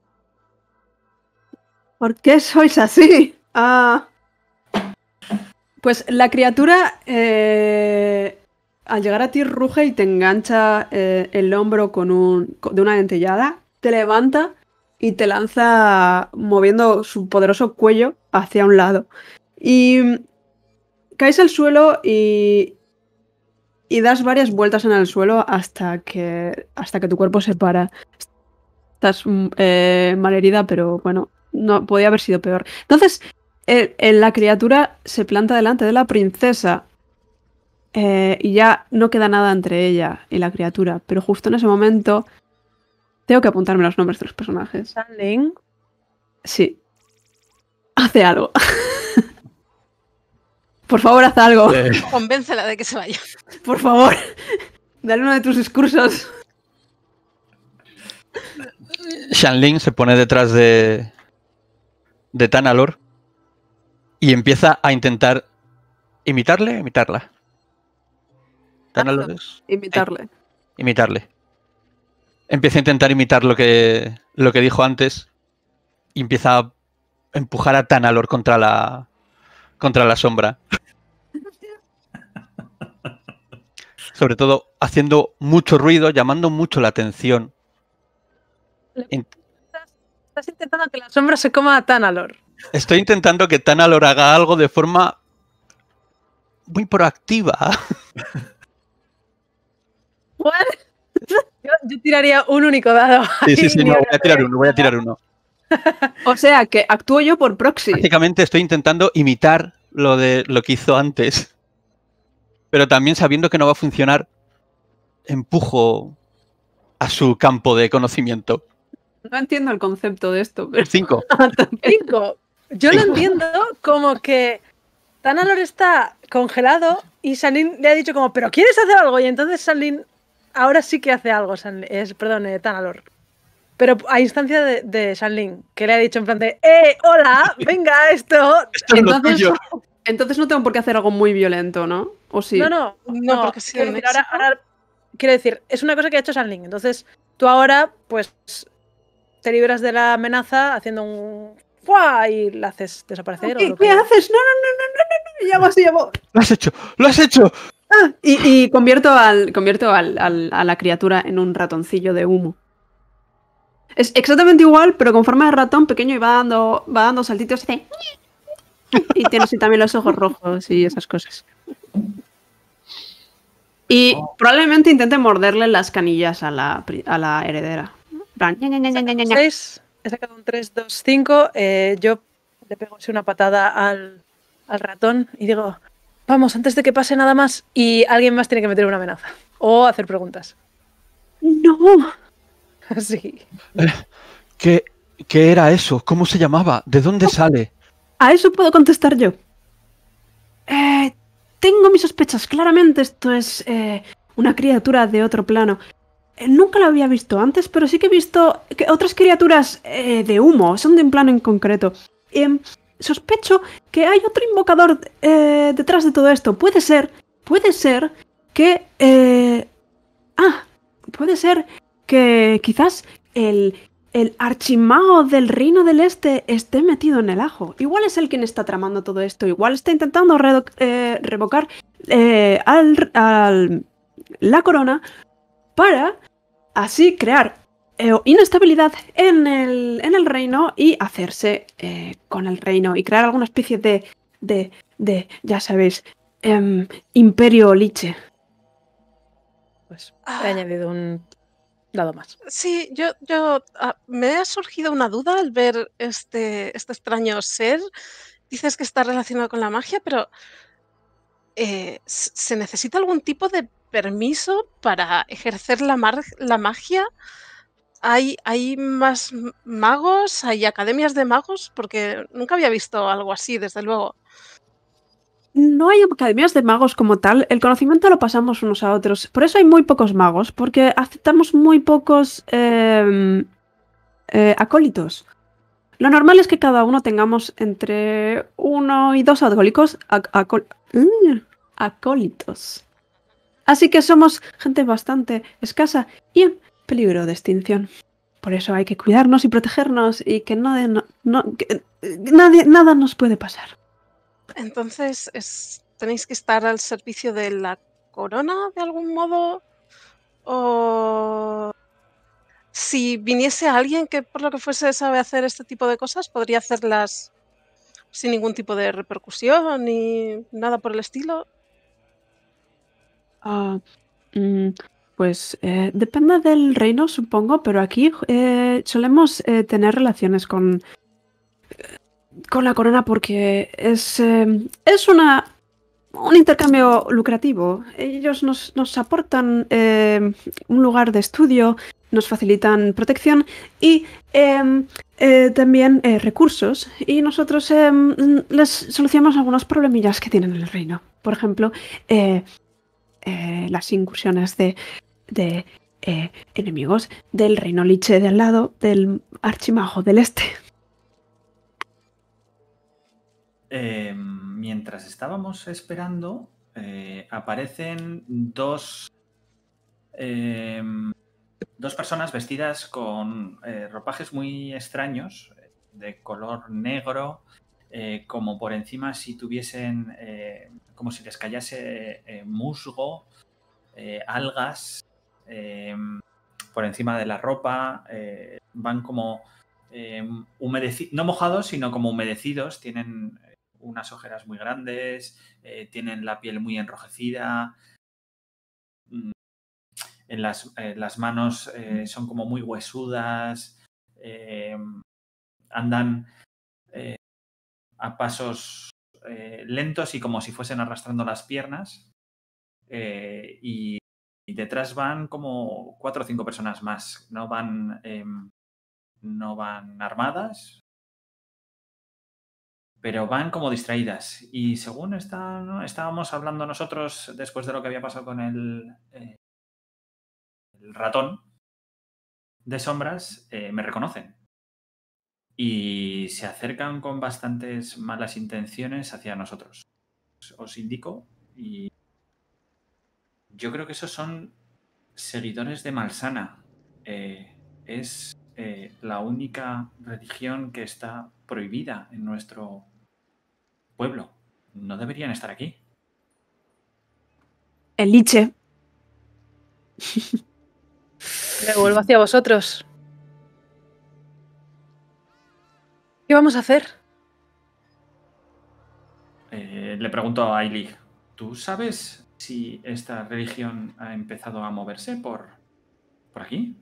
¿Por qué sois así? Ah... Pues la criatura, eh, al llegar a ti, ruge y te engancha eh, el hombro con un, de una dentellada, te levanta y te lanza moviendo su poderoso cuello hacia un lado. Y caes al suelo y, y das varias vueltas en el suelo hasta que, hasta que tu cuerpo se para. Estás eh, malherida, pero bueno, no podía haber sido peor. Entonces... El, el, la criatura se planta delante de la princesa eh, y ya no queda nada entre ella y la criatura, pero justo en ese momento tengo que apuntarme los nombres de los personajes. Shanling. Sí. Hace algo. Por favor, haz algo. Eh. Convéncela de que se vaya. Por favor. Dale uno de tus discursos. Shanling se pone detrás de... de Tanalor y empieza a intentar imitarle, imitarla. Tanalor es... Imitarle. eh, imitarle. Empieza a intentar imitar lo que, lo que dijo antes y empieza a empujar a Tanalor contra la, contra la sombra. Sobre todo haciendo mucho ruido, llamando mucho la atención. In- Estás intentando que la sombra se coma a Tanalor. Estoy intentando que Tanalor haga algo de forma muy proactiva. ¿What? Yo, yo tiraría un único dado. Sí, sí, ahí, sí, ni no, una voy a tirar uno, voy a tirar uno. O sea, que actúo yo por proxy. Básicamente estoy intentando imitar lo de lo que hizo antes. Pero también sabiendo que no va a funcionar, empujo a su campo de conocimiento. No entiendo el concepto de esto, pero... Cinco. Cinco. Yo lo Cinco. entiendo como que Tanalor está congelado y Shanlin le ha dicho como, pero ¿quieres hacer algo? Y entonces Shanlin ahora sí que hace algo, Shanlin, es, perdón, eh, Tanalor. Pero a instancia de, de Shanlin, que le ha dicho en plan de, ¡eh, hola! Venga, esto. Esto es lo Entonces, tuyo. entonces no tengo por qué hacer algo muy violento, ¿no? ¿O sí? No, no, No, no, porque sí, quiero en decir, ahora, México. ahora- quiero decir, es una cosa que ha hecho Shanlin. Entonces, tú ahora, pues, te libras de la amenaza haciendo un ¡fua! Y la haces desaparecer. ¿Qué, o lo qué que... haces? No, no, no, no, no, no, no. Llamo así, llamo. ¡Lo has hecho! ¡Lo has hecho! Ah, y, y convierto, al, convierto al, al- a la criatura en un ratoncillo de humo. Es exactamente igual, pero con forma de ratón pequeño y va dando, va dando saltitos y hace... Y tiene así también los ojos rojos y esas cosas. Y probablemente intente morderle las canillas a la, pri- a la heredera. En plan, ña, ña, ña, ña, ña, ña, ña. seis, he sacado un tres, dos, cinco. eh, yo le pego así una patada al, al ratón y digo, vamos, antes de que pase nada más. Y alguien más tiene que meter una amenaza. O hacer preguntas. No. Así. ¿Qué, ¿Qué era eso? ¿Cómo se llamaba? ¿De dónde sale? A eso puedo contestar yo. Eh, tengo mis sospechas. Claramente esto es eh, una criatura de otro plano. Eh, nunca la había visto antes, pero sí que he visto que otras criaturas eh, de humo. Son de un plano en concreto. Em, sospecho que hay otro invocador eh, detrás de todo esto. Puede ser, puede ser que... eh, ah, puede ser que quizás el... El archimago del Reino del Este esté metido en el ajo. Igual es él quien está tramando todo esto. Igual está intentando redo- eh, revocar eh, al, al- la corona para así crear eh, inestabilidad en el, en el reino y hacerse eh, con el reino y crear alguna especie de, de, de ya sabéis, em, imperio liche. Pues Ah. he añadido un dado más. Sí, yo, yo ah, me ha surgido una duda al ver este, este extraño ser. Dices que está relacionado con la magia, pero eh, s- ¿se necesita algún tipo de permiso para ejercer la, mar- la magia? ¿Hay, hay más m- magos? ¿Hay academias de magos? Porque nunca había visto algo así, desde luego. No hay academias de magos como tal, el conocimiento lo pasamos unos a otros. Por eso hay muy pocos magos, porque aceptamos muy pocos eh, eh, acólitos. Lo normal es que cada uno tengamos entre uno y dos acólicos, ac- acol- mm, acólitos. Así que somos gente bastante escasa y en peligro de extinción. Por eso hay que cuidarnos y protegernos y que, no de- no- no- que, eh, nadie, nada nos puede pasar. Entonces, es- ¿tenéis que estar al servicio de la corona de algún modo? ¿O si viniese alguien que por lo que fuese sabe hacer este tipo de cosas, podría hacerlas sin ningún tipo de repercusión ni nada por el estilo? Ah, mm, pues eh, depende del reino, supongo, pero aquí eh, solemos eh, tener relaciones con, con la corona porque es, eh, es una, un intercambio lucrativo. Ellos nos, nos aportan eh, un lugar de estudio, nos facilitan protección y em, eh, también eh, recursos. Y nosotros em, les solucionamos algunos problemillas que tienen en el reino. Por ejemplo, eh, eh, las incursiones de, de eh, enemigos del reino liche de al lado, del archimago del este. eh, mientras estábamos esperando, eh, aparecen dos, eh, dos personas vestidas con eh, ropajes muy extraños, de color negro, eh, como por encima si tuviesen, eh, como si les cayase eh, musgo, eh, algas, eh, por encima de la ropa, eh, van como eh, humedecidos, no mojados, sino como humedecidos, tienen unas ojeras muy grandes, eh, tienen la piel muy enrojecida, en las, eh, las manos eh, son como muy huesudas, eh, andan eh, a pasos eh, lentos y como si fuesen arrastrando las piernas, eh, y, y detrás van como cuatro o cinco personas más, no van, eh, no van armadas, pero van como distraídas. Y según está, ¿no? estábamos hablando nosotros después de lo que había pasado con el, eh, el ratón de sombras, eh, me reconocen. Y se acercan con bastantes malas intenciones hacia nosotros. Os indico, y yo creo que esos son seguidores de Malsana. Eh, es eh, la única religión que está prohibida en nuestro pueblo. No deberían estar aquí. El liche. Me vuelvo hacia vosotros. ¿Qué vamos a hacer? Eh, le pregunto a Ailig, ¿tú sabes si esta religión ha empezado a moverse por, por aquí?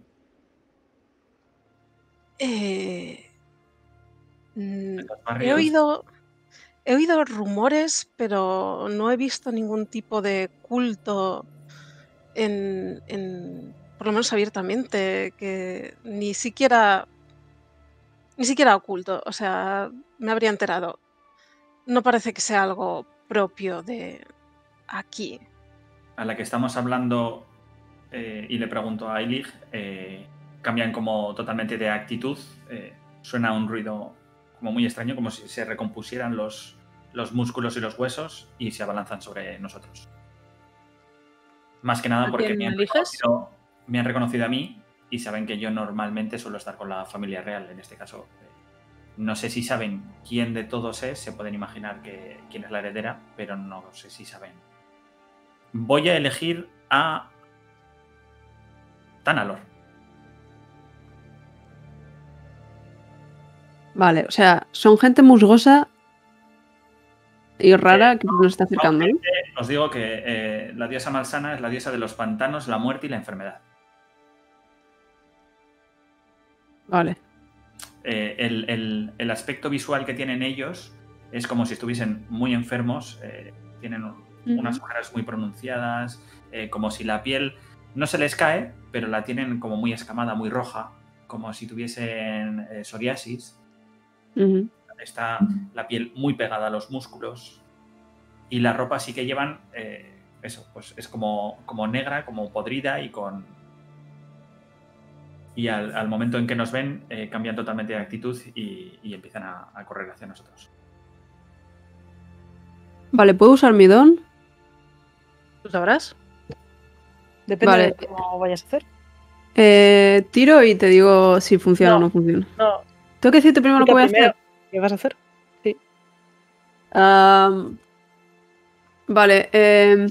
Eh, mm, ¿En los he barrios? oído, he oído rumores, pero no he visto ningún tipo de culto en, en- por lo menos abiertamente, que ni siquiera, ni siquiera oculto. O sea, me habría enterado. No parece que sea algo propio de aquí. A la que estamos hablando, eh, y le pregunto a Ailig, eh, cambian como totalmente de actitud. Eh, suena un ruido como muy extraño, como si se recompusieran los, los músculos y los huesos y se abalanzan sobre nosotros. Más que nada ¿A porque quién me han, eliges? reconocido, me han reconocido a mí y saben que yo normalmente suelo estar con la familia real, en este caso. Eh, no sé si saben quién de todos es, se pueden imaginar que, quién es la heredera, pero no sé si saben. Voy a elegir a Tanalor. Vale, o sea, son gente musgosa y rara Eh, que nos está acercando, ¿no? Os digo que eh, la diosa Malsana es la diosa de los pantanos, la muerte y la enfermedad. Vale. Eh, el, el- el aspecto visual que tienen ellos es como si estuviesen muy enfermos, eh, tienen unas Ujú. ojeras muy pronunciadas, eh, como si la piel no se les cae, pero la tienen como muy escamada, muy roja, como si tuviesen eh, psoriasis. Ujú. Está la piel muy pegada a los músculos y la ropa sí que llevan, eh, eso, pues es como, como negra, como podrida y con... Y al, al momento en que nos ven, eh, cambian totalmente de actitud y, y empiezan a, a correr hacia nosotros. Vale, ¿puedo usar mi don? ¿Tú sabrás? Depende Vale. de cómo vayas a hacer. Eh, tiro y te digo si funciona No. o no funciona. No, Tengo que decirte primero lo que voy a primero, hacer. ¿qué vas a hacer? Am, vale, eh,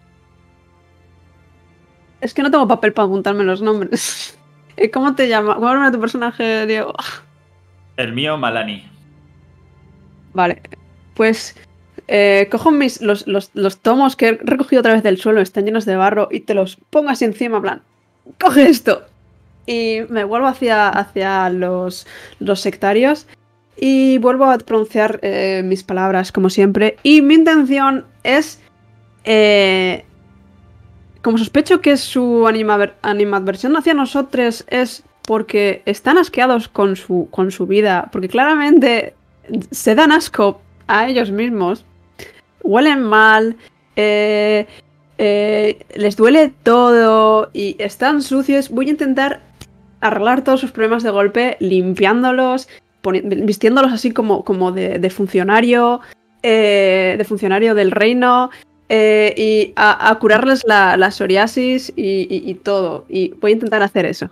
es que no tengo papel para apuntarme los nombres. Eh, ¿Cómo te llamas? ¿Cómo se llama tu personaje, Diego? El mío, Malani. Vale, pues eh, cojo mis, los, los, los tomos que he recogido otra vez del suelo, están llenos de barro, y te los pongo así encima, en plan, coge esto. Y me vuelvo hacia, hacia los, los sectarios y vuelvo a pronunciar eh, mis palabras como siempre. Y mi intención es, eh, como sospecho que su anima, animadversión hacia nosotros es porque están asqueados con su, con su vida, porque claramente se dan asco a ellos mismos, huelen mal, eh, eh, les duele todo y están sucios. Voy a intentar arreglar todos sus problemas de golpe, limpiándolos, vistiéndolos así como, como de, de funcionario, eh, de funcionario del reino eh, y a, a curarles la, la psoriasis y, y, y todo. Y voy a intentar hacer eso.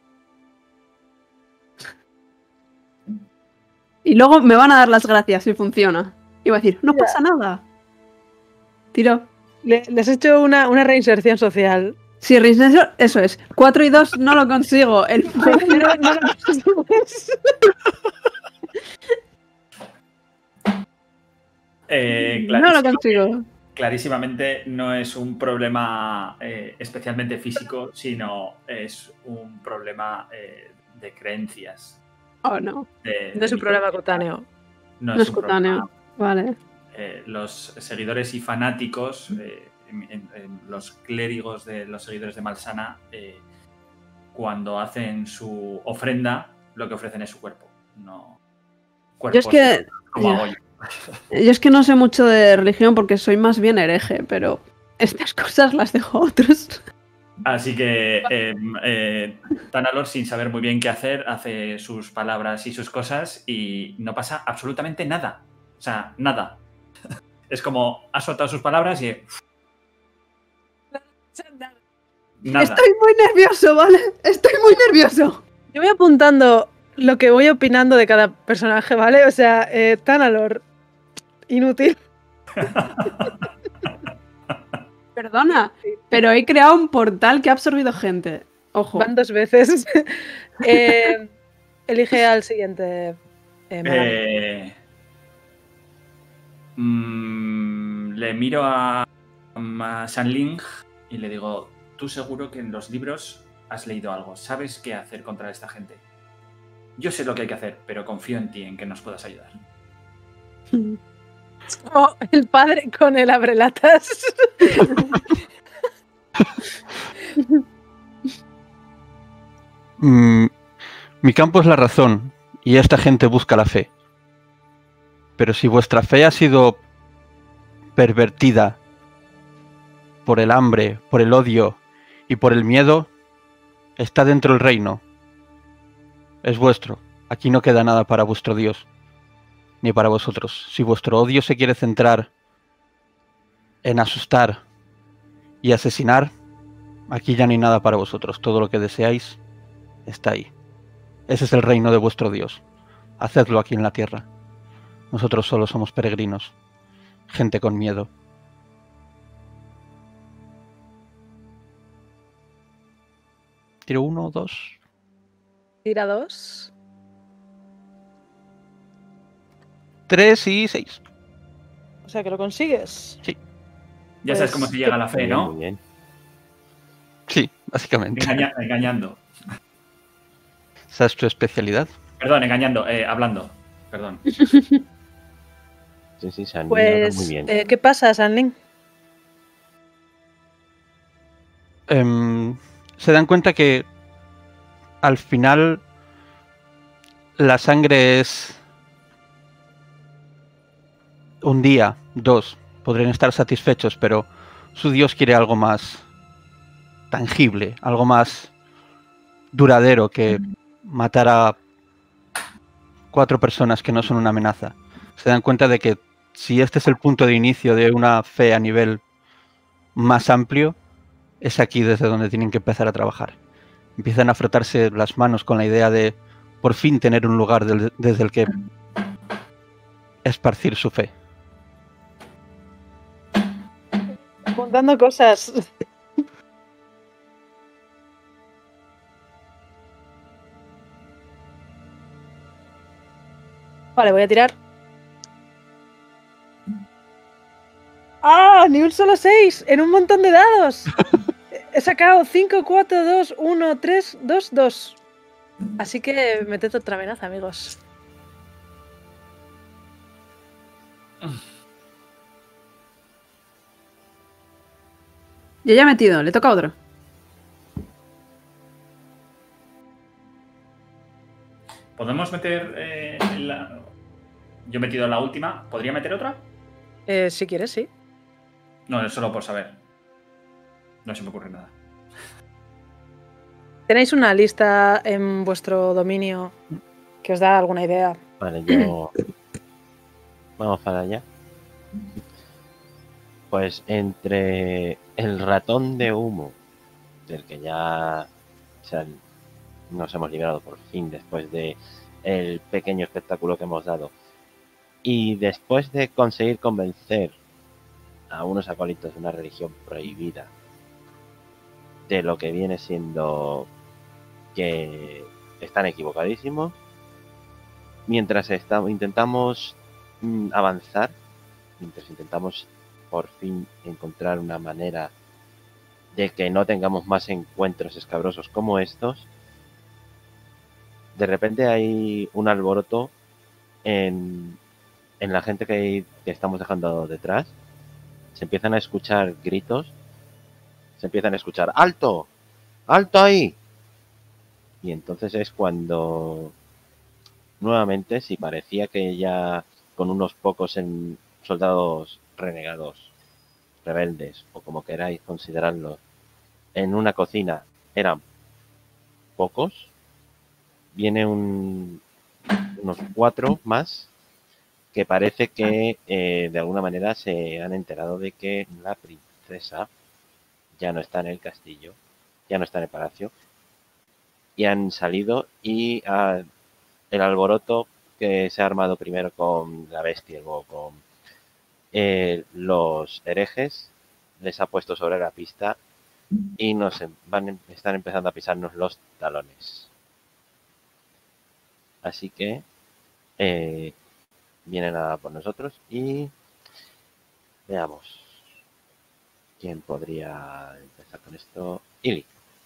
Y luego me van a dar las gracias si funciona. Y voy a decir, no pasa nada. Tiro. Le- les he hecho una, una reinserción social. Sí, reinserción, eso es. cuatro y dos no lo consigo. El primero no lo consigo. Eh, No lo clarísimo- consigo. clarísimamente no es un problema eh, especialmente físico, sino es un problema eh, de creencias. Oh, no. de- No es de un problema mitología. cutáneo. No, No es es un cutáneo. problema. Vale. Eh, los seguidores y fanáticos, eh, en- en- en los clérigos de los seguidores de Malsana, eh, cuando hacen su ofrenda, lo que ofrecen es su cuerpo, no cuerpos Yo es que. como hago yo. Yo es que no sé mucho de religión porque soy más bien hereje, pero estas cosas las dejo a otros. Así que eh, eh, Tanalor, sin saber muy bien qué hacer, hace sus palabras y sus cosas y no pasa absolutamente nada. O sea, nada. Es como ha soltado sus palabras y nada. Estoy muy nervioso, ¿vale? Estoy muy nervioso. Yo voy apuntando lo que voy opinando de cada personaje, ¿vale? O sea, eh, Tanalor, inútil. Perdona, pero he creado un portal que ha absorbido gente. Ojo. Van dos veces. Eh, elige al siguiente. eh, Magan. Eh, mm, le miro a, a Shanling y le digo, tú seguro que en los libros has leído algo, sabes qué hacer contra esta gente. Yo sé lo que hay que hacer, pero confío en ti, en que nos puedas ayudar. Oh, el padre con el abrelatas. Mm, mi campo es la razón, y esta gente busca la fe. Pero si vuestra fe ha sido pervertida por el hambre, por el odio y por el miedo, está dentro del reino. Es vuestro. Aquí no queda nada para vuestro Dios, ni para vosotros. Si vuestro odio se quiere centrar en asustar y asesinar, aquí ya no hay nada para vosotros. Todo lo que deseáis está ahí. Ese es el reino de vuestro Dios. Hacedlo aquí en la tierra. Nosotros solo somos peregrinos, gente con miedo. Tiro uno, dos. Tira dos. Tres y seis. O sea que lo consigues. Ya sabes Pues, cómo se llega a la fe, Muy bien, ¿no? muy bien. Sí, básicamente. Engaña- engañando. Esa es tu especialidad. Perdón, engañando, eh, hablando. Perdón. Sí, sí, se han mirado Pues, muy bien. eh, ¿qué pasa, Sanling? Em, se dan cuenta que al final la sangre es un día, dos, podrían estar satisfechos, pero su Dios quiere algo más tangible, algo más duradero que matar a cuatro personas que no son una amenaza. Se dan cuenta de que si este es el punto de inicio de una fe a nivel más amplio, es aquí desde donde tienen que empezar a trabajar. Empiezan a frotarse las manos con la idea de por fin tener un lugar del- desde el que esparcir su fe. Apuntando cosas. Vale, voy a tirar. ¡Ah! ¡Ni un solo seis! ¡En un montón de dados! He sacado cinco, cuatro, dos, uno, tres, dos, dos. Así que meted otra amenaza, amigos. Yo ya he metido, le toca a otro. ¿Podemos meter eh, la... Yo he metido la última. ¿Podría meter otra? Eh, si quieres, sí. No, es solo por saber. No se me ocurre nada. ¿Tenéis una lista en vuestro dominio que os da alguna idea? Vale, yo... Vamos para allá. Pues entre el ratón de humo, del que ya se han- nos hemos liberado por fin después de el pequeño espectáculo que hemos dado, y después de conseguir convencer a unos acólitos de una religión prohibida de lo que viene siendo que están equivocadísimos, mientras estamos, intentamos mm, avanzar, mientras intentamos por fin encontrar una manera de que no tengamos más encuentros escabrosos como estos, de repente hay un alboroto en, en la gente que, que estamos dejando detrás. Se empiezan a escuchar gritos, se empiezan a escuchar ¡alto! ¡Alto ahí! Y entonces es cuando nuevamente, si parecía que ya con unos pocos en soldados renegados, rebeldes o como queráis considerarlos, en una cocina eran pocos, viene un, unos cuatro más que parece que eh, de alguna manera se han enterado de que la princesa ya no está en el castillo, ya no está en el palacio, y han salido y ah, el alboroto que se ha armado primero con la bestia y luego con eh, los herejes les ha puesto sobre la pista y nos em- van, están empezando a pisarnos los talones. Así que eh, vienen a por nosotros y veamos quién podría empezar con esto. Ili.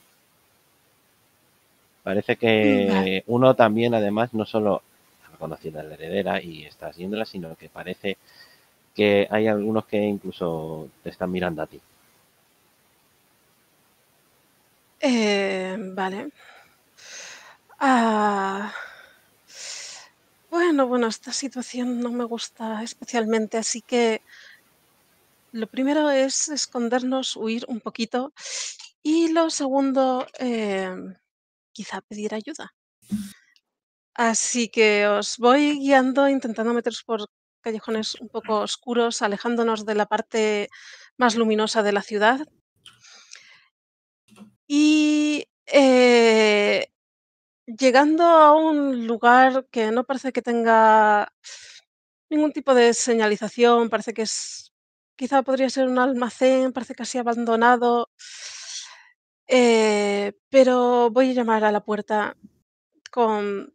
Parece Vale. que uno también, además, no solo ha reconocido a la heredera y está siguiéndola, sino que parece que hay algunos que incluso te están mirando a ti. Eh, vale. Ah, bueno, bueno, esta situación no me gusta especialmente, así que lo primero es escondernos, huir un poquito y lo segundo, em, quizá pedir ayuda. Así que os voy guiando, intentando meteros por callejones un poco oscuros, alejándonos de la parte más luminosa de la ciudad. Y eh, llegando a un lugar que no parece que tenga ningún tipo de señalización, parece que es, quizá podría ser un almacén, parece casi abandonado, eh, pero voy a llamar a la puerta con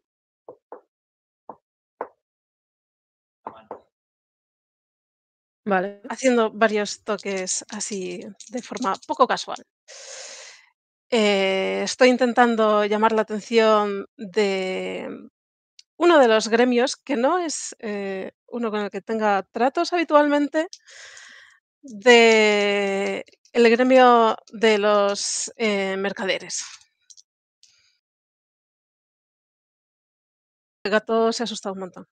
Vale. haciendo varios toques así de forma poco casual. Eh, estoy intentando llamar la atención de uno de los gremios, que no es eh, uno con el que tenga tratos habitualmente, de el gremio de los eh, mercaderes. El gato se ha asustado un montón.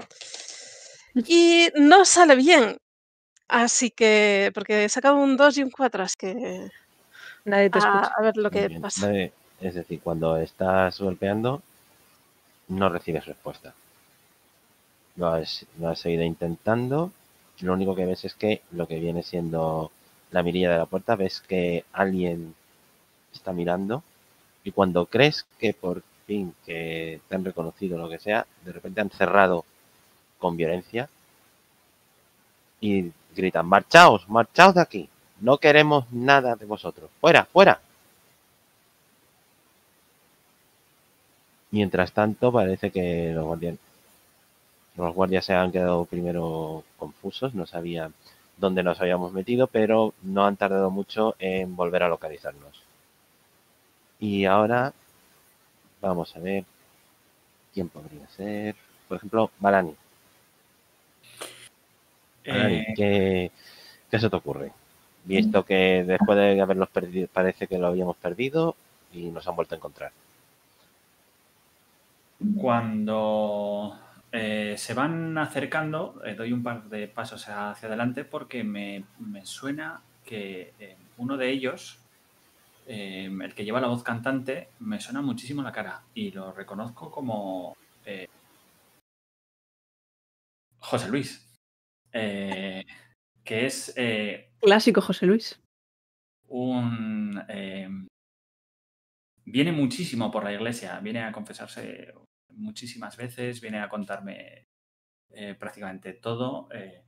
Y no sale bien, así que, porque he sacado un dos y un cuatro, así que Nadie te a, escucha. a ver lo Muy que bien. pasa. Vale, es decir, cuando estás golpeando, no recibes respuesta. Lo has, lo has seguido intentando. Lo único que ves es que lo que viene siendo la mirilla de la puerta, ves que alguien está mirando y cuando crees que por fin que te han reconocido lo que sea, de repente han cerrado con violencia y gritan, marchaos, marchaos de aquí, no queremos nada de vosotros, fuera, fuera. Mientras tanto, parece que los guardias, los guardias se han quedado primero confusos, no sabían dónde nos habíamos metido, pero no han tardado mucho en volver a localizarnos. Y ahora vamos a ver quién podría ser. Por ejemplo, Balani. Balani, Eh, ¿qué, qué se te ocurre? Visto que después de haberlos perdido, parece que lo habíamos perdido y nos han vuelto a encontrar. Cuando eh, se van acercando, eh, doy un par de pasos hacia adelante porque me, me suena que eh, uno de ellos, eh, el que lleva la voz cantante, me suena muchísimo la cara y lo reconozco como eh, José Luis. eh, que es eh, Clásico, José Luis. un... eh, viene muchísimo por la iglesia, viene a confesarse muchísimas veces, viene a contarme eh, prácticamente todo. Eh,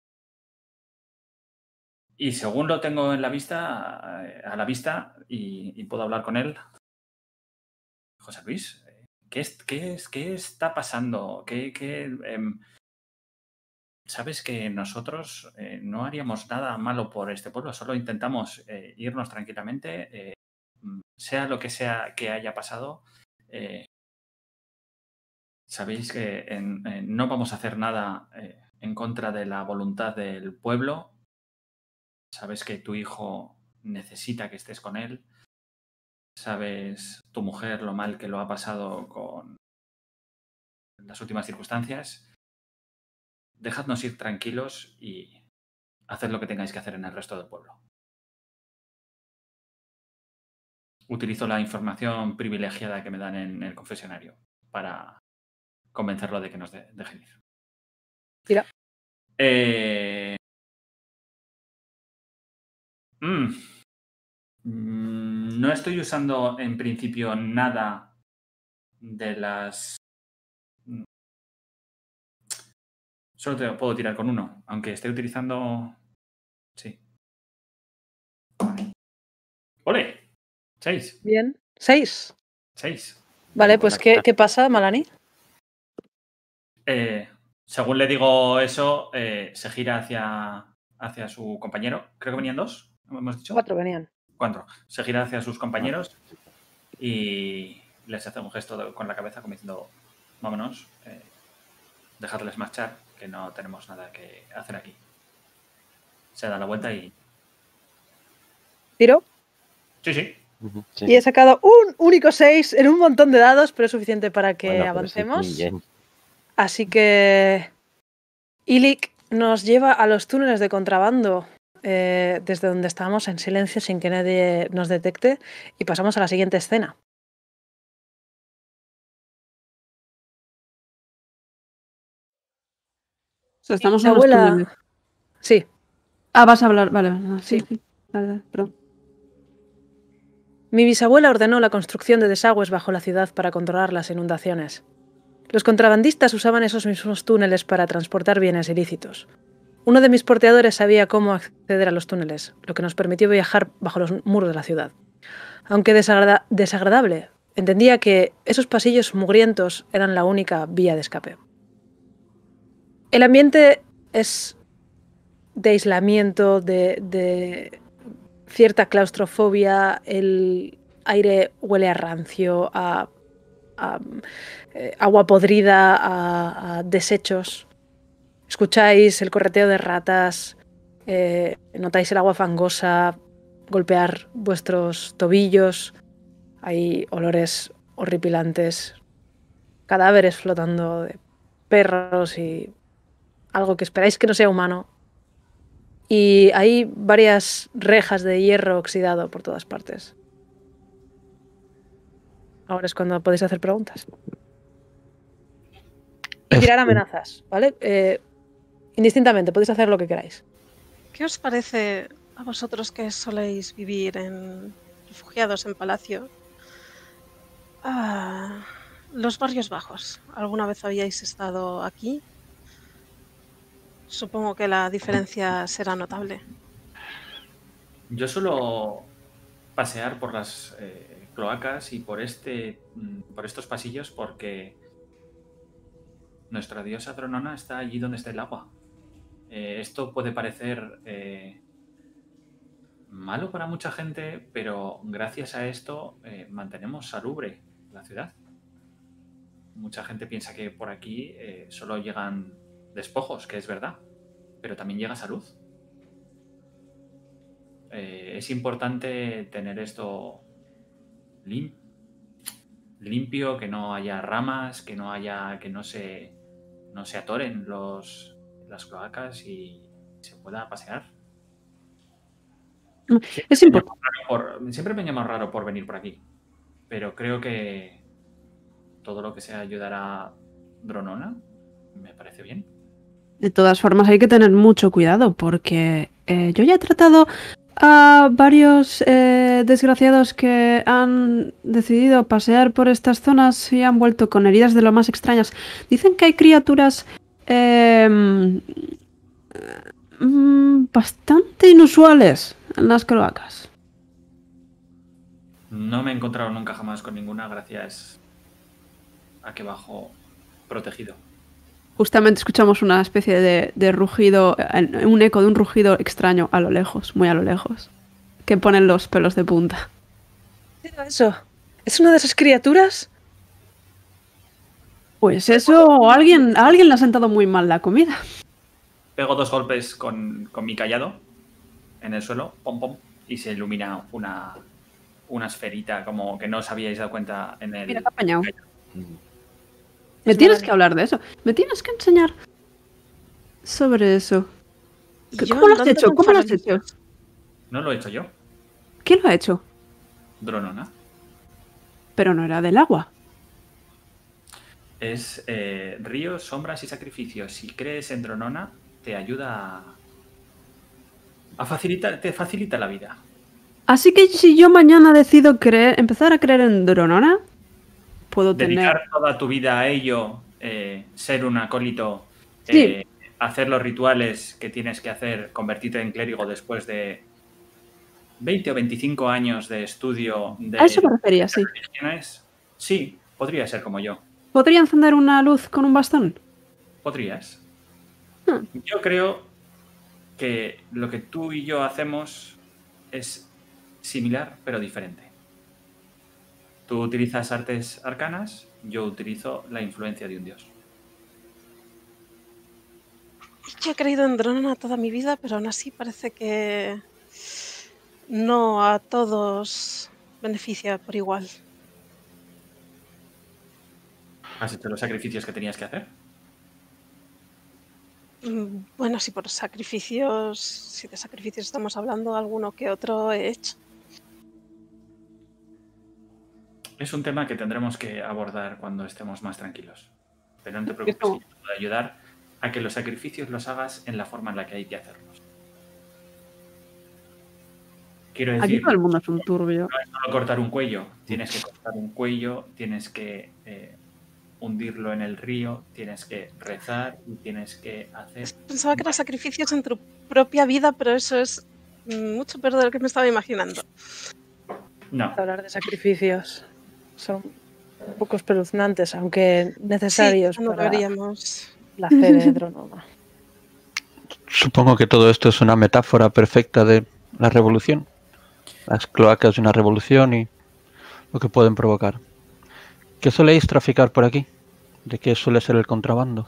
y según lo tengo en la vista, eh, a la vista, y, y puedo hablar con él, José Luis, ¿qué, es, qué, es, qué está pasando? ¿Qué, qué, eh, Sabes que nosotros eh, no haríamos nada malo por este pueblo, solo intentamos eh, irnos tranquilamente, eh, sea lo que sea que haya pasado. Eh, sabéis que en, en, no vamos a hacer nada eh, en contra de la voluntad del pueblo. Sabes que tu hijo necesita que estés con él. Sabes tu mujer lo mal que lo ha pasado con las últimas circunstancias. Dejadnos ir tranquilos y haced lo que tengáis que hacer en el resto del pueblo. Utilizo la información privilegiada que me dan en el confesionario para convencerlo de que nos de dejen ir. Tira. Eh... Mm. No estoy usando en principio nada de las... Solo te puedo tirar con uno, aunque esté utilizando... Sí. ¡Ole! Seis. Bien. Seis. Seis. Vale, pues ¿qué, ¿qué pasa, Malani? Eh, según le digo eso, eh, se gira hacia, hacia su compañero. Creo que venían dos, ¿hemos dicho? Cuatro venían. Cuatro. Se gira hacia sus compañeros y les hace un gesto de, con la cabeza como diciendo, vámonos, eh, dejadles marchar, que no tenemos nada que hacer aquí. Se da la vuelta y... ¿Tiro? Sí, sí. Uh-huh, sí. Y he sacado un único seis en un montón de dados, pero es suficiente para que bueno, avancemos. Sí, bien. Así que Ilik nos lleva a los túneles de contrabando eh, desde donde estábamos en silencio sin que nadie nos detecte y pasamos a la siguiente escena. O sea, estamos Mi en los abuela... túneles. Sí. Ah, vas a hablar, vale. No, sí, Sí. sí. Dale, dale, perdón. Mi bisabuela ordenó la construcción de desagües bajo la ciudad para controlar las inundaciones. Los contrabandistas usaban esos mismos túneles para transportar bienes ilícitos. Uno de mis porteadores sabía cómo acceder a los túneles, lo que nos permitió viajar bajo los muros de la ciudad. Aunque desagrada- desagradable, entendía que esos pasillos mugrientos eran la única vía de escape. El ambiente es de aislamiento, de, de cierta claustrofobia, el aire huele a rancio, a, a eh, agua podrida, a, a desechos. Escucháis el correteo de ratas, eh, notáis el agua fangosa golpear vuestros tobillos, hay olores horripilantes, cadáveres flotando de perros y algo que esperáis que no sea humano. Y hay varias rejas de hierro oxidado por todas partes. Ahora es cuando podéis hacer preguntas. Y tirar amenazas, ¿vale? Eh, indistintamente, podéis hacer lo que queráis. ¿Qué os parece a vosotros que soléis vivir en refugiados en palacio? Ah, los barrios bajos. ¿Alguna vez habíais estado aquí? Supongo que la diferencia será notable. Yo suelo pasear por las eh, cloacas y por, este, por estos pasillos porque nuestra diosa Dronona está allí donde está el agua. Eh, esto puede parecer eh, malo para mucha gente, pero gracias a esto eh, mantenemos salubre la ciudad. Mucha gente piensa que por aquí eh, solo llegan despojos, que es verdad, pero también llega salud. Eh, es importante tener esto lim limpio, que no haya ramas, que no haya, que no se, no se atoren los, las cloacas y se pueda pasear. Es importante. Por, siempre me llama raro por venir por aquí, pero creo que todo lo que sea ayudar a Dronona me parece bien. De todas formas, hay que tener mucho cuidado porque eh, yo ya he tratado a varios eh, desgraciados que han decidido pasear por estas zonas y han vuelto con heridas de lo más extrañas. Dicen que hay criaturas eh, mm, bastante inusuales en las cloacas. No me he encontrado nunca jamás con ninguna gracias a que bajo protegido. Justamente escuchamos una especie de, de rugido, un eco de un rugido extraño a lo lejos, muy a lo lejos, que ponen los pelos de punta. ¿Qué era eso? ¿Es una de esas criaturas? Pues eso, a alguien, a alguien le ha sentado muy mal la comida. Pego dos golpes con, con mi callado en el suelo, pom pom, y se ilumina una, una esferita como que no os habíais dado cuenta en el... Mira, te ha apañado. Mm. Me Es tienes maravilloso. que hablar de eso. Me tienes que enseñar sobre eso. Y ¿Qué- yo ¿Cómo lo has andando hecho? con ¿Cómo lo has farolillos. hecho? No lo he hecho yo, ¿Quién lo ha hecho? Dronona. Pero no era del agua. Es eh, ríos, sombras y sacrificios. Si crees en Dronona, te ayuda a, a facilitar, te facilita la vida. Así que si yo mañana decido creer, empezar a creer en Dronona, puedo Dedicar tener... toda tu vida a ello, eh, ser un acólito, Sí. eh, hacer los rituales que tienes que hacer, convertirte en clérigo después de veinte o veinticinco años de estudio de A eso me refería, sí. religiones. Sí, podría ser como yo. ¿Podría encender una luz con un bastón? Podrías. Hmm. Yo creo que lo que tú y yo hacemos es similar pero diferente. Tú utilizas artes arcanas, yo utilizo la influencia de un dios. Yo he creído en Dronona toda mi vida, pero aún así parece que no a todos beneficia por igual. ¿Has hecho los sacrificios que tenías que hacer? Mm, Bueno, si por sacrificios, si de sacrificios estamos hablando, alguno que otro he hecho. Es un tema que tendremos que abordar cuando estemos más tranquilos. Pero no te preocupes, Eso. que yo te puedo ayudar a que los sacrificios los hagas en la forma en la que hay que hacerlos. Quiero Aquí decir, todo el mundo es un turbio. no es solo cortar un cuello, tienes que cortar un cuello, tienes que eh, hundirlo en el río, tienes que rezar y tienes que hacer... Pensaba que eran sacrificios en tu propia vida, pero eso es mm, mucho peor de lo que me estaba imaginando. No, Hablar de sacrificios son un poco espeluznantes, aunque necesarios Sí, no para deberíamos. la fe de Dronoma. Supongo que todo esto es una metáfora perfecta de la revolución. Las cloacas de una revolución y lo que pueden provocar. ¿Qué soléis traficar por aquí? ¿De qué suele ser el contrabando?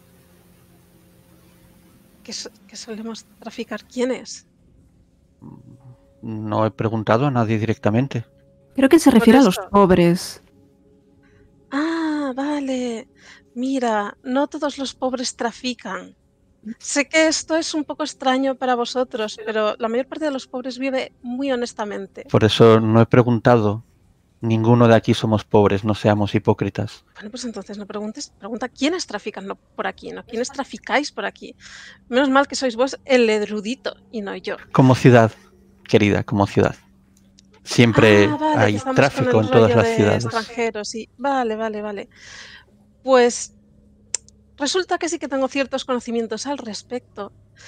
¿Qué, so- qué solemos traficar? ¿Quién es? No he preguntado a nadie directamente. Creo que se Por refiere a los eso. pobres. Ah, vale. Mira, no todos los pobres trafican. Sé que esto es un poco extraño para vosotros, pero la mayor parte de los pobres vive muy honestamente. Por eso no he preguntado. Ninguno de aquí somos pobres, no seamos hipócritas. Bueno, pues entonces no preguntes, pregunta quiénes trafican no por aquí, ¿no? ¿Quiénes traficáis por aquí? Menos mal que sois vos el erudito y no yo. Como ciudad, querida, como ciudad. Siempre Ah, vale, que hay estamos tráfico con el en todas rollo las de ciudades. extranjeros, sí. Vale, vale, vale. Pues resulta que sí que tengo ciertos conocimientos al respecto.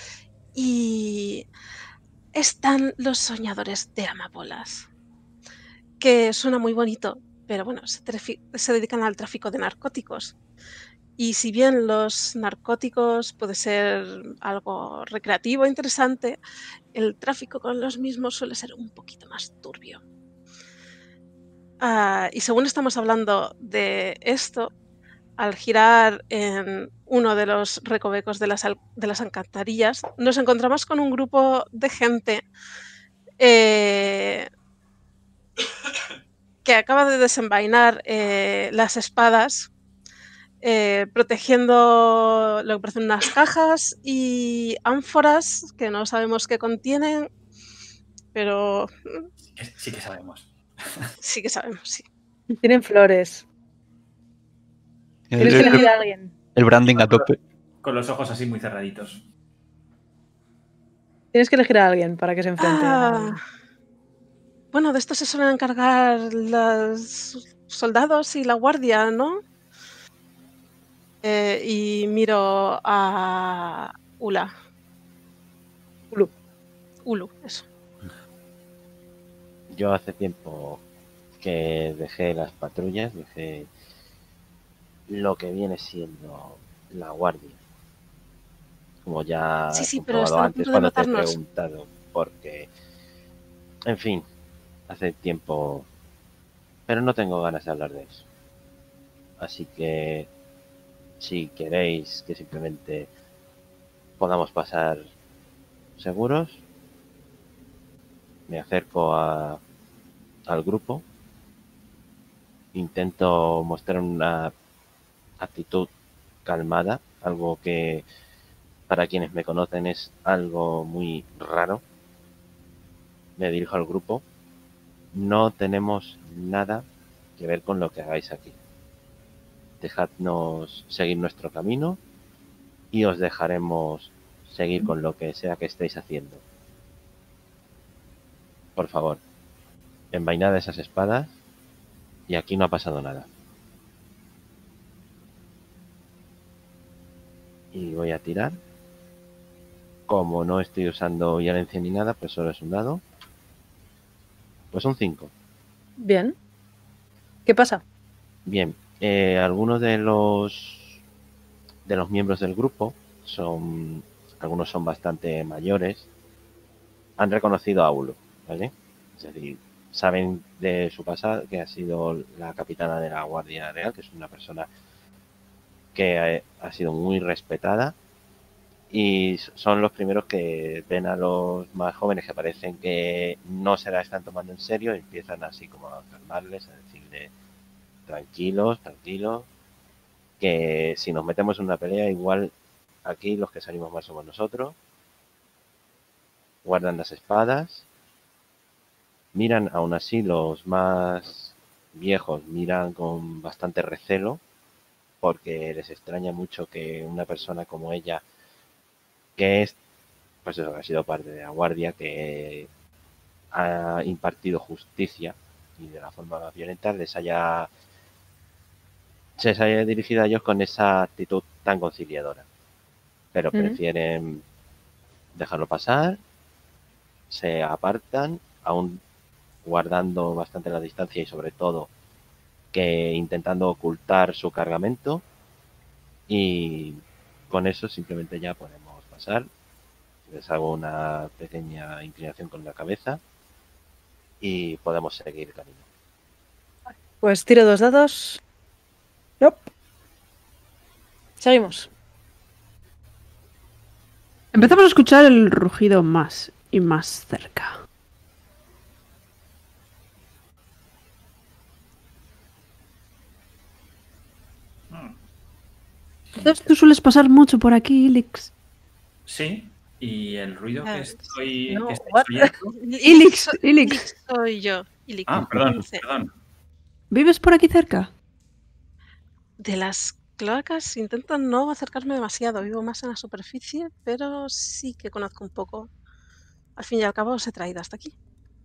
Y están los soñadores de amapolas, que suena muy bonito, pero bueno, se, trafi- se dedican al tráfico de narcóticos. Y si bien los narcóticos puede ser algo recreativo e interesante, el tráfico con los mismos suele ser un poquito más turbio. Ah, y según estamos hablando de esto, al girar en uno de los recovecos de las, al- de las alcantarillas, nos encontramos con un grupo de gente eh, que acaba de desenvainar eh, las espadas, eh, protegiendo lo que parecen unas cajas y ánforas que no sabemos qué contienen, pero sí que, sí que sabemos. sí que sabemos, sí. Tienen flores. El, Tienes que el- elegir a alguien. el branding a tope. con los ojos así muy cerraditos. Tienes que elegir a alguien para que se enfrente Ah, a... bueno, de esto se suelen encargar los soldados y la guardia, ¿no? Eh, y miro a Ula. Ulu. Ulu, eso. Yo hace tiempo que dejé las patrullas, dejé lo que viene siendo la guardia. Como ya Sí, he sí, pero comprobado están a antes punto de cuando te he matarnos. preguntado, porque, en fin, hace tiempo, pero no tengo ganas de hablar de eso. Así que, si queréis que simplemente podamos pasar seguros, me acerco a, al grupo, intento mostrar una actitud calmada, algo que para quienes me conocen es algo muy raro. Me dirijo al grupo. No tenemos nada que ver con lo que hagáis aquí. Dejadnos seguir nuestro camino y os dejaremos seguir con lo que sea que estéis haciendo. Por favor, envainad esas espadas y aquí no ha pasado nada. Y voy a tirar. Como no estoy usando violencia ni nada, pues solo es un dado. Pues un cinco. Bien. ¿Qué pasa? Bien, eh, algunos de los de los miembros del grupo son, algunos son bastante mayores, han reconocido a Ulu, ¿vale? Es decir, saben de su pasado que ha sido la capitana de la Guardia Real, que es una persona que ha, ha sido muy respetada, y son los primeros que ven a los más jóvenes que parecen que no se la están tomando en serio y empiezan así como a calmarles, a decirle tranquilos, tranquilos, que si nos metemos en una pelea igual aquí los que salimos mal somos nosotros. Guardan las espadas, miran aún así los más viejos, miran con bastante recelo porque les extraña mucho que una persona como ella, que es, pues eso, que ha sido parte de la guardia, que ha impartido justicia y de la forma más violenta, les haya se les haya dirigido a ellos con esa actitud tan conciliadora, pero Ujú. prefieren dejarlo pasar, se apartan, aún guardando bastante la distancia y sobre todo que intentando ocultar su cargamento, y con eso simplemente ya podemos pasar. Les hago una pequeña inclinación con la cabeza y podemos seguir camino. Pues tiro dos dados. Yop. Seguimos. Empezamos a escuchar el rugido más y más cerca. Entonces, tú sueles pasar mucho por aquí, Ilix. Sí, y el ruido que Ah, estoy, no, que estoy what? oyendo- Ilix, so- Ilix. soy yo. Ilix. Ah, perdón, Sí. perdón. ¿Vives por aquí cerca? De las cloacas intento no acercarme demasiado, vivo más en la superficie, pero sí que conozco un poco. Al fin y al cabo os he traído hasta aquí.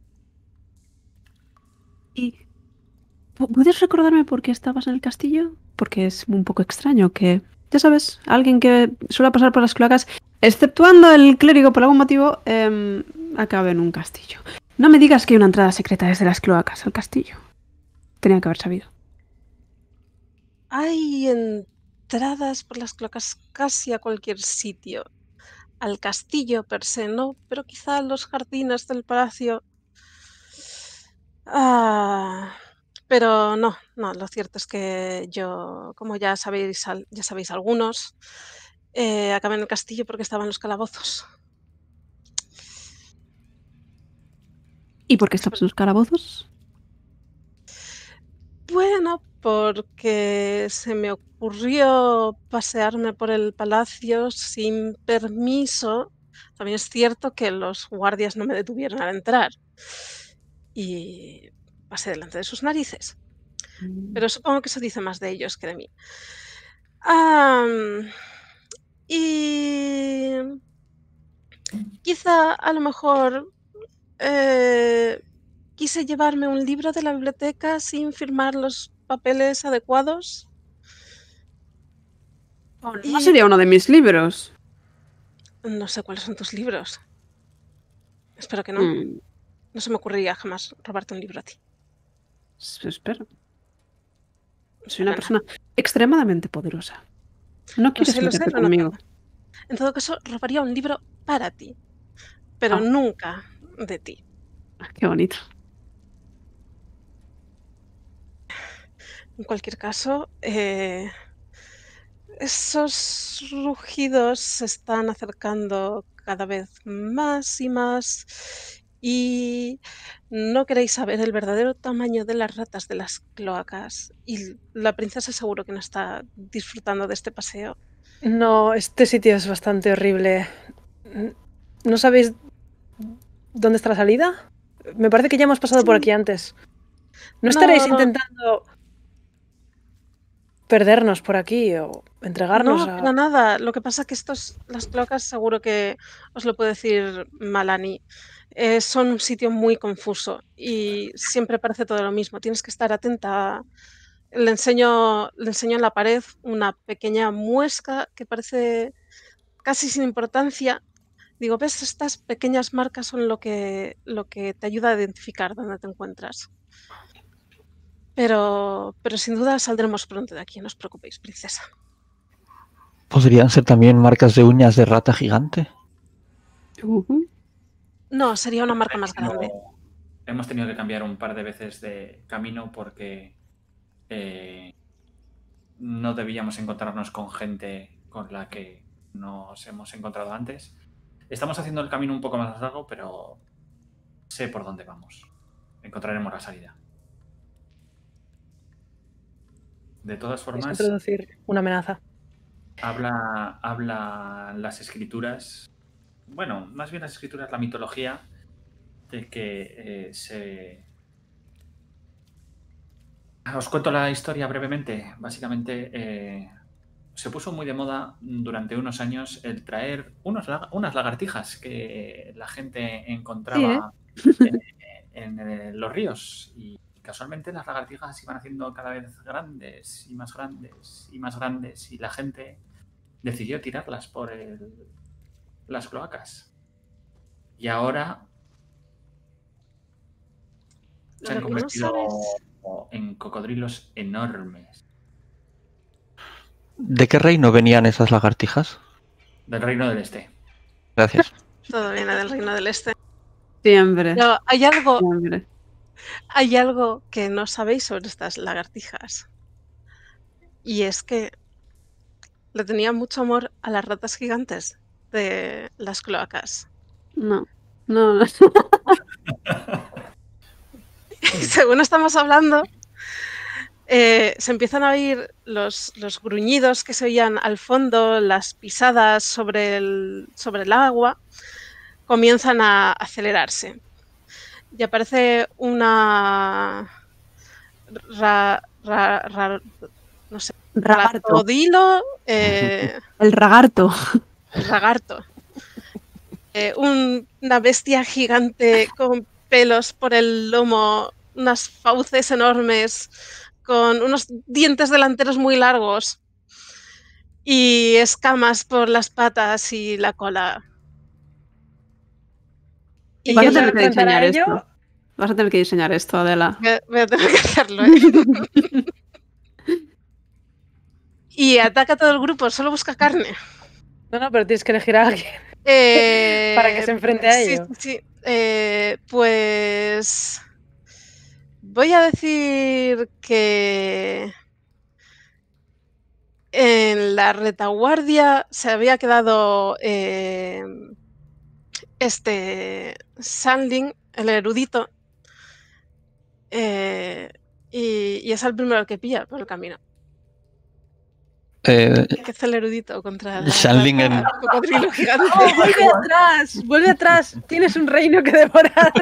¿Y pu- puedes recordarme por qué estabas en el castillo? Porque es un poco extraño que, ya sabes, alguien que suele pasar por las cloacas, exceptuando el clérigo por algún motivo, em, acabe en un castillo. No me digas que hay una entrada secreta desde las cloacas al castillo. Tenía que haber sabido. Hay entradas por las cloacas casi a cualquier sitio. Al castillo per se no, pero quizá a los jardines del palacio. Ah, pero no, no, lo cierto es que yo, como ya sabéis, al- ya sabéis algunos, eh, acabé en el castillo porque estaba en los calabozos. ¿Y por qué estabas en los calabozos? Bueno, porque se me ocurrió pasearme por el palacio sin permiso. También es cierto que los guardias no me detuvieron al entrar y pasé delante de sus narices. Pero supongo que eso dice más de ellos que de mí. Am, Y quizá a lo mejor eh, quise llevarme un libro de la biblioteca sin firmar los papeles adecuados. Oh, no Y sería uno de mis libros. no sé cuáles son tus libros. Espero que no. Mm, No se me ocurriría jamás robarte un libro a ti. s- espero. Soy una Para persona extremadamente poderosa. No Lo quieres sé, lo sé, meterte lo he conmigo. notado. En todo caso, robaría un libro para ti, pero Ah. nunca de ti. Ah, qué bonito. En cualquier caso, eh, esos rugidos se están acercando cada vez más y más y no queréis saber el verdadero tamaño de las ratas de las cloacas. Y la princesa seguro que no está disfrutando de este paseo. No, este sitio es bastante horrible. ¿No sabéis dónde está la salida? Me parece que ya hemos pasado por Sí. aquí antes. ¿No estaréis No. intentando perdernos por aquí o entregarnos No, a...? para nada. Lo que pasa es que estos, las cloacas, seguro que os lo puede decir Malani, eh, son un sitio muy confuso y siempre parece todo lo mismo. Tienes que estar atenta. Le enseño, le enseño en la pared una pequeña muesca que parece casi sin importancia. Digo, ¿ves? Estas pequeñas marcas son lo que, lo que te ayuda a identificar dónde te encuentras. Pero, pero sin duda saldremos pronto de aquí, no os preocupéis, princesa. ¿Podrían ser también marcas de uñas de rata gigante? Ujú. No, sería una marca más grande. No, hemos tenido que cambiar un par de veces de camino porque eh, no debíamos encontrarnos con gente con la que nos hemos encontrado antes. Estamos haciendo el camino un poco más largo, pero sé por dónde vamos. Encontraremos la salida. De todas Es formas, introducir una amenaza. habla, habla las escrituras, bueno, más bien las escrituras, la mitología, de que eh, se... Os cuento la historia brevemente. Básicamente, eh, se puso muy de moda durante unos años el traer unos lag- unas lagartijas que la gente encontraba eh, en eh, los ríos. Y casualmente las lagartijas se iban haciendo cada vez grandes y más grandes y más grandes. Y la gente decidió tirarlas por el- las cloacas. Y ahora se han Lo que no convertido sabes- en cocodrilos enormes. ¿De qué reino venían esas lagartijas? Del Reino del Este. Gracias. Todo viene del Reino del Este. Siempre. Pero hay algo, Siempre. hay algo que no sabéis sobre estas lagartijas. Y es que le tenían mucho amor a las ratas gigantes de las cloacas. No. No, no. Y según estamos hablando, eh, se empiezan a oír los, los gruñidos que se oían al fondo, las pisadas sobre el, sobre el agua, comienzan a acelerarse. Y aparece una... Ra, ra, ra, no sé, Ragarto. ratodilo, eh, El ragarto. ragarto. Eh, un- una bestia gigante con pelos por el lomo, unas fauces enormes, con unos dientes delanteros muy largos y escamas por las patas y la cola. ¿Y Vas a quién se va a tener que enfrentar a diseñar ello? esto. Vas a tener que diseñar esto, Adela. Voy a, voy a tener que hacerlo, ¿eh? Y ataca a todo el grupo, solo busca carne. No, no, pero tienes que elegir a alguien. Eh, Para que se enfrente a sí, ello. Sí, sí. Eh, pues voy a decir que en la retaguardia se había quedado eh, este Sandling, el erudito, eh, y, y es el primero al que pilla por el camino. Eh, ¿Qué hace el erudito contra la Sandling rata en- cocodrilo gigante? ¡Oh, vuelve atrás! ¡Vuelve atrás! Tienes un reino que devorar.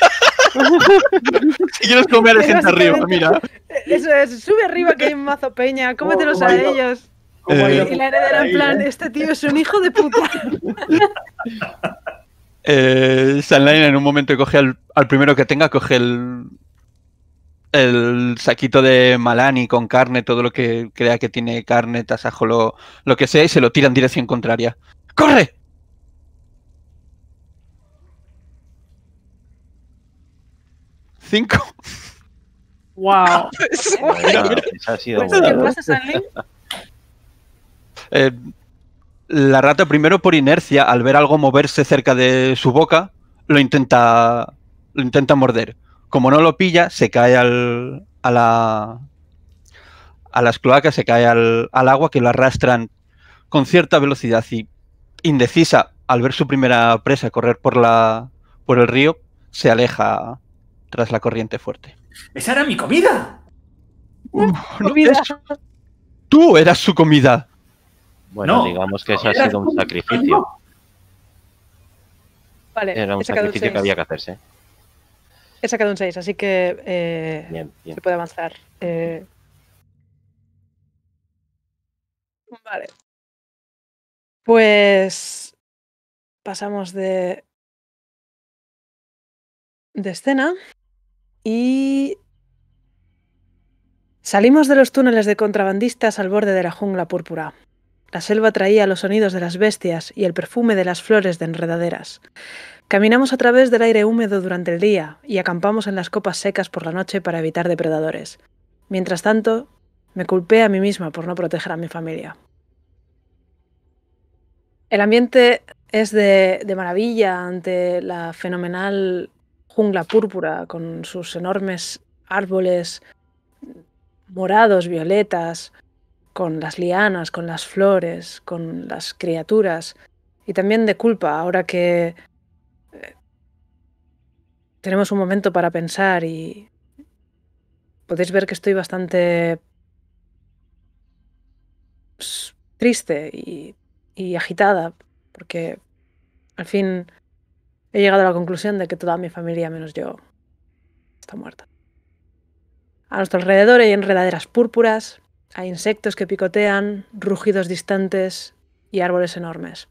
Si quieres comer Es gente arriba, básicamente- mira. Eso es, sube arriba que hay un mazo peña, cómetelos Oh, a my God. ellos. ¿Cómo ha ido Y la heredera en ahí, plan, eh? este tío es un hijo de puta. Eh, Sunline en un momento coge al, al primero que tenga, coge el, el saquito de Malani con carne, todo lo que crea que tiene carne, tasajo, lo, lo que sea, y se lo tira en dirección contraria. ¡Corre! Cinco. Wow. Bueno, esa ha sido Pues, ¿qué buena. pasa, Sanling? Eh, la rata primero por inercia, al ver algo moverse cerca de su boca, lo intenta, lo intenta morder. Como no lo pilla, se cae al, a, la, a las cloacas, se cae al, al agua que lo arrastran con cierta velocidad y indecisa, al ver su primera presa correr por, la, por el río, se aleja tras la corriente fuerte. ¡Esa era mi comida! No, Comida. es- tú eras su comida. Bueno, No, digamos que eso ha era sido un tú, sacrificio. no. Vale, Era un he sacado un sacrificio que seis. había que hacerse. He sacado un seis, así que eh, Bien, bien. se puede avanzar. Eh, Vale. Pues pasamos de, de escena y salimos de los túneles de contrabandistas al borde de la jungla púrpura. La selva traía los sonidos de las bestias y el perfume de las flores de enredaderas. Caminamos a través del aire húmedo durante el día y acampamos en las copas secas por la noche para evitar depredadores. Mientras tanto, me culpé a mí misma por no proteger a mi familia. El ambiente es de, de maravilla ante la fenomenal jungla púrpura con sus enormes árboles morados, violetas, con las lianas, con las flores, con las criaturas, y también de culpa ahora que eh, tenemos un momento para pensar y podéis ver que estoy bastante pues, triste y, y agitada porque al fin he llegado a la conclusión de que toda mi familia, menos yo, está muerta. A nuestro alrededor hay enredaderas púrpuras, hay insectos que picotean, rugidos distantes y árboles enormes.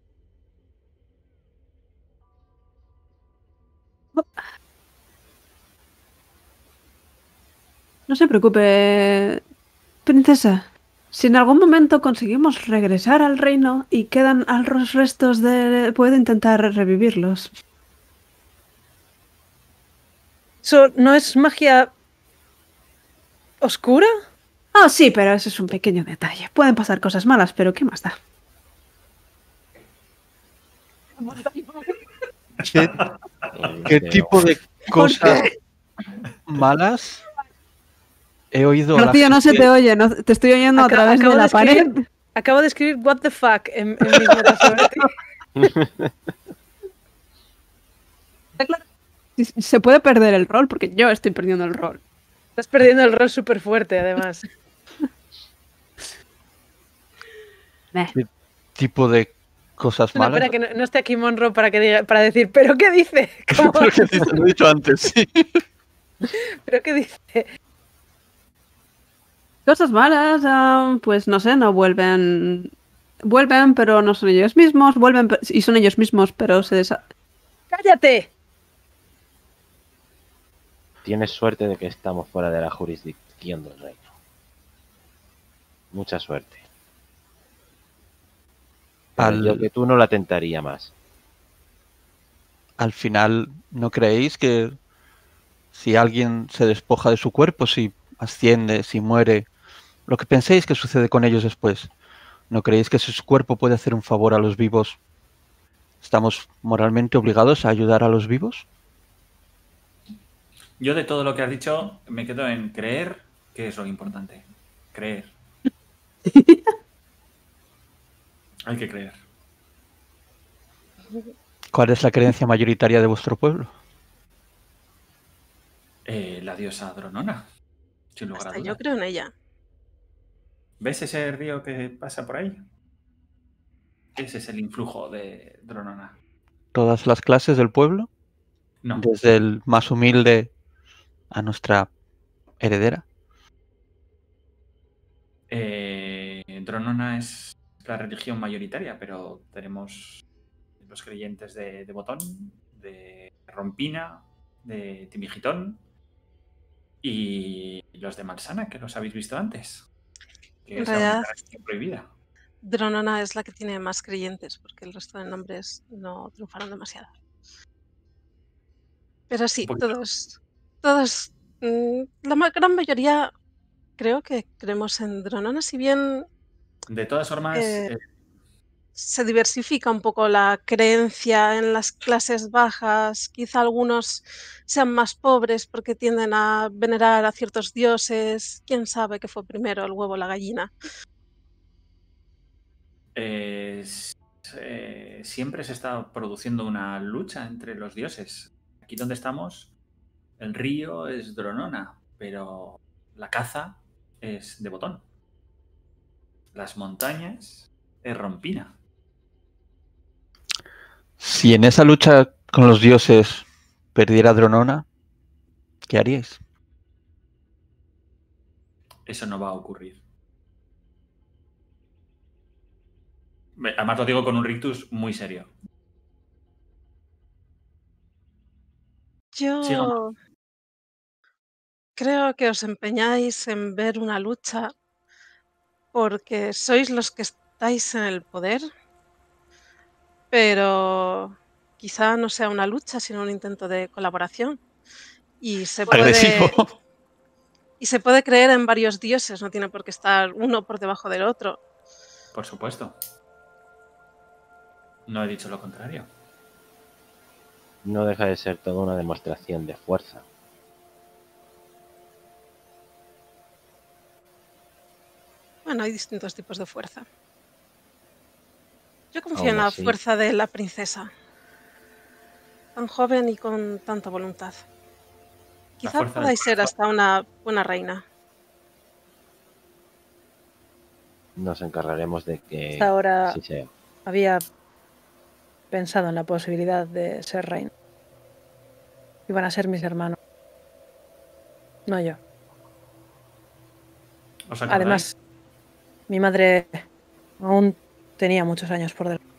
No se preocupe, princesa. Si en algún momento conseguimos regresar al reino y quedan los restos de... puedo intentar revivirlos. ¿Eso no es magia oscura? Ah, sí, pero ese es un pequeño detalle. Pueden pasar cosas malas, pero ¿qué más da? ¿Qué, qué Este, tipo de cosas malas he oído a la Rocío, no se gente? te oye, no, te estoy oyendo a Aca- través de acabo la de escribir- pared. Acabo de escribir what the fuck en, en mis notas sobre ti. Se puede perder el rol porque yo estoy perdiendo el rol. Estás perdiendo el rol súper fuerte, además. Eh, ¿Qué tipo de cosas No, malas? espera, que no, no esté aquí Monroe para, que diga, para decir, ¿pero qué dice? ¿Cómo? Lo que te lo he dicho antes, sí. ¿Pero qué dice? Cosas malas, ah, pues no sé, no vuelven... Vuelven, pero no son ellos mismos. Vuelven pe- y son ellos mismos, pero se desa... ¡Cállate! Tienes suerte de que estamos fuera de la jurisdicción del reino. Mucha suerte. Pero Al- yo que tú no la tentaría más. Al final, ¿no creéis que si alguien se despoja de su cuerpo, si asciende, si muere, lo que penséis que sucede con ellos después, ¿no creéis que si su cuerpo puede hacer un favor a los vivos, estamos moralmente obligados a ayudar a los vivos? Yo de todo lo que has dicho me quedo en creer que es lo importante. Creer. Hay que creer. ¿Cuál es la creencia mayoritaria de vuestro pueblo? Eh, la diosa Dronona. Sin lugar a Hasta dudas. yo creo en ella. ¿Ves ese río que pasa por ahí? Ese es el influjo de Dronona. ¿Todas las clases del pueblo? No. Desde el más humilde a nuestra heredera. Eh, Dronona es la religión mayoritaria, pero tenemos los creyentes de, de Botón, de Rompina, de Timigitón y los de Malsana, que los habéis visto antes, que En es la realidad, única religión prohibida. Dronona es la que tiene más creyentes, porque el resto de nombres no triunfaron demasiado. Pero sí, Un poquito. todos, todos, mm, la ma- gran mayoría creo que creemos en Dronona, si bien De todas formas, eh, eh, se diversifica un poco la creencia en las clases bajas, quizá algunos sean más pobres porque tienden a venerar a ciertos dioses, quién sabe qué fue primero, el huevo o la gallina. eh, s- eh, siempre se está produciendo una lucha entre los dioses. Aquí donde estamos, el río es Dronona, pero la caza es de Botón. Las montañas es Rompina. Si en esa lucha con los dioses perdiera Dronona, ¿qué haríais? Eso no va a ocurrir. Ve, Además lo digo con un rictus muy serio. ¿Sigo o no? Yo creo que os empeñáis en ver una lucha porque sois los que estáis en el poder, pero quizá no sea una lucha, sino un intento de colaboración. Y se Agresivo. puede, y se puede creer en varios dioses, no tiene por qué estar uno por debajo del otro. Por supuesto. No he dicho lo contrario. No deja de ser toda una demostración de fuerza. Bueno, hay distintos tipos de fuerza. Yo confío en Aún la así, fuerza de la princesa, tan joven y con tanta voluntad. La Quizá fuerza del podáis ser corazón. hasta una buena reina. nos encargaremos de que Hasta ahora así sea. había pensado en la posibilidad de ser reina. Iban a ser mis hermanos, no yo. ¿Os acordáis? Además, mi madre aún tenía muchos años por delante.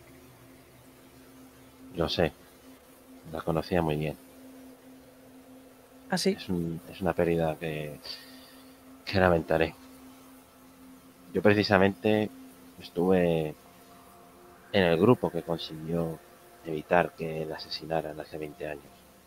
Lo sé. La conocía muy bien. Así, Es, un- es una pérdida que, que lamentaré. Yo precisamente estuve en el grupo que consiguió evitar que la asesinaran hace veinte años.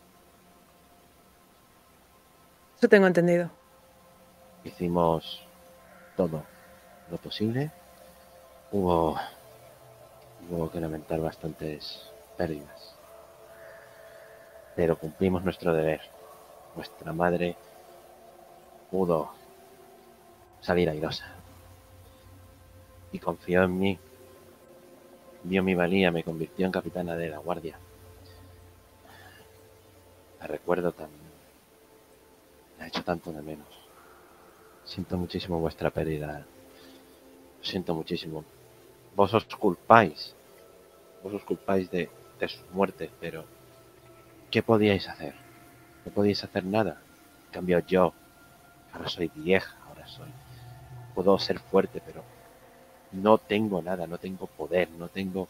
eso tengo entendido. Hicimos todo lo posible. Hubo, hubo que lamentar bastantes pérdidas. Pero cumplimos nuestro deber. Vuestra madre pudo salir airosa. Y confió en mí. Vio mi valía, me convirtió en capitana de la guardia. La recuerdo tan... Me ha hecho tanto de menos. Siento muchísimo vuestra pérdida. Lo siento muchísimo. Vos os culpáis. Vos os culpáis de, de su muerte, pero... ¿qué podíais hacer? No podíais hacer nada. En cambio yo, ahora soy vieja, ahora soy... puedo ser fuerte, pero no tengo nada, no tengo poder, no tengo...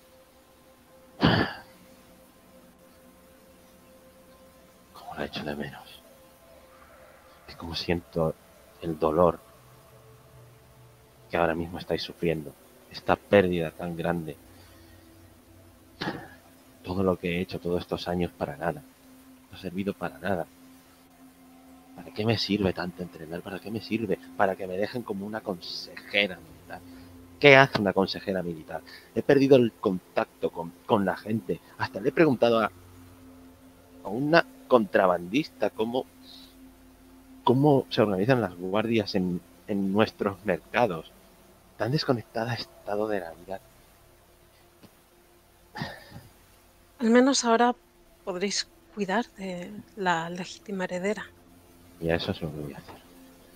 ¿Cómo la echo de menos? Es como siento el dolor que ahora mismo estáis sufriendo. Esta pérdida tan grande. Todo lo que he hecho todos estos años para nada. No ha servido para nada. ¿Para qué me sirve tanto entrenar? ¿Para qué me sirve? Para que me dejen como una consejera militar. ¿Qué hace una consejera militar? He perdido el contacto con, con la gente. Hasta le he preguntado a, a una contrabandista cómo, cómo se organizan las guardias en, en nuestros mercados. Tan desconectada he estado de la vida. Al menos ahora podréis cuidar de la legítima heredera. Y a eso es lo que voy a hacer.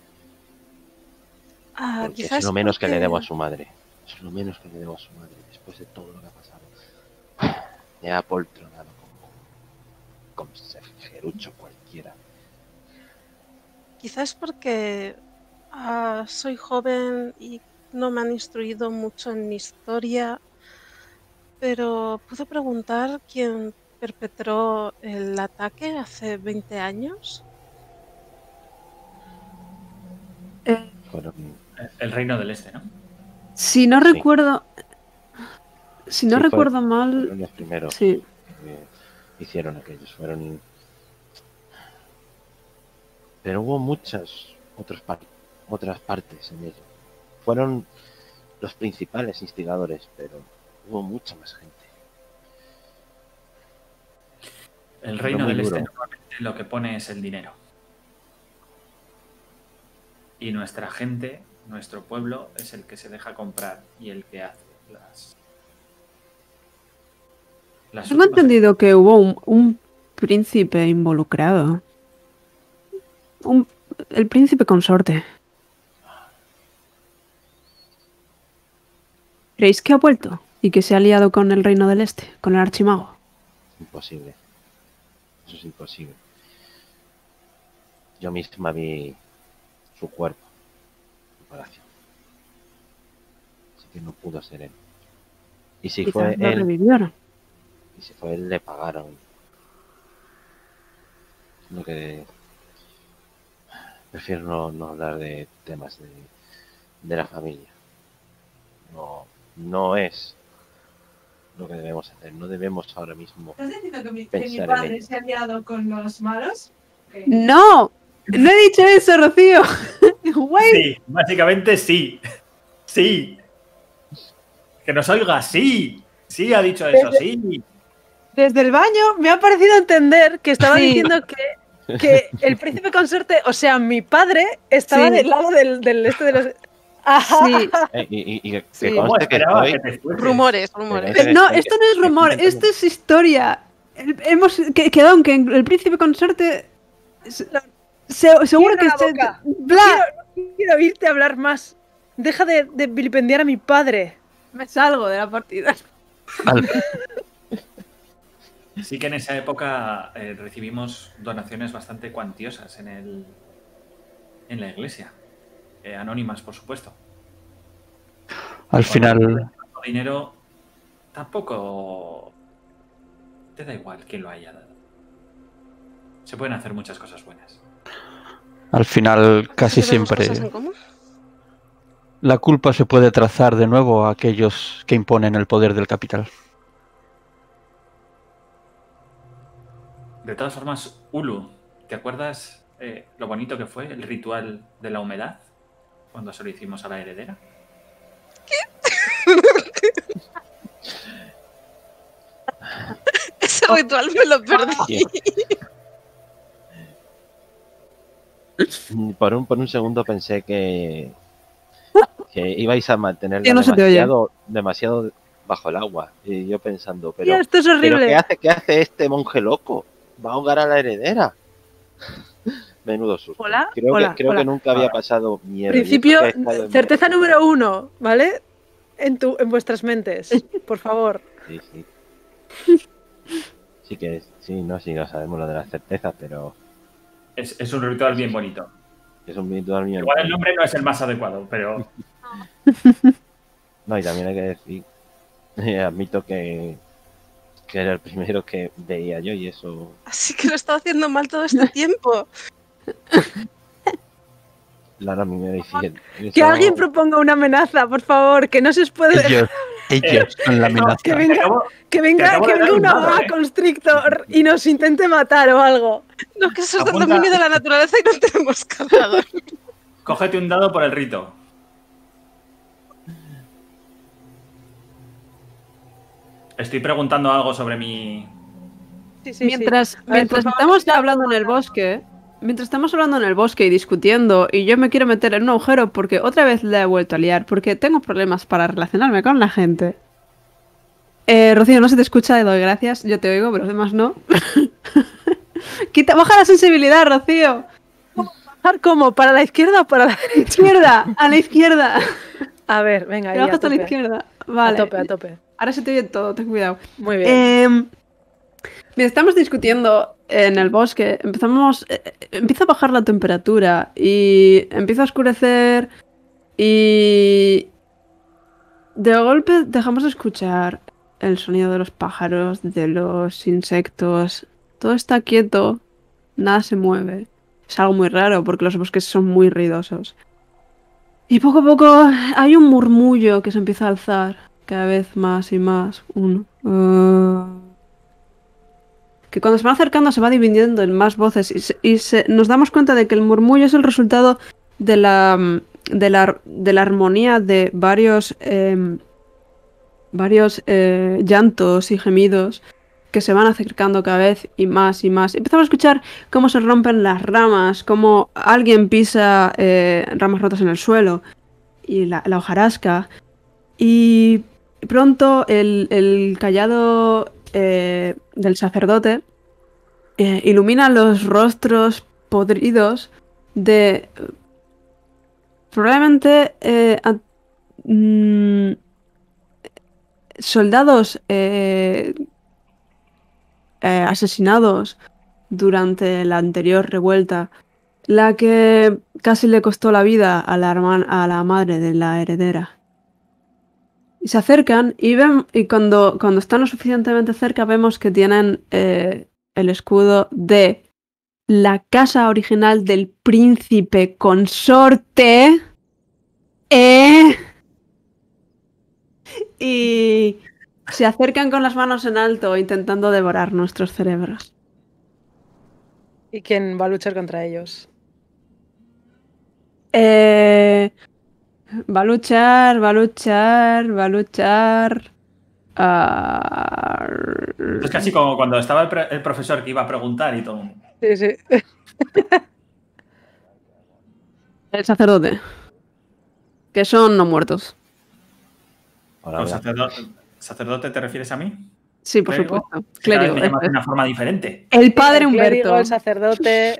Ah, Porque quizás es lo menos que le porque- debo a su madre. Es lo menos que le debo a su madre después de todo lo que ha pasado. Me ha poltronado como consejerucho cualquiera. Quizás porque ah, soy joven y no me han instruido mucho en historia, pero ¿puedo preguntar quién perpetró el ataque hace veinte años? Eh, Fueron, El Reino del Este, ¿no? si no Sí. recuerdo... Si no Sí, fue- recuerdo mal... fueron los primeros Sí. que hicieron aquellos. Fueron. Pero hubo muchas otras, par- otras partes en ello. Fueron los principales instigadores, pero hubo mucha más gente. El Fue Reino muy del Este duro. normalmente lo que pone es el dinero. Y nuestra gente, nuestro pueblo, es el que se deja comprar y el que hace las... las Tengo últimas- entendido que hubo un, un príncipe involucrado. Un- el príncipe consorte. ¿Creéis que ha vuelto? ¿Y que se ha aliado con el Reino del Este? ¿Con el Archimago? Imposible. Eso es imposible. Yo misma vi su cuerpo en el palacio. Así que no pudo ser él. Y si fue Quizás lo él, revivieron. y si fue él, le pagaron. Lo que prefiero no, no hablar de temas de, de la familia. No, no es lo que debemos hacer. No debemos ahora mismo. ¿Estás diciendo que mi, que mi Pensar en padre ello. se ha aliado con los malos? Ok. ¡No! No he dicho eso, Rocío. Wait. Sí, básicamente sí. Sí. Que nos oiga, sí. Sí, ha dicho eso, sí. Desde el baño me ha parecido entender que estaba Sí. diciendo que, que el príncipe consorte, o sea, mi padre, estaba Sí. del lado del, del este de los... Ajá. Sí. Eh, y, y- y que Sí. conste ¿Cómo que esperaba estoy- que te fueses? Rumores, rumores. Pero- No, esto no es rumor, esto es historia. El- Hemos que- quedado en que el príncipe consorte... se- se- seguro que... Cierra la se- boca. ¡Bla! Quiero, quiero oírte hablar más. Deja de, de vilipendiar a mi padre. Me salgo de la partida. Al- Sí que en esa época eh, recibimos donaciones bastante cuantiosas en el en la iglesia. Eh, anónimas, por supuesto. al Cuando final, tienes tanto dinero, tampoco te da igual quién lo haya dado. Se pueden hacer muchas cosas buenas. al final, casi ¿Tenemos siempre cosas en común? la culpa se puede trazar de nuevo a aquellos que imponen el poder del capital. De todas formas, Ulu, ¿te acuerdas eh, lo bonito que fue el ritual de la humedad cuando se lo hicimos a la heredera? Ese ritual me lo perdí. Por un, por un segundo pensé que, que ibais a mantenerla Ya no se te oye. demasiado, demasiado bajo el agua. Y yo pensando, pero, Tío, esto es ¿pero horrible. ¿qué hace, qué hace este monje loco? ¿Va a ahogar a la heredera? Menudo susto. Hola, creo hola, que, creo hola. que nunca había pasado miedo. y eso Principio, que he estado en- certeza número uno, ¿vale? En, tu, en vuestras mentes, por favor. Sí, sí. Sí que sí, no, sí, no sabemos lo de la certeza, pero Es, es un ritual bien bonito. es un ritual mío. Igual el nombre no es el más adecuado, pero No, y también hay que decir, eh, admito que, que era el primero que veía yo y eso. Así que lo he estado haciendo mal todo este tiempo. Lara, a mí me decía. Que alguien proponga una amenaza, por favor, que no se os puede... Ellos, ellos son la amenaza. Que venga, acabo- que te venga, acabo que de dar venga un una dado, boa ¿eh? constrictor y nos intente matar o algo. No, que eso es del Apunta. dominio de la naturaleza y no tenemos cargador. cógete un dado por el rito. Estoy preguntando algo sobre mi... Sí, sí, Mientras, A ver, mientras por favor, estamos hablando en el bosque, mientras estamos hablando en el bosque y discutiendo, y yo me quiero meter en un agujero porque otra vez le he vuelto a liar, porque tengo problemas para relacionarme con la gente. Eh, Rocío, no se te escucha, le doy gracias. Yo te oigo, pero los demás no. Quita, baja la sensibilidad, Rocío. ¿Bajar cómo? ¿Para la izquierda o para la derecha? Izquierda, a la izquierda. A ver, venga, ahí, Te a bajas a la tope. izquierda. A Vale. tope, a tope. Ahora se te oye todo, ten cuidado. Muy bien. Eh, mientras estamos discutiendo en el bosque, empezamos, eh, empieza a bajar la temperatura y empieza a oscurecer y de golpe dejamos de escuchar el sonido de los pájaros, de los insectos. Todo está quieto, nada se mueve. Es algo muy raro porque los bosques son muy ruidosos. Y poco a poco hay un murmullo que se empieza a alzar, cada vez más y más. Un... Uh, que cuando se va acercando se va dividiendo en más voces y, se, y se, nos damos cuenta de que el murmullo es el resultado de la, de la, de la armonía de varios, eh, varios eh, llantos y gemidos que se van acercando cada vez y más y más. Empezamos a escuchar cómo se rompen las ramas, cómo alguien pisa eh, ramas rotas en el suelo y la, la hojarasca. Y pronto el, el cayado eh, del sacerdote eh, ilumina los rostros podridos de probablemente eh, a, mm, soldados eh, eh, asesinados durante la anterior revuelta, la que casi le costó la vida a la, hermana, a la madre de la heredera. Y se acercan y ven, y cuando, cuando están lo suficientemente cerca vemos que tienen eh, el escudo de la casa original del príncipe consorte. Eh, y se acercan con las manos en alto intentando devorar nuestros cerebros. ¿Y quién va a luchar contra ellos? Eh, va a luchar, va a luchar, va a luchar. Uh... Es casi como cuando estaba el, el profesor que iba a preguntar y todo. Sí, sí. El sacerdote. Que son no muertos. Hola, ¿Con hola. sacerdote, sacerdote te refieres a mí? Sí, por ¿Clérigo? supuesto. Es que cada vez Clérigo. me llamas eso de una es. forma diferente. El padre el Humberto. clérigo, el sacerdote.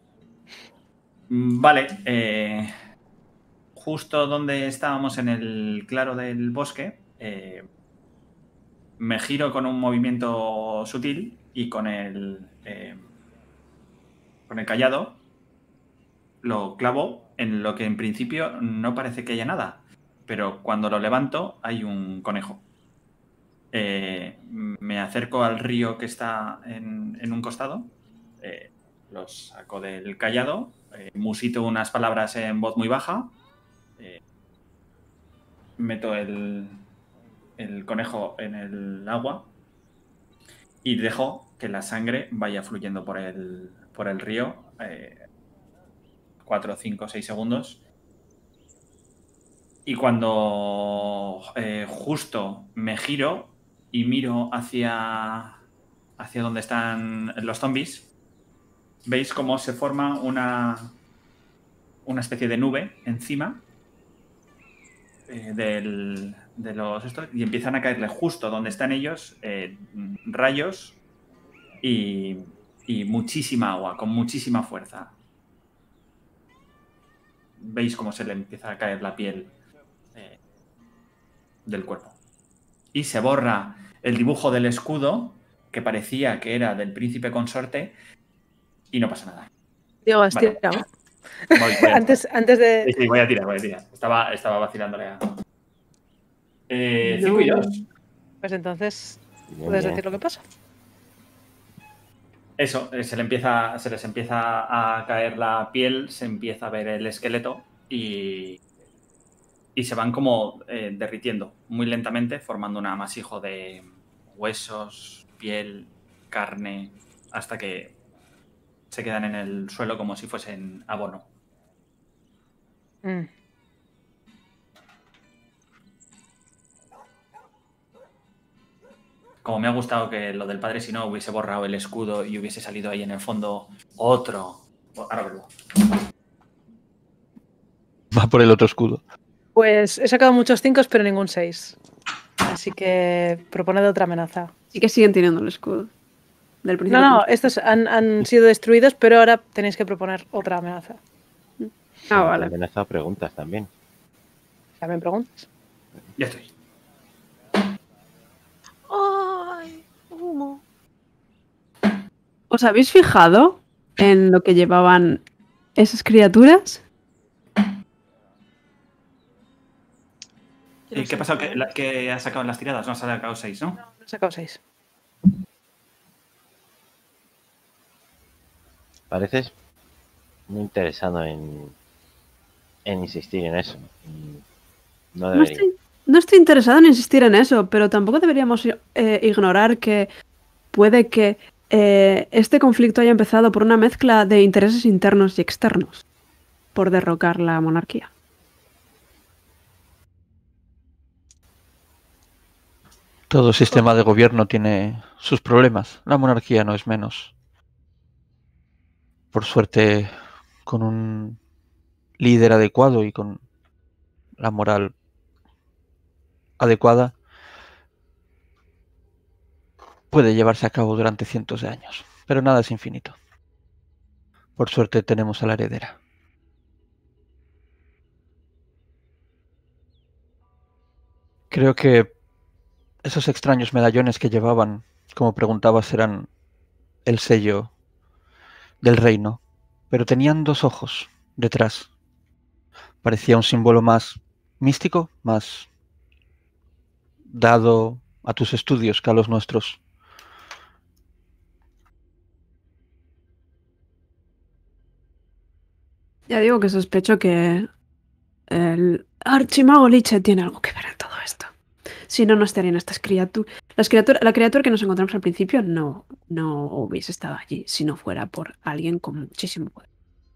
Mm, Vale. Eh, justo donde estábamos en el claro del bosque, eh, me giro con un movimiento sutil y con el, eh, con el cayado lo clavo en lo que en principio no parece que haya nada, pero cuando lo levanto hay un conejo. Eh, me acerco al río que está en, en un costado, eh, los saco del cayado, eh, musito unas palabras en voz muy baja, eh, meto el, el conejo en el agua y dejo que la sangre vaya fluyendo por el, por el río eh, cuatro, cinco, seis segundos. Y cuando eh, justo me giro y miro hacia, hacia donde están los zombies, veis cómo se forma una, una especie de nube encima eh, del, de los estos y empiezan a caerle justo donde están ellos eh, rayos y, y muchísima agua, con muchísima fuerza. Veis cómo se le empieza a caer la piel eh, del cuerpo. Y se borra el dibujo del escudo, que parecía que era del príncipe consorte, y no pasa nada. Diego, has Vale. tirado. Voy, voy a antes, antes de. Sí, sí, voy a tirar, voy a tirar. Estaba, estaba vacilándole a... Eh, cinco y dos. Pues entonces, Bien, ¿puedes bien. decir lo que pasa? Eso, eh, se, le empieza, se les empieza a caer la piel, se empieza a ver el esqueleto y, y se van como eh, derritiendo muy lentamente, formando un amasijo de huesos, piel, carne, hasta que se quedan en el suelo como si fuesen abono. Mm. Como me ha gustado que lo del padre si no hubiese borrado el escudo y hubiese salido ahí en el fondo otro. Ahora verlo. Va por el otro escudo. Pues he sacado muchos cinco, pero ningún seis. Así que proponed otra amenaza. Sí que siguen teniendo el escudo. Del príncipe No, no, consorte. estos han, han sido destruidos, pero ahora tenéis que proponer otra amenaza. Ah, vale. Amenaza o preguntas también. ¿Ya me preguntas? Ya estoy. ¡Ay! Humo. ¿Os habéis fijado en lo que llevaban esas criaturas? Quiero Eh, ¿Qué ha ser pasado? Que, joven. la- que ha sacado en las tiradas, no se ha sacado seis, ¿no? He sacado seis. Pareces muy interesado en, en insistir en eso. y No No debería. estoy, no estoy interesado en insistir en eso, pero tampoco deberíamos eh, ignorar que puede que eh, este conflicto haya empezado por una mezcla de intereses internos y externos, por derrocar la monarquía. Todo sistema de gobierno tiene sus problemas. La monarquía no es menos. Por suerte, con un líder adecuado y con la moral adecuada, puede llevarse a cabo durante cientos de años. Pero nada es infinito. Por suerte tenemos a la heredera. Creo que esos extraños medallones que llevaban, como preguntabas, eran el sello del reino. Pero tenían dos ojos detrás. Parecía un símbolo más místico, más dado a tus estudios que a los nuestros. Ya digo que sospecho que el archimago Liche tiene algo que ver en todo esto. Si no, no estarían estas criaturas. Las criaturas la criatura que nos encontramos al principio no, no hubiese estado allí si no fuera por alguien con muchísimo poder.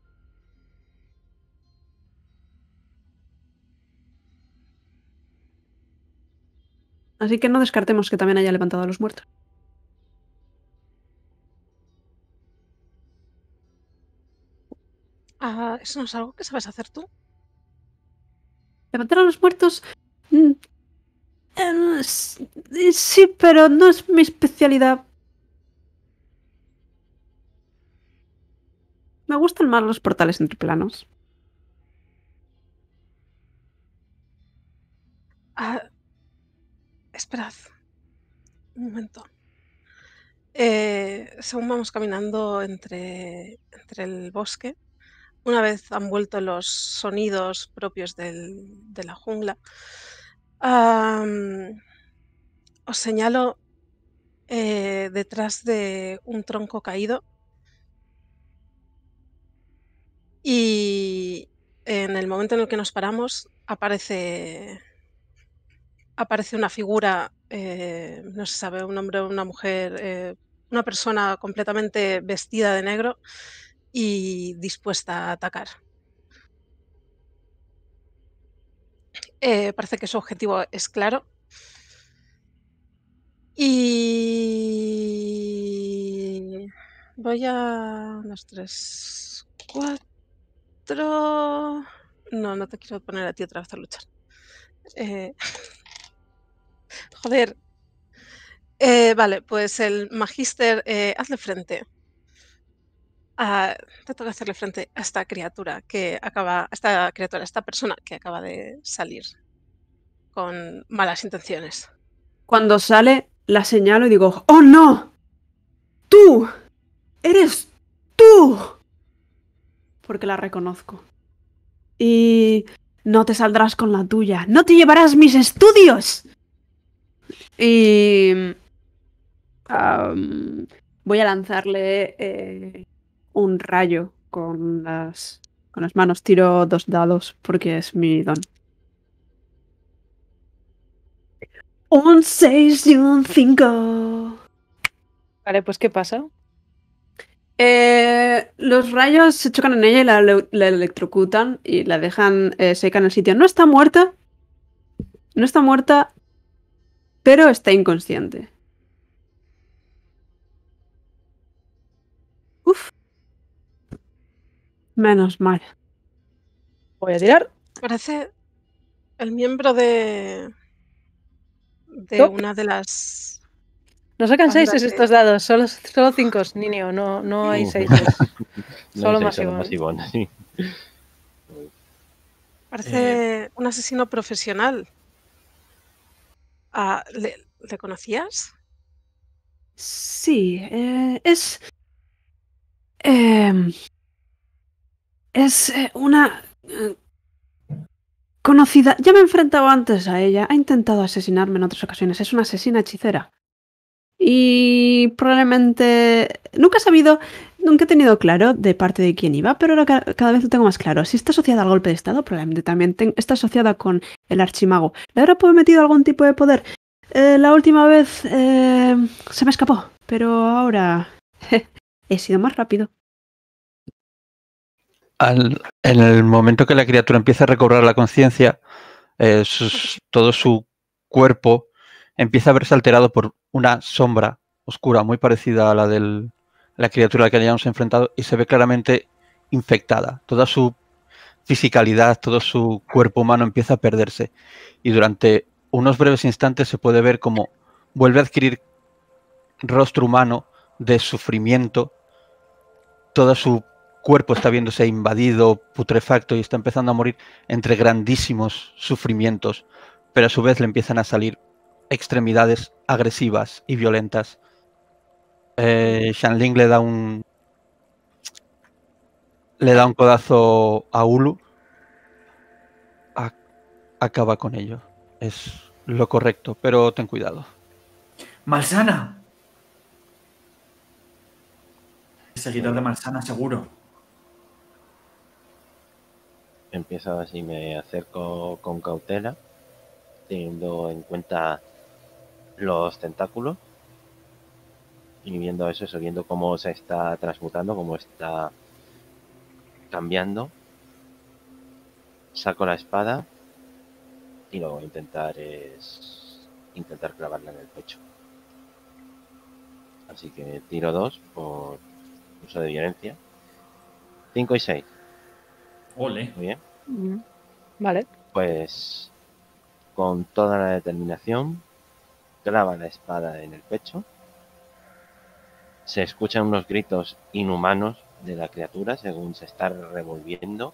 Así que no descartemos que también haya levantado a los muertos. Ah, ¿eso no es algo que sabes hacer tú? ¿Levantar a los muertos? Mm, eh, s- eh, sí, pero no es mi especialidad. Me gustan más los portales entre planos. Ah, esperad. Un momento. Eh, según vamos caminando entre, entre el bosque, una vez han vuelto los sonidos propios del- de la jungla, am, os señalo eh, detrás de un tronco caído y en el momento en el que nos paramos aparece, aparece una figura, eh, no se sabe, un hombre o una mujer, eh, una persona completamente vestida de negro y dispuesta a atacar. Eh, parece que su objetivo es claro. Y voy a unos tres, cuatro. No, no te quiero poner a ti otra vez a luchar. Eh, joder. Eh, vale, pues el Magister, eh, hazle frente. a- te toca hacerle frente a esta criatura que acaba, a esta criatura, a esta persona que acaba de salir con malas intenciones. Cuando sale, la señalo y digo, ¡oh no! ¡Tú! ¡Eres tú! Porque la reconozco. Y no te saldrás con la tuya. ¡No te llevarás mis estudios! Y... am, voy a lanzarle eh, un rayo con las, con las manos. Tiro dos dados porque es mi don. Un seis y un cinco. Vale, pues ¿qué pasa? Eh, los rayos se chocan en ella y la, le- la electrocutan y la dejan eh, seca en el sitio. No está muerta. No está muerta, pero está inconsciente. Uf. Menos mal. Voy a tirar. Parece el miembro de, de Top. una de las No sacan bandas seises de... estos dados, solo, solo cinco, niño, no, no hay Uh. seises. No hay Solo seis, solo masivón. masivón, sí. Parece un asesino profesional. Ah, ¿le, ¿le conocías? Sí, eh, es... em, es eh, una... eh, conocida. Ya me he enfrentado antes a ella. Ha intentado asesinarme en otras ocasiones. Es una asesina hechicera. Y probablemente... Nunca he sabido... Nunca he tenido claro de parte de quién iba, pero ahora ca- cada vez lo tengo más claro. Si está asociada al golpe de estado, probablemente también ten- está asociada con el archimago. ¿Le habrá prometido algún tipo de poder? Eh, la última vez eh, se me escapó, pero ahora he sido más rápido. Al- en el momento que la criatura empieza a recobrar la conciencia, eh, sus- todo su cuerpo empieza a verse alterado por una sombra oscura muy parecida a la de la criatura a la que hayamos enfrentado y se ve claramente infectada. Toda su fisicalidad, todo su cuerpo humano empieza a perderse y durante unos breves instantes se puede ver cómo vuelve a adquirir rostro humano de sufrimiento. Todo su cuerpo está viéndose invadido, putrefacto y está empezando a morir entre grandísimos sufrimientos, pero a su vez le empiezan a salir extremidades agresivas y violentas. Eh, Shanling le da un le da un codazo a Ulu. A- acaba con ello. Es lo correcto, pero ten cuidado. ¡Malsana! Seguidor de Malsana, seguro. Empiezo así, me acerco con cautela, teniendo en cuenta los tentáculos y viendo eso, eso, viendo cómo se está transmutando, cómo está cambiando. Saco la espada y lo que voy a intentar es intentar clavarla en el pecho. Así que tiro dos por uso de violencia. cinco y seis. Ole. Muy bien. Mm, Vale. Pues con toda la determinación clava la espada en el pecho. Se escuchan unos gritos inhumanos de la criatura según se está revolviendo.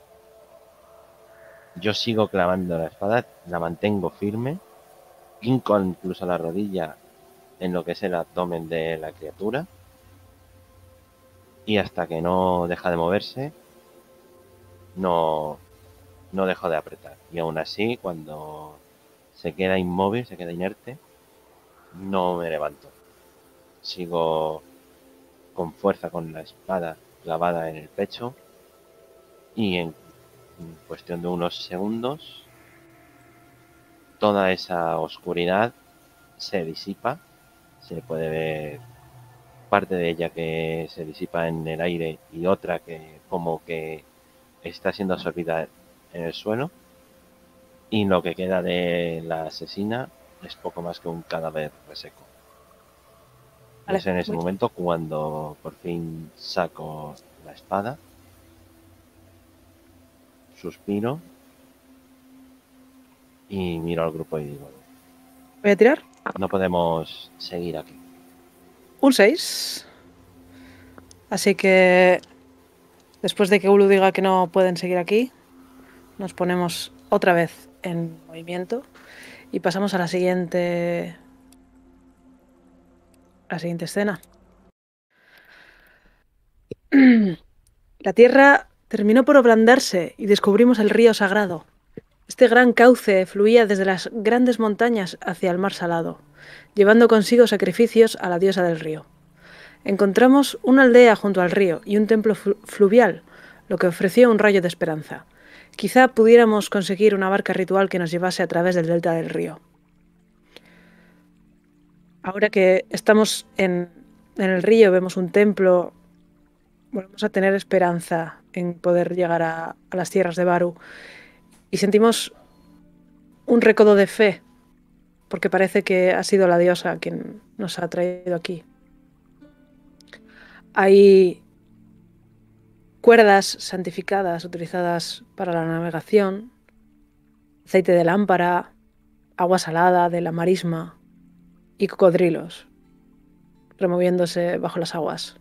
Yo sigo clavando la espada, la mantengo firme, hinco incluso la rodilla en lo que es el abdomen de la criatura y hasta que no deja de moverse no, no dejo de apretar. Y aún así, cuando se queda inmóvil, se queda inerte, no me levanto. Sigo con fuerza con la espada clavada en el pecho y en cuestión de unos segundos toda esa oscuridad se disipa. Se puede ver parte de ella que se disipa en el aire y otra que como que está siendo absorbida en el suelo, y lo que queda de la asesina es poco más que un cadáver reseco. Vale, Es en ese muy- momento cuando por fin saco la espada, suspiro y miro al grupo y digo, Voy a tirar. no podemos seguir aquí. Un seis. Así que después de que Ulu diga que no pueden seguir aquí, nos ponemos otra vez en movimiento y pasamos a la siguiente a la siguiente escena. La tierra terminó por ablandarse y descubrimos el río sagrado. Este gran cauce fluía desde las grandes montañas hacia el mar salado, llevando consigo sacrificios a la diosa del río. Encontramos una aldea junto al río y un templo flu- fluvial, lo que ofreció un rayo de esperanza. Quizá pudiéramos conseguir una barca ritual que nos llevase a través del delta del río. Ahora que estamos en, en el río, vemos un templo, volvemos a tener esperanza en poder llegar a, a las tierras de Baru y sentimos un recodo de fe, porque parece que ha sido la diosa quien nos ha traído aquí. Hay cuerdas santificadas utilizadas para la navegación, aceite de lámpara, agua salada de la marisma y cocodrilos removiéndose bajo las aguas.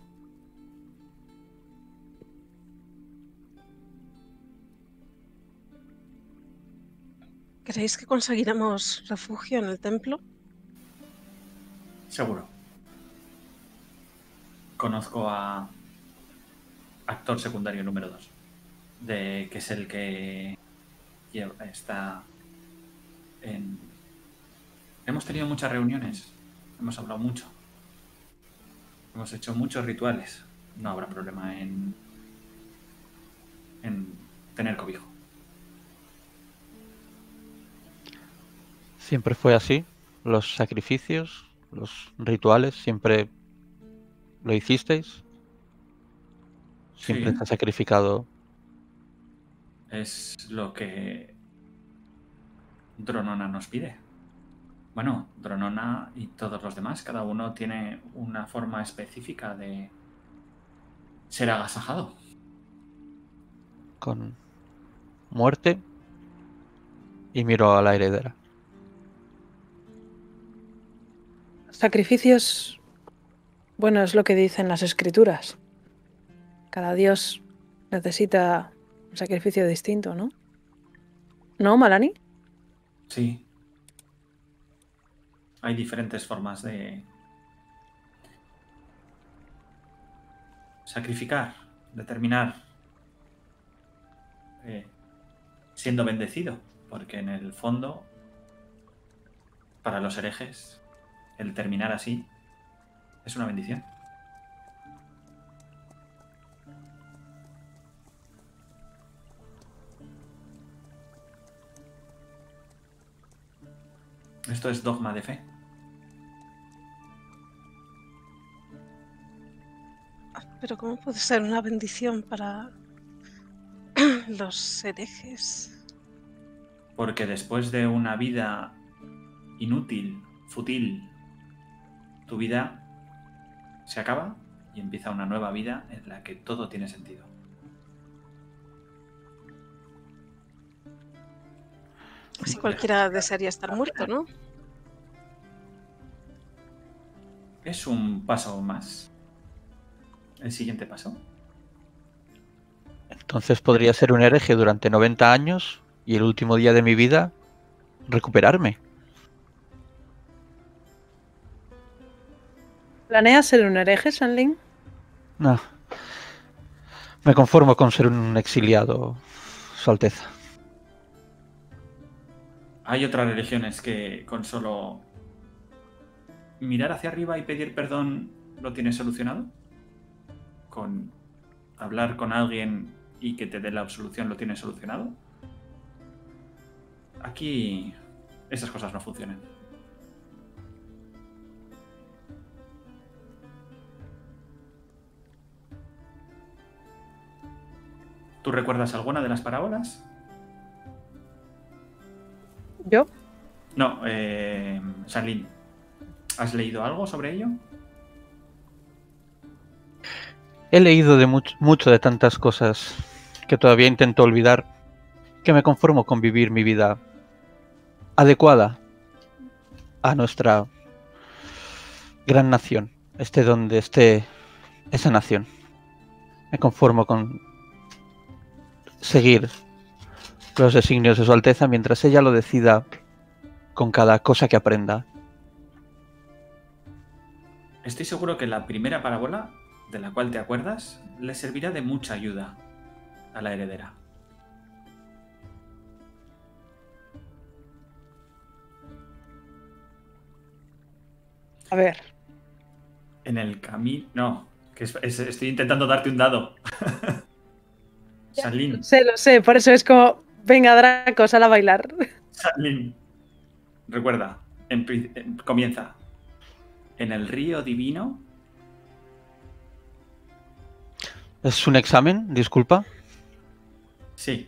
¿Creéis que conseguiremos refugio en el templo? Seguro. Conozco a actor secundario número dos, de que es el que está en... Hemos tenido muchas reuniones, hemos hablado mucho, hemos hecho muchos rituales. No habrá problema en, en tener cobijo. Siempre fue así. Los sacrificios, los rituales, siempre lo hicisteis. Siempre Sí. se ha sacrificado. Es lo que Dronona nos pide. Bueno, Dronona y todos los demás, cada uno tiene una forma específica de ser agasajado. Con muerte. Y miro a la heredera. Sacrificios, bueno, es lo que dicen las escrituras. Cada dios necesita un sacrificio distinto, ¿no? ¿No, Malani? Sí. Hay diferentes formas de sacrificar, de terminar eh, siendo bendecido, porque en el fondo, para los herejes, el terminar así es una bendición. Esto es dogma de fe. Pero ¿cómo puede ser una bendición para los herejes? Porque después de una vida inútil, fútil, tu vida se acaba y empieza una nueva vida en la que todo tiene sentido. Si cualquiera desearía estar muerto, ¿no? Es un paso más. El siguiente paso. Entonces podría ser un hereje durante noventa años y el último día de mi vida recuperarme. ¿Planeas ser un hereje, Shanling? No. Me conformo con ser un exiliado, Su Alteza. Hay otras religiones que con solo mirar hacia arriba y pedir perdón lo tienes solucionado. Con hablar con alguien y que te dé la absolución lo tienes solucionado. Aquí esas cosas no funcionan. ¿Tú recuerdas alguna de las parábolas? ¿Yo? No, eh, Shanlin, ¿has leído algo sobre ello? He leído de much- mucho de tantas cosas que todavía intento olvidar, que me conformo con vivir mi vida adecuada a nuestra gran nación, esté donde esté esa nación. Me conformo con seguir los designios de Su Alteza mientras ella lo decida con cada cosa que aprenda. Estoy seguro que la primera parábola, de la cual te acuerdas, le servirá de mucha ayuda a la heredera. A ver. En el camino... No, que es- es- estoy intentando darte un dado. Shanlin, Sé, lo sé, por eso es como, venga, Draco, sal a bailar. Shanlin. Recuerda, en pri- en- comienza. En el río divino... ¿Es un examen? Disculpa. Sí,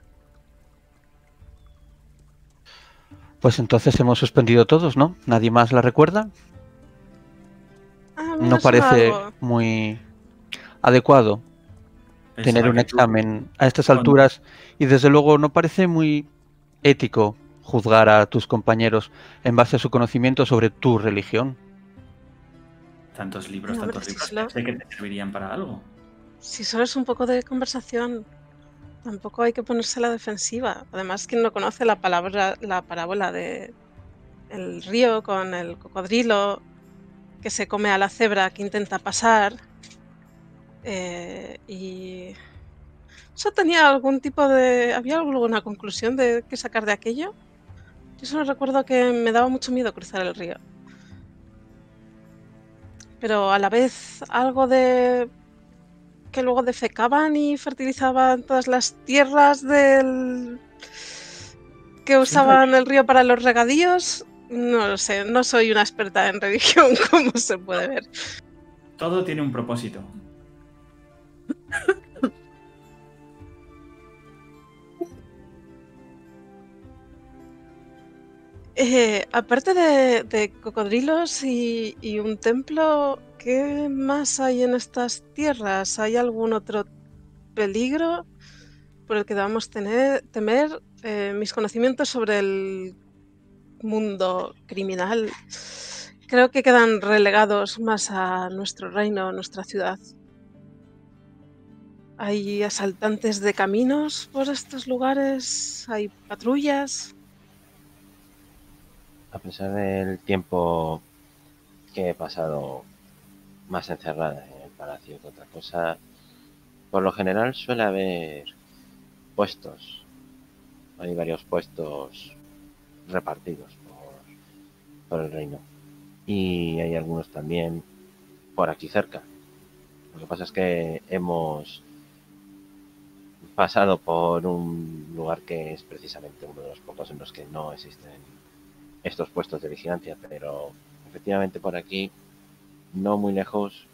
Pues entonces hemos suspendido todos, ¿no? ¿Nadie más la recuerda? Ah, a mí No me suena parece algo. muy adecuado tener pensaba un que tú- examen a estas con- alturas y desde luego no parece muy ético juzgar a tus compañeros en base a su conocimiento sobre tu religión. Tantos libros, No, hombre, tantos si libros, solo- pensé que te servirían para algo. Si solo es un poco de conversación, tampoco hay que ponerse a la defensiva. Además, quien no conoce la palabra, la parábola de el río con el cocodrilo que se come a la cebra que intenta pasar, eh, y ¿Eso tenía algún tipo de... ¿Había alguna conclusión de qué sacar de aquello? Yo solo recuerdo que me daba mucho miedo cruzar el río. Pero a la vez algo de... que luego defecaban y fertilizaban todas las tierras del... que usaban el río para los regadíos. No lo sé, no soy una experta en religión, como se puede ver. Todo tiene un propósito. Eh, aparte de, de cocodrilos y, y un templo, ¿qué más hay en estas tierras? ¿Hay algún otro peligro por el que debamos tener, temer? Eh, mis conocimientos sobre el mundo criminal creo que quedan relegados más a nuestro reino, a nuestra ciudad. ¿Hay asaltantes de caminos por estos lugares? ¿Hay patrullas? A pesar del tiempo que he pasado más encerrada en el palacio que otra cosa, por lo general suele haber puestos. Hay varios puestos repartidos por, por el reino. Y hay algunos también por aquí cerca. Lo que pasa es que hemos pasado por un lugar que es precisamente uno de los pocos en los que no existen estos puestos de vigilancia, pero efectivamente por aquí, no muy lejos,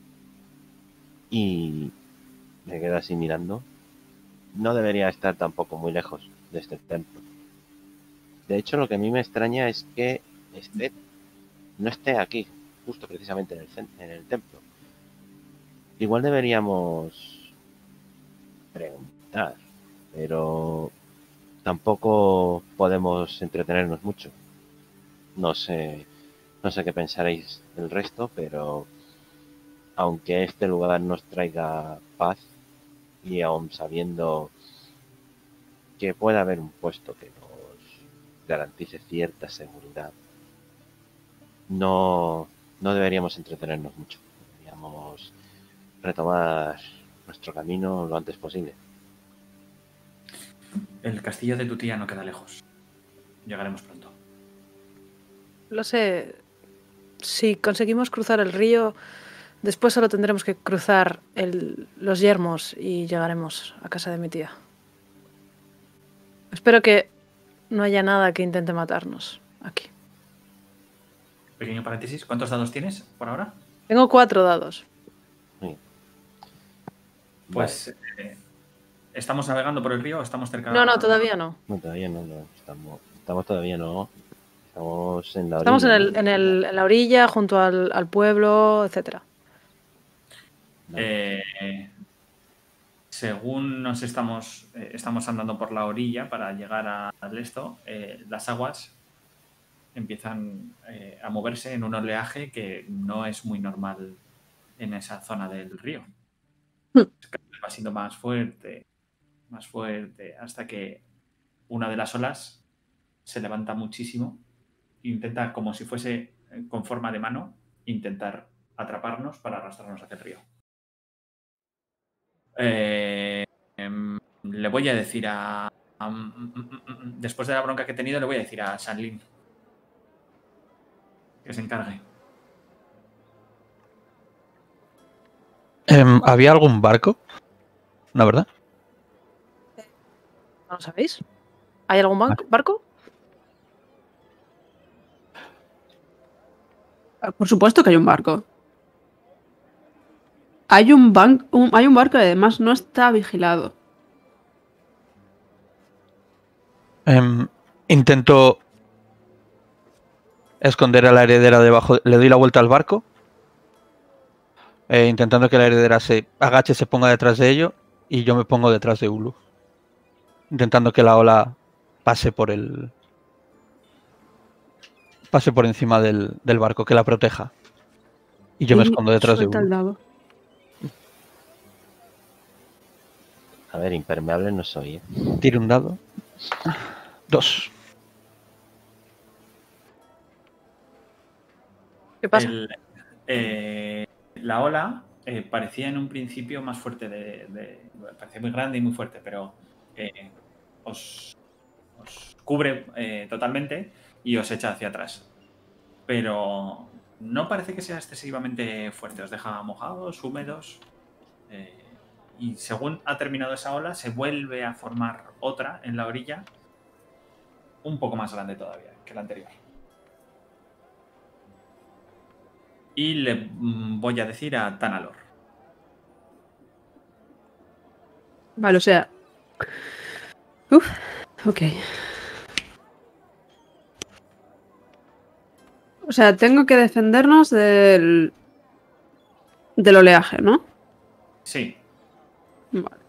y me quedo así mirando, no debería estar tampoco muy lejos de este templo. De hecho, lo que a mí me extraña es que esté, no esté aquí, justo precisamente en el, en el templo. Igual deberíamos preguntar, pero tampoco podemos entretenernos mucho. No sé, no sé qué pensaréis del resto, pero aunque este lugar nos traiga paz y aun sabiendo que puede haber un puesto que nos garantice cierta seguridad, no, no deberíamos entretenernos mucho. Deberíamos retomar nuestro camino lo antes posible. El castillo de tu tía no queda lejos. Llegaremos pronto. Lo sé. Si conseguimos cruzar el río, después solo tendremos que cruzar el, los yermos y llegaremos a casa de mi tía. Espero que no haya nada que intente matarnos aquí. Pequeño paréntesis. ¿Cuántos dados tienes por ahora? Tengo cuatro dados. Sí. Pues... Vale. Eh, ¿estamos navegando por el río o estamos cerca? No, no, todavía no. No, todavía no, no. Estamos, estamos todavía no. Estamos en la orilla. Estamos en, el, en, el, en la orilla, junto al, al pueblo, etcétera. Vale. Eh, según nos estamos, eh, estamos andando por la orilla para llegar a- al esto, eh, las aguas empiezan eh, a moverse en un oleaje que no es muy normal en esa zona del río. Va siendo más fuerte, más fuerte, hasta que una de las olas se levanta muchísimo e intenta, como si fuese eh, con forma de mano, intentar atraparnos para arrastrarnos hacia el río. Eh, em, le voy a decir a, a- mm, mm, mm, después de la bronca que he tenido, le voy a decir a Shanlin que se encargue. Em, ¿Había algún barco? ¿No, verdad? ¿No lo sabéis? ¿Hay algún banco- barco? Ah, por supuesto que hay un barco. Hay un, ban- un- hay un barco que además no está vigilado. Em, intento esconder a la heredera debajo. Le doy la vuelta al barco. eh, intentando que la heredera se agache, se ponga detrás de ello. Y yo me pongo detrás de Ulu. Intentando que la ola pase por el. Pase por encima del, del barco, que la proteja. Y yo me Y escondo detrás de suelta el Ulu. dado. A ver, impermeable no soy, ¿eh? Tire un dado. Dos. ¿Qué pasa? El- eh, la ola eh, parecía en un principio más fuerte de, de- parecía muy grande y muy fuerte, pero eh, os, os cubre eh, totalmente y os echa hacia atrás. Pero no parece que sea excesivamente fuerte, os deja mojados, húmedos. eh, y según ha terminado esa ola, se vuelve a formar otra en la orilla, un poco más grande todavía que la anterior. Y le mm, voy a decir a Tanalor. Vale, o sea. Uf, ok. O sea, tengo que defendernos del. del oleaje, ¿no? Sí, Vale.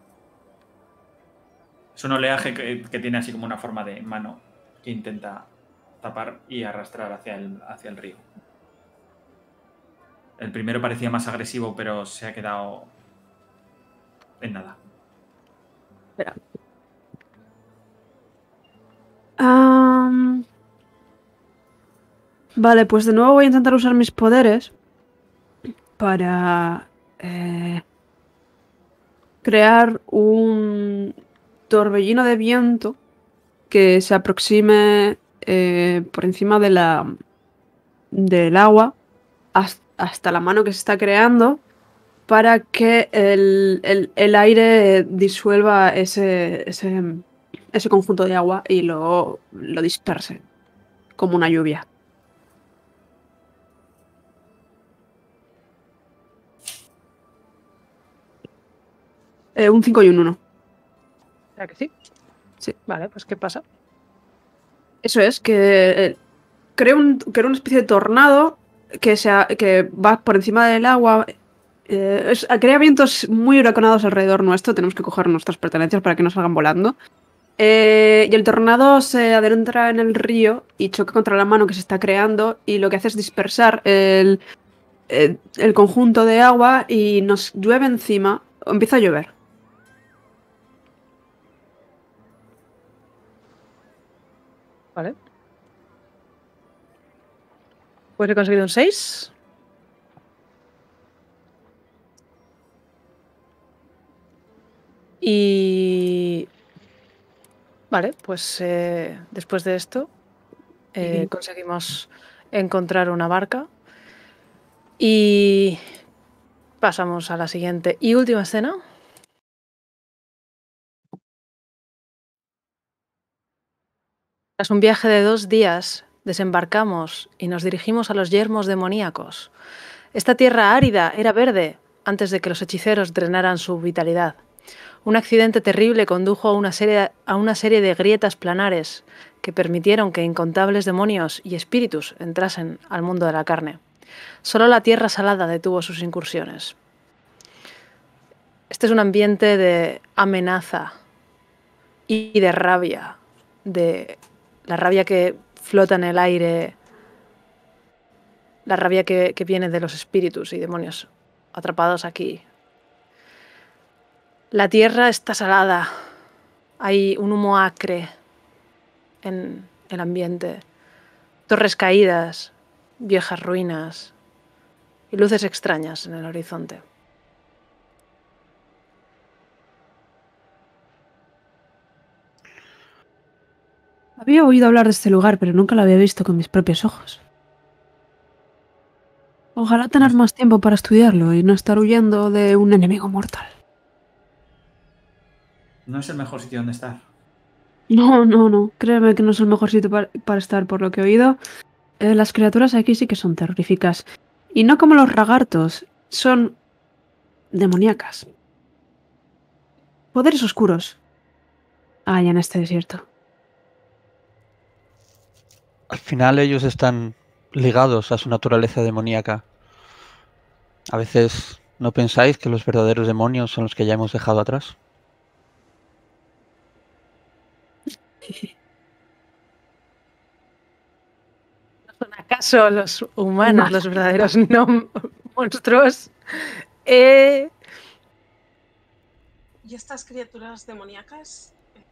es un oleaje que, que tiene así como una forma de mano que intenta tapar y arrastrar hacia el, hacia el río. El primero parecía más agresivo, pero se ha quedado en nada. Espera. Am, Vale, pues de nuevo voy a intentar usar mis poderes para eh, crear un torbellino de viento que se aproxime eh, por encima de la, del agua has- hasta la mano que se está creando para que el, el- el aire disuelva ese, ese, ese conjunto de agua y lo, lo disperse como una lluvia. Eh, un cinco y un uno. ¿Será que sí? Sí. Vale, pues ¿qué pasa? Eso es, que eh, crea, un, crea una especie de tornado que, sea, que va por encima del agua. Eh, es- crea vientos muy huracanados alrededor nuestro. Tenemos que coger nuestras pertenencias para que no salgan volando. Eh, y el tornado se adentra en el río y choca contra la mano que se está creando. Y lo que hace es dispersar el, el, el conjunto de agua y nos llueve encima. O empieza a llover. Vale. Pues he conseguido un seis. Y... Vale, pues eh, después de esto eh, Bien. conseguimos encontrar una barca y pasamos a la siguiente y última escena. Tras un viaje de dos días, desembarcamos y nos dirigimos a los yermos demoníacos. Esta tierra árida era verde antes de que los hechiceros drenaran su vitalidad. Un accidente terrible condujo a una serie, a una serie de grietas planares que permitieron que incontables demonios y espíritus entrasen al mundo de la carne. Solo la tierra salada detuvo sus incursiones. Este es un ambiente de amenaza y de rabia, de la rabia que flota en el aire, la rabia que, que viene de los espíritus y demonios atrapados aquí. La tierra está salada, hay un humo acre en el ambiente, torres caídas, viejas ruinas y luces extrañas en el horizonte. Había oído hablar de este lugar, pero nunca lo había visto con mis propios ojos. Ojalá tener Pues- más tiempo para estudiarlo y no estar huyendo de un enemigo mortal. No es el mejor sitio donde estar. No, no, no. Créeme que no es el mejor sitio para, para estar, por lo que he oído. Eh, las criaturas aquí sí que son terroríficas. Y no como los lagartos. Son demoníacas. Poderes oscuros hay en este desierto. Al final ellos están ligados a su naturaleza demoníaca. A veces, ¿no pensáis que los verdaderos demonios son los que ya hemos dejado atrás? ¿Son acaso los humanos Más. los verdaderos no monstruos? Eh, ¿Y estas criaturas demoníacas eh,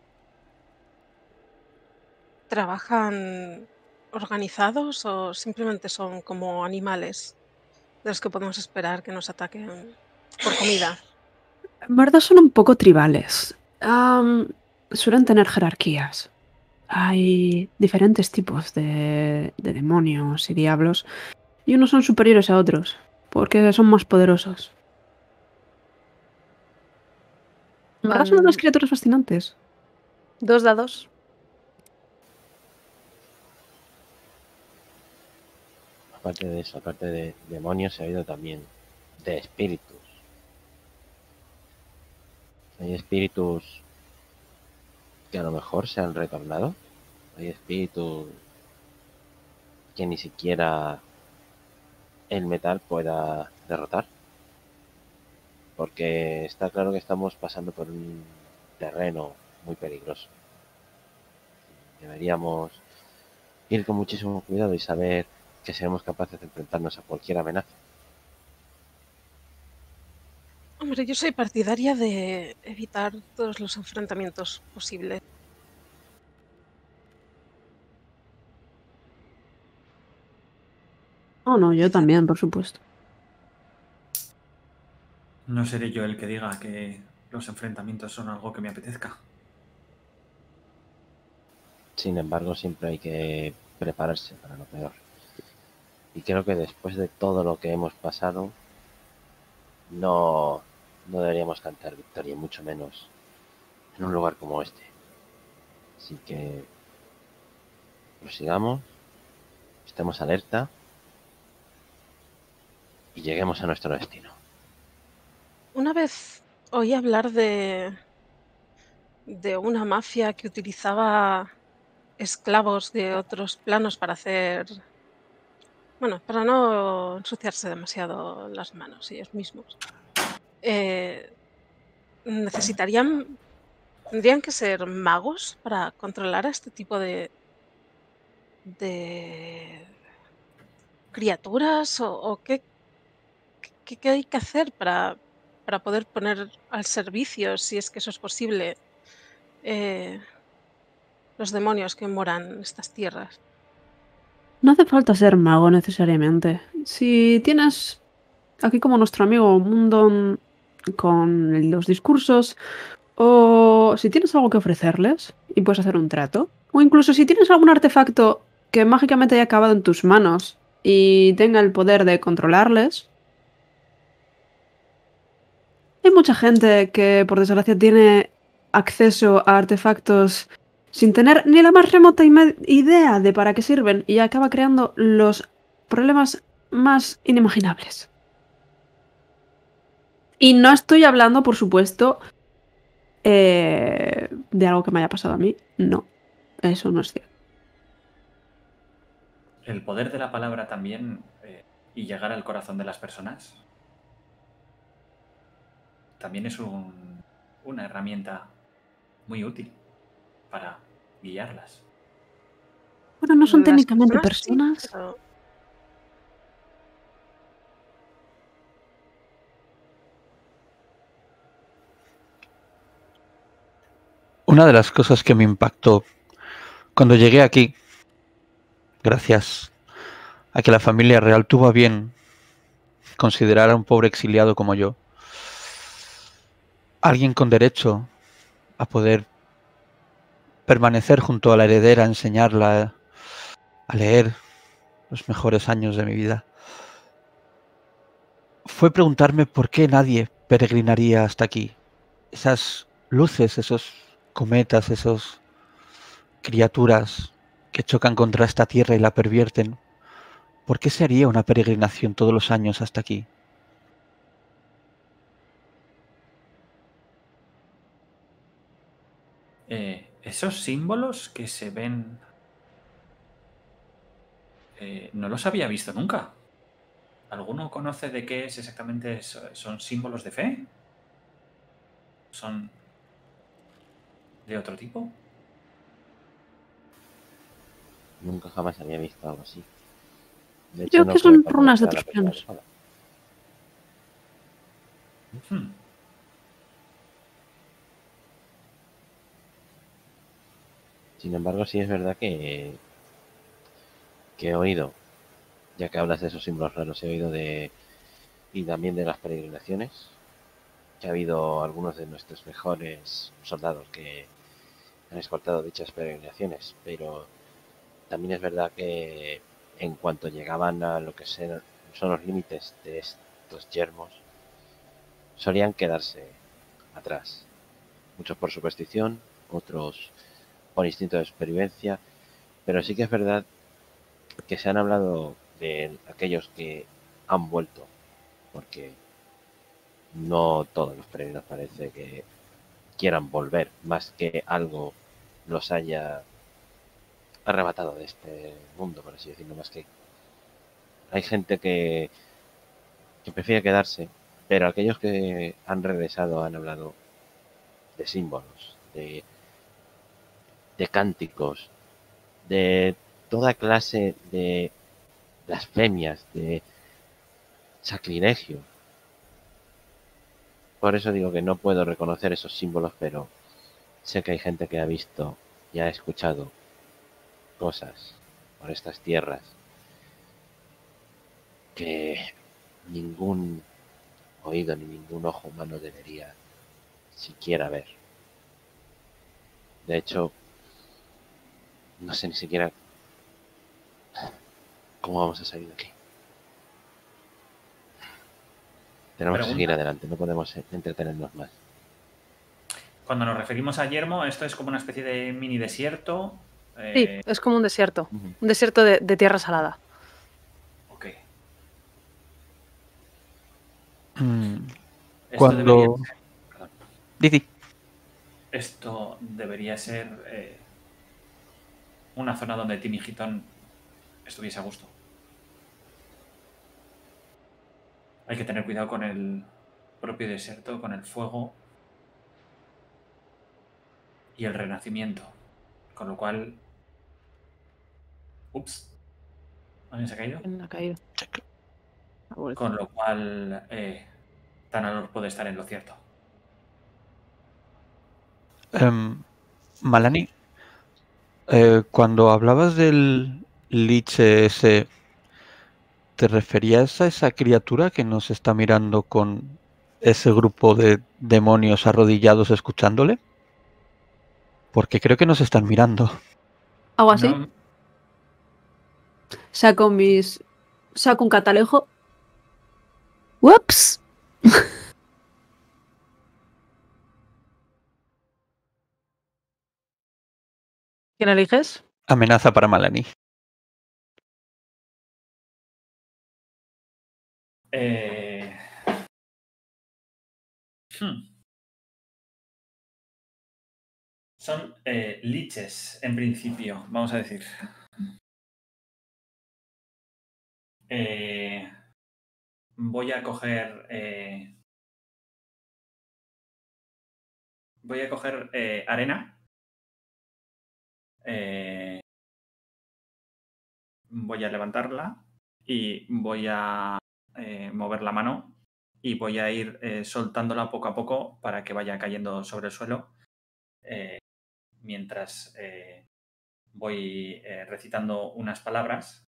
trabajan organizados o simplemente son como animales? de los que podemos esperar que nos ataquen por comida. En verdad son un poco tribales. Am, suelen tener jerarquías. Hay diferentes tipos de, de demonios y diablos, y unos son superiores a otros, porque son más poderosos. En verdad son Van unas criaturas fascinantes. dos dados. Aparte de eso, aparte de demonios, se ha oído también de espíritus. Hay espíritus que a lo mejor se han retornado. Hay espíritus que ni siquiera el metal pueda derrotar. Porque está claro que estamos pasando por un terreno muy peligroso. Deberíamos ir con muchísimo cuidado y saber que seremos capaces de enfrentarnos a cualquier amenaza. Hombre, yo soy partidaria de evitar todos los enfrentamientos posibles. Oh, no, yo también, por supuesto. No seré yo el que diga que los enfrentamientos son algo que me apetezca. Sin embargo, siempre hay que prepararse para lo peor. Y creo que después de todo lo que hemos pasado, no, no deberíamos cantar victoria, mucho menos en un lugar como este. Así que prosigamos, estemos alerta y lleguemos a nuestro destino. Una vez oí hablar de, de una mafia que utilizaba esclavos de otros planos para hacer... Bueno, para no ensuciarse demasiado las manos ellos mismos. Eh, necesitarían... ¿Tendrían que ser magos para controlar a este tipo de... de criaturas? ¿O, o qué, qué, qué hay que hacer para, para poder poner al servicio, si es que eso es posible, eh, los demonios que moran en estas tierras? No hace falta ser mago necesariamente. Si tienes aquí como nuestro amigo un don con los discursos, o si tienes algo que ofrecerles y puedes hacer un trato, o incluso si tienes algún artefacto que mágicamente haya acabado en tus manos y tenga el poder de controlarles. Hay mucha gente que, por desgracia, tiene acceso a artefactos sin tener ni la más remota idea de para qué sirven y acaba creando los problemas más inimaginables. Y no estoy hablando, por supuesto, eh, de algo que me haya pasado a mí. No, eso no es cierto. El poder de la palabra también eh, y llegar al corazón de las personas también es un, una herramienta muy útil para guiarlas. Bueno, no son Las técnicamente personas sí, personas. pero Una de las cosas que me impactó cuando llegué aquí, gracias a que la familia real tuvo a bien considerar a un pobre exiliado como yo, alguien con derecho a poder permanecer junto a la heredera, enseñarla a leer los mejores años de mi vida, fue preguntarme por qué nadie peregrinaría hasta aquí. Esas luces, esos cometas, esas criaturas que chocan contra esta tierra y la pervierten, ¿por qué se haría una peregrinación todos los años hasta aquí? Eh, esos símbolos que se ven eh, no los había visto nunca. ¿Alguno conoce de qué es exactamente? ¿Son símbolos de fe? ¿Son de otro tipo? Nunca jamás había visto algo así. De hecho, Creo no que creo son que runas de conozca a la otros persona planos. adecuada. Hmm. Sin embargo, sí es verdad que, que he oído, ya que hablas de esos símbolos raros, he oído de y también de las peregrinaciones, que ha habido algunos de nuestros mejores soldados que han escoltado dichas peregrinaciones, pero también es verdad que en cuanto llegaban a lo que son los límites de estos yermos, solían quedarse atrás. Muchos por superstición, otros por instinto de supervivencia, pero sí que es verdad que se han hablado de aquellos que han vuelto, porque no todos los peregrinos parece que quieran volver, más que algo los haya arrebatado de este mundo, por así decirlo, más que hay gente que, que prefiere quedarse, pero aquellos que han regresado han hablado de símbolos, de, de cánticos, de toda clase de blasfemias, de sacrilegio. Por eso digo que no puedo reconocer esos símbolos, pero sé que hay gente que ha visto y ha escuchado cosas por estas tierras que ningún oído ni ningún ojo humano debería siquiera ver. De hecho, no sé ni siquiera cómo vamos a salir de aquí. Tenemos Pregunta. que seguir adelante, no podemos entretenernos más. Cuando nos referimos a yermo, esto es como una especie de mini desierto. Sí, Eh, es como un desierto. Ujú. Un desierto de, de tierra salada. ok. Mm, Esto Cuando... debería ser, perdón. Didi. Esto debería ser eh, una zona donde Timmy Heaton estuviese a gusto. Hay que tener cuidado con el propio desierto, con el fuego y el renacimiento. Con lo cual... Ups. ¿Alguien se ha caído? ¿Quién ha caído? Ha vuelto. Con lo cual... Eh, Tanalor puede estar en lo cierto. Em, Malani, eh, cuando hablabas del liche ese, ¿te referías a esa criatura que nos está mirando con ese grupo de demonios arrodillados escuchándole? Porque creo que nos están mirando. Algo así. No, Saco mis. Saco un catalejo. ¡Ups! ¿Quién eliges? Amenaza para Malani. Eh... hmm. Son eh, liches, en principio, vamos a decir. Eh, voy a coger... Eh, voy a coger eh, arena. Eh, voy a levantarla y voy a eh, mover la mano y voy a ir eh, soltándola poco a poco para que vaya cayendo sobre el suelo eh, mientras eh, voy eh, recitando unas palabras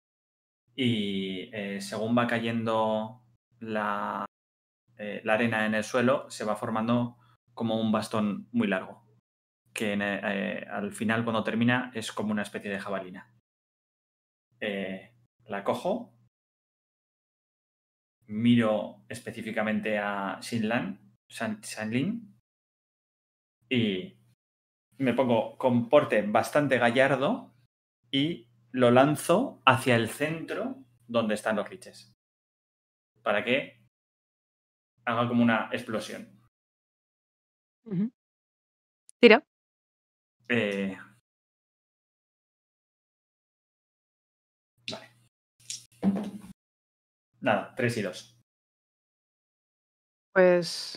y eh, según va cayendo la, eh, la arena en el suelo se va formando como un bastón muy largo que en, eh, al final cuando termina es como una especie de jabalina. Eh, la cojo, miro específicamente a Shinlan, Shanlin, y me pongo con porte bastante gallardo y lo lanzo hacia el centro donde están los liches. Para que haga como una explosión. Uh-huh. Tira. Eh... Vale. Nada, tres y dos. Pues...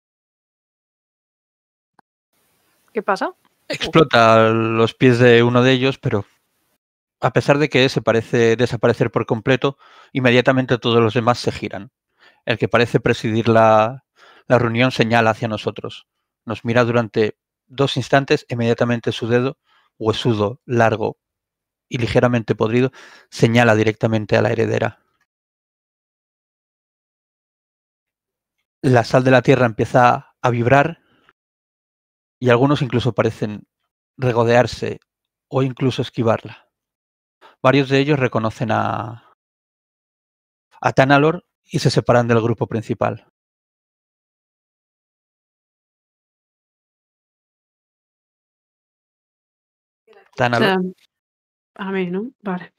¿Qué pasa? Explota a los pies de uno de ellos, pero a pesar de que ese parece desaparecer por completo, inmediatamente todos los demás se giran. El que parece presidir la, la reunión señala hacia nosotros. Nos mira durante dos instantes, inmediatamente su dedo, huesudo, largo y ligeramente podrido, señala directamente a la heredera. la sal de la tierra empieza a vibrar y algunos incluso parecen regodearse o incluso esquivarla. Varios de ellos reconocen a, a Tanalor y se separan del grupo principal. O Tanalor. sea, a mí, ¿no? Vale.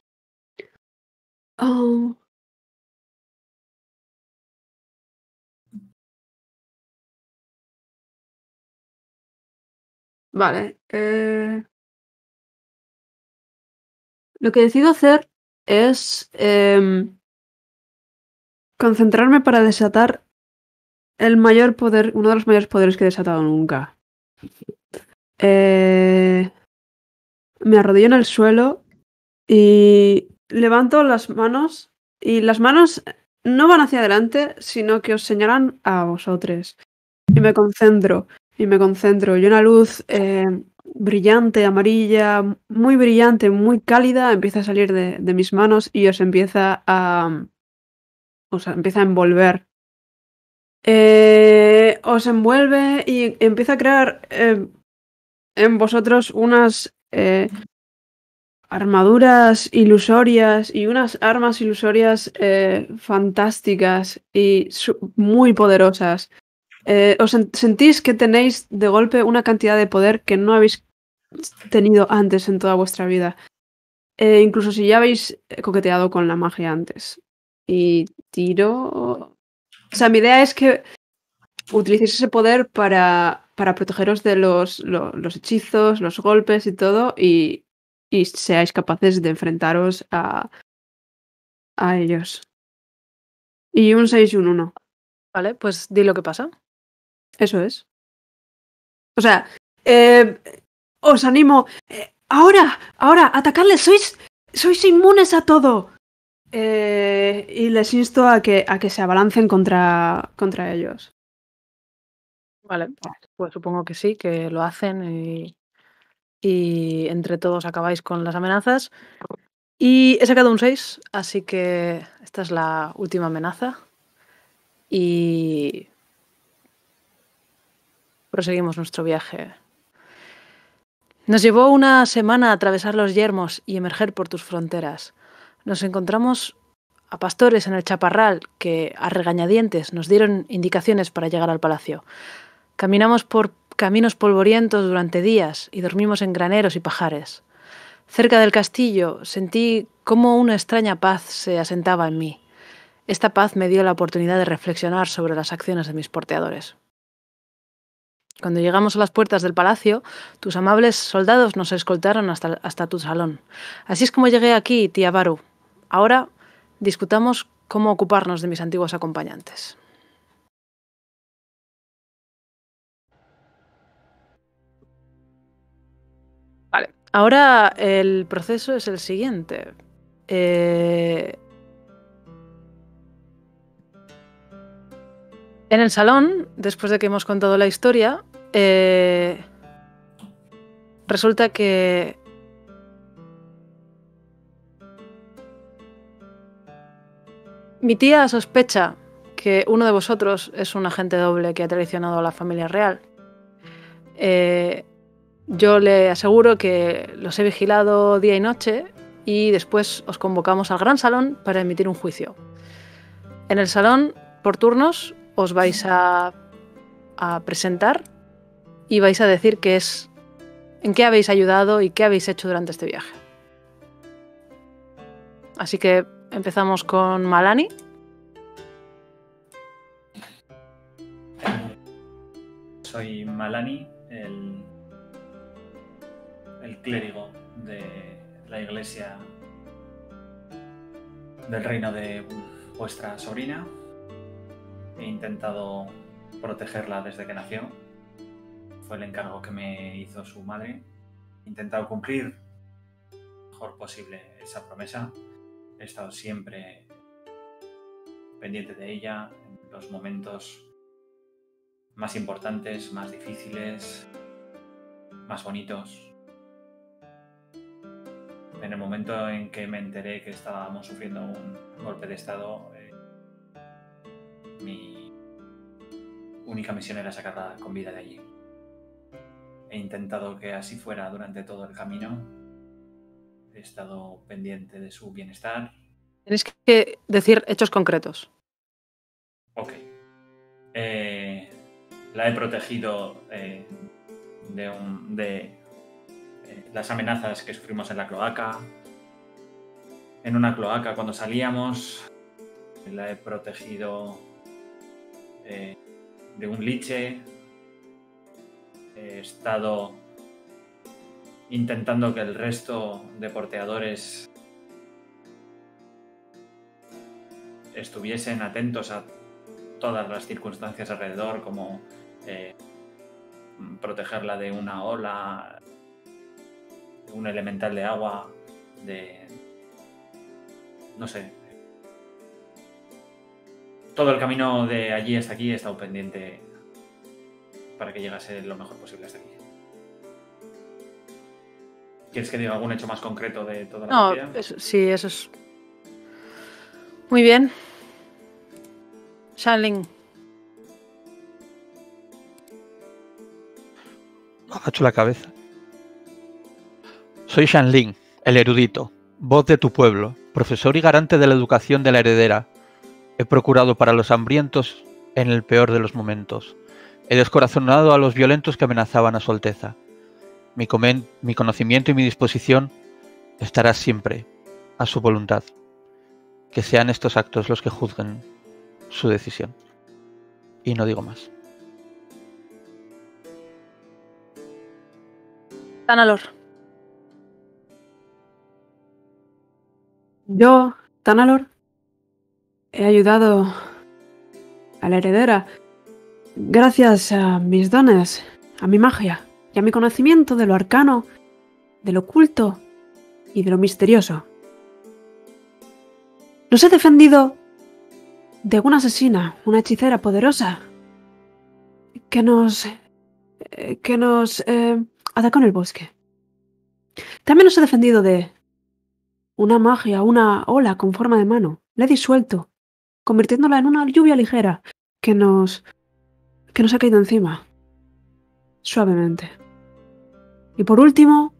Oh. Vale. Eh... Lo que decido hacer es em, concentrarme para desatar el mayor poder, uno de los mayores poderes que he desatado nunca. Eh, me arrodillo en el suelo y levanto las manos y las manos no van hacia adelante, sino que os señalan a vosotros. Y me concentro, y me concentro. Y una luz eh, brillante, amarilla, muy brillante, muy cálida, empieza a salir de, de mis manos y os empieza a... os empieza a envolver. Eh, os envuelve y empieza a crear eh, en vosotros unas eh, armaduras ilusorias y unas armas ilusorias eh, fantásticas y muy poderosas. Eh, os sentís que tenéis de golpe una cantidad de poder que no habéis tenido antes en toda vuestra vida. Eh, incluso si ya habéis coqueteado con la magia antes. Y tiro... O sea, mi idea es que utilicéis ese poder para, para protegeros de los, los, los hechizos, los golpes y todo, y, y seáis capaces de enfrentaros a, a ellos. Y un seis y un uno. Vale, pues di lo que pasa. Eso es. O sea, eh, os animo. Eh, ahora, ahora, atacadles. Sois, sois inmunes a todo. Eh, y les insto a que, a que se abalancen contra, contra ellos. Vale, pues supongo que sí, que lo hacen y, y entre todos acabáis con las amenazas. Y he sacado un seis, así que esta es la última amenaza. Y proseguimos nuestro viaje. Nos llevó una semana atravesar los yermos y emerger por tus fronteras. Nos encontramos a pastores en el chaparral que, a regañadientes, nos dieron indicaciones para llegar al palacio. Caminamos por caminos polvorientos durante días y dormimos en graneros y pajares. Cerca del castillo sentí cómo una extraña paz se asentaba en mí. Esta paz me dio la oportunidad de reflexionar sobre las acciones de mis porteadores. Cuando llegamos a las puertas del palacio, tus amables soldados nos escoltaron hasta, hasta tu salón. Así es como llegué aquí, tía Baru. Ahora discutamos cómo ocuparnos de mis antiguos acompañantes. Vale, ahora el proceso es el siguiente. Eh... En el salón, después de que hemos contado la historia, eh... resulta que mi tía sospecha que uno de vosotros es un agente doble que ha traicionado a la familia real. Eh... Yo le aseguro que los he vigilado día y noche y después os convocamos al gran salón para emitir un juicio. En el salón, por turnos, os vais a, a presentar y vais a decir qué es, en qué habéis ayudado y qué habéis hecho durante este viaje. Así que empezamos con Malani. Soy Malani, el... el clérigo de la iglesia del reino de vuestra sobrina. He intentado protegerla desde que nació. Fue el encargo que me hizo su madre. He intentado cumplir lo mejor posible esa promesa. He estado siempre pendiente de ella en los momentos más importantes, más difíciles, más bonitos. En el momento en que me enteré que estábamos sufriendo un golpe de estado, eh, mi, única misión era sacarla con vida de allí. He intentado que así fuera durante todo el camino. He estado pendiente de su bienestar. Tienes que decir hechos concretos. Ok. Eh, la he protegido eh, de, un, de eh, las amenazas que sufrimos en la cloaca. En una cloaca cuando salíamos. La he protegido eh, de un liche. He estado intentando que el resto de porteadores estuviesen atentos a todas las circunstancias alrededor, como eh, protegerla de una ola, de un elemental de agua, de... no sé. Todo el camino de allí hasta aquí he estado pendiente para que llegase lo mejor posible hasta aquí. ¿Quieres que diga algún hecho más concreto de toda la No, partida? eso, sí, eso es... Muy bien. Shanling. Agacho la cabeza. Soy Shanling, el erudito, voz de tu pueblo, profesor y garante de la educación de la heredera. He procurado para los hambrientos en el peor de los momentos. He descorazonado a los violentos que amenazaban a su Alteza. Mi, comen- mi conocimiento y mi disposición estará siempre a su voluntad. Que sean estos actos los que juzguen su decisión. Y no digo más. Tanalor. Yo, Tanalor, he ayudado a la heredera gracias a mis dones, a mi magia y a mi conocimiento de lo arcano, de lo oculto y de lo misterioso. Nos he defendido de una asesina, una hechicera poderosa que nos... eh, que nos eh, atacó en el bosque. También nos he defendido de una magia, una ola con forma de mano. La he disuelto, convirtiéndola en una lluvia ligera que nos... que nos ha caído encima. Suavemente. Y por último,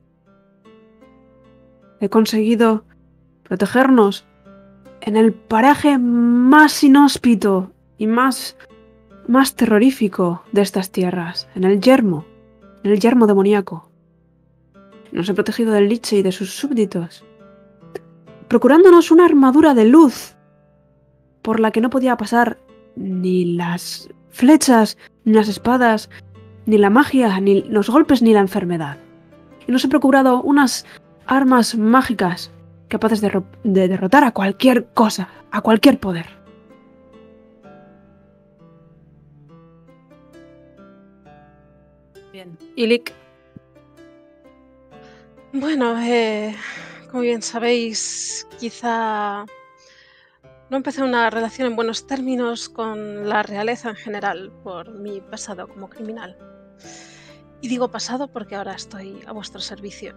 he conseguido protegernos en el paraje más inhóspito y más, más terrorífico de estas tierras, en el yermo, en el yermo demoníaco. Nos he protegido del liche y de sus súbditos, procurándonos una armadura de luz por la que no podía pasar ni las flechas, ni las espadas, ni la magia, ni los golpes, ni la enfermedad. Y nos he procurado unas armas mágicas capaces de, ro- de derrotar a cualquier cosa, a cualquier poder. Bien. Ilik. Bueno, eh, como bien sabéis, quizá no empecé una relación en buenos términos con la realeza en general por mi pasado como criminal. Y digo pasado porque ahora estoy a vuestro servicio.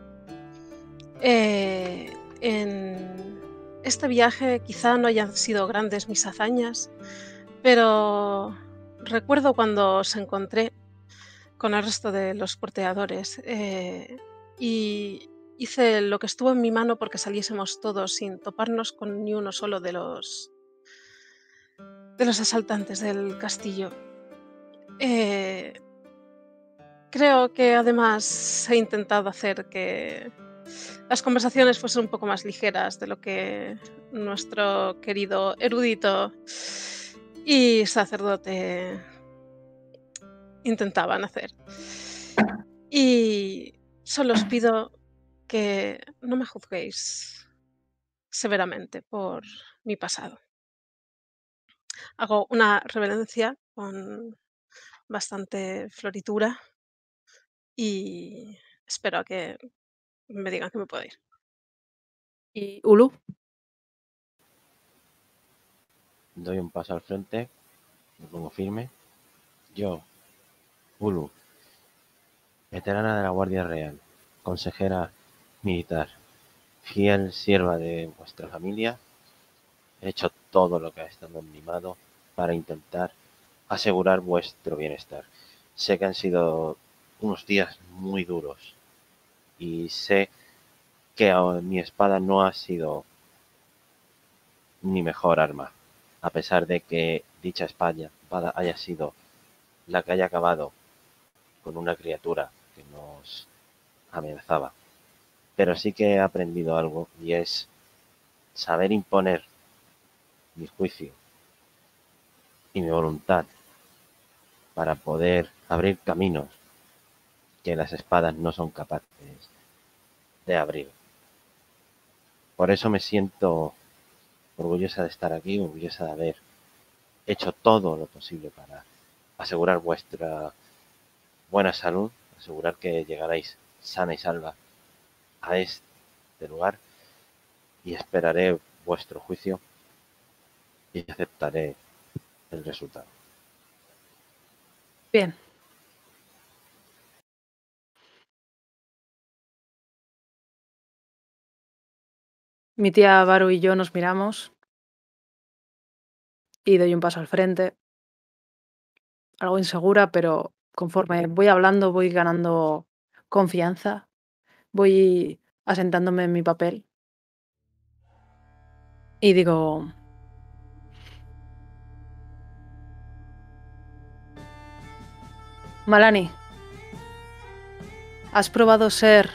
Eh, en este viaje quizá no hayan sido grandes mis hazañas, pero recuerdo cuando os encontré con el resto de los porteadores eh, y hice lo que estuvo en mi mano porque saliésemos todos sin toparnos con ni uno solo de los de los asaltantes del castillo. Eh, creo que además he intentado hacer que las conversaciones fuesen un poco más ligeras de lo que nuestro querido erudito y sacerdote intentaban hacer. Y solo os pido que no me juzguéis severamente por mi pasado. Hago una reverencia con bastante floritura y espero a que me digan que me puedo ir. Y Ulu. Doy un paso al frente, me pongo firme. Yo, Ulu, veterana de la Guardia Real, consejera militar, fiel sierva de vuestra familia, he hecho todo lo que ha estado en mi mano para intentar asegurar vuestro bienestar. Sé que han sido unos días muy duros y sé que mi espada no ha sido mi mejor arma, a pesar de que dicha espada haya sido la que haya acabado con una criatura que nos amenazaba. Pero sí que he aprendido algo, y es saber imponer mi juicio y mi voluntad para poder abrir caminos que las espadas no son capaces de abrir. Por eso me siento orgullosa de estar aquí, orgullosa de haber hecho todo lo posible para asegurar vuestra buena salud, asegurar que llegaréis sana y salva a este lugar, y esperaré vuestro juicio y aceptaré el resultado. Bien. Mi tía Baru y yo nos miramos y doy un paso al frente. Algo insegura, pero conforme voy hablando voy ganando confianza. Voy asentándome en mi papel. Y digo... Malani, has probado ser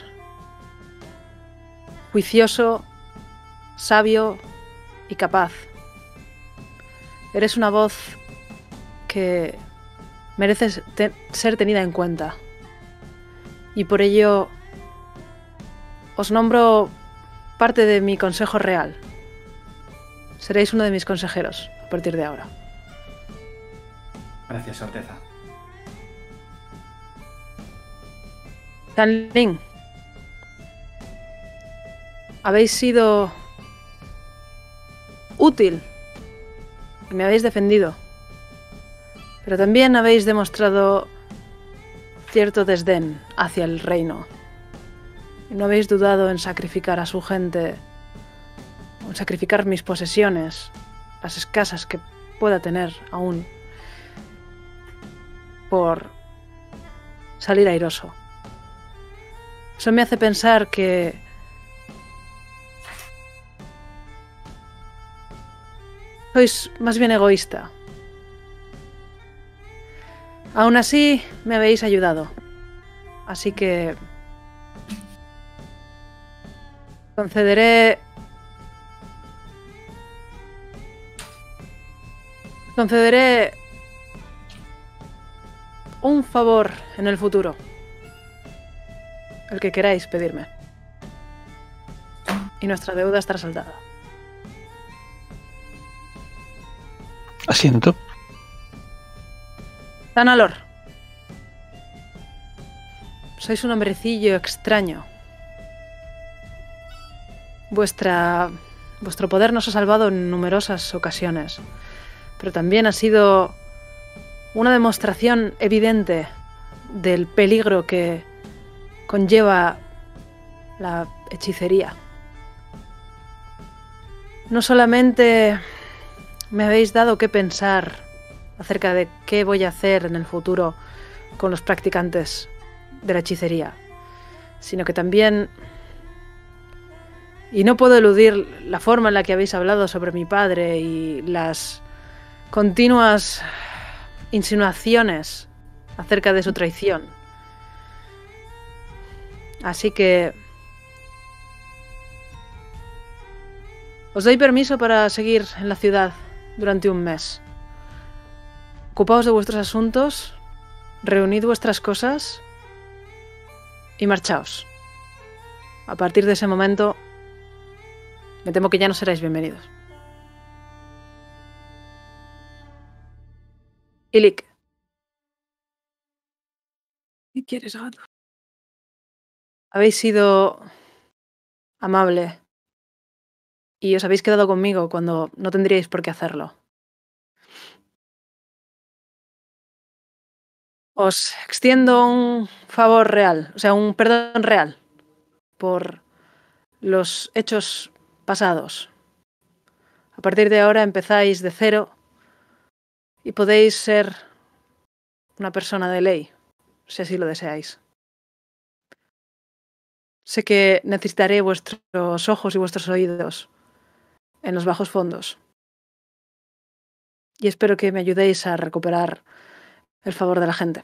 juicioso, sabio y capaz. Eres una voz que merece te- ser tenida en cuenta. Y por ello os nombro parte de mi consejo real. Seréis uno de mis consejeros a partir de ahora. Gracias, Su Alteza. Xianling, habéis sido útil y me habéis defendido, pero también habéis demostrado cierto desdén hacia el reino y no habéis dudado en sacrificar a su gente, en sacrificar mis posesiones, las escasas que pueda tener aún, por salir airoso. Eso me hace pensar que sois más bien egoísta. Aún así, me habéis ayudado. Así que... concederé... concederé... un favor en el futuro. El que queráis pedirme. Y nuestra deuda estará saldada. Asiento. Tanalor. Sois un hombrecillo extraño. Vuestra... vuestro poder nos ha salvado en numerosas ocasiones. Pero también ha sido una demostración evidente del peligro que conlleva la hechicería. No solamente me habéis dado que pensar acerca de qué voy a hacer en el futuro con los practicantes de la hechicería, sino que también, y no puedo eludir la forma en la que habéis hablado sobre mi padre y las continuas insinuaciones acerca de su traición. Así que os doy permiso para seguir en la ciudad durante un mes. Ocupaos de vuestros asuntos, reunid vuestras cosas y marchaos. A partir de ese momento, me temo que ya no seréis bienvenidos. Ilik. ¿Qué quieres, gato? Habéis sido amable y os habéis quedado conmigo cuando no tendríais por qué hacerlo. Os extiendo un favor real, o sea, un perdón real por los hechos pasados. A partir de ahora empezáis de cero y podéis ser una persona de ley, si así lo deseáis. Sé que necesitaré vuestros ojos y vuestros oídos en los bajos fondos. Y espero que me ayudéis a recuperar el favor de la gente.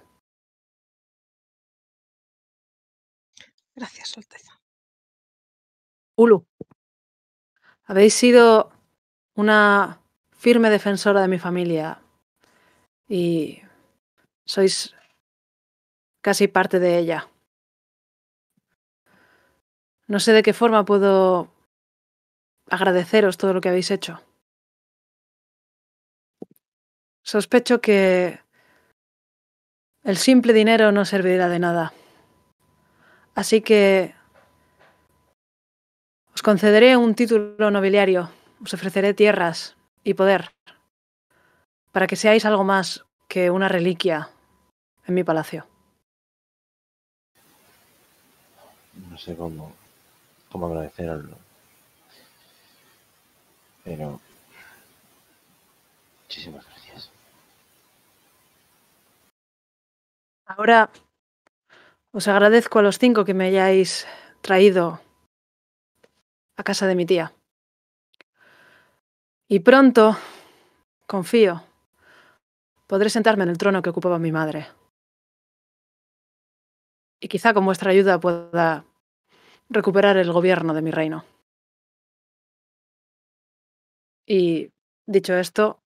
Gracias, Alteza. Ulu, habéis sido una firme defensora de mi familia y sois casi parte de ella. No sé de qué forma puedo agradeceros todo lo que habéis hecho. Sospecho que el simple dinero no servirá de nada. Así que os concederé un título nobiliario, os ofreceré tierras y poder para que seáis algo más que una reliquia en mi palacio. No sé cómo, cómo agradeceroslo. Pero muchísimas gracias. Ahora os agradezco a los cinco que me hayáis traído a casa de mi tía. Y pronto, confío, podré sentarme en el trono que ocupaba mi madre. Y quizá con vuestra ayuda pueda recuperar el gobierno de mi reino. Y, dicho esto,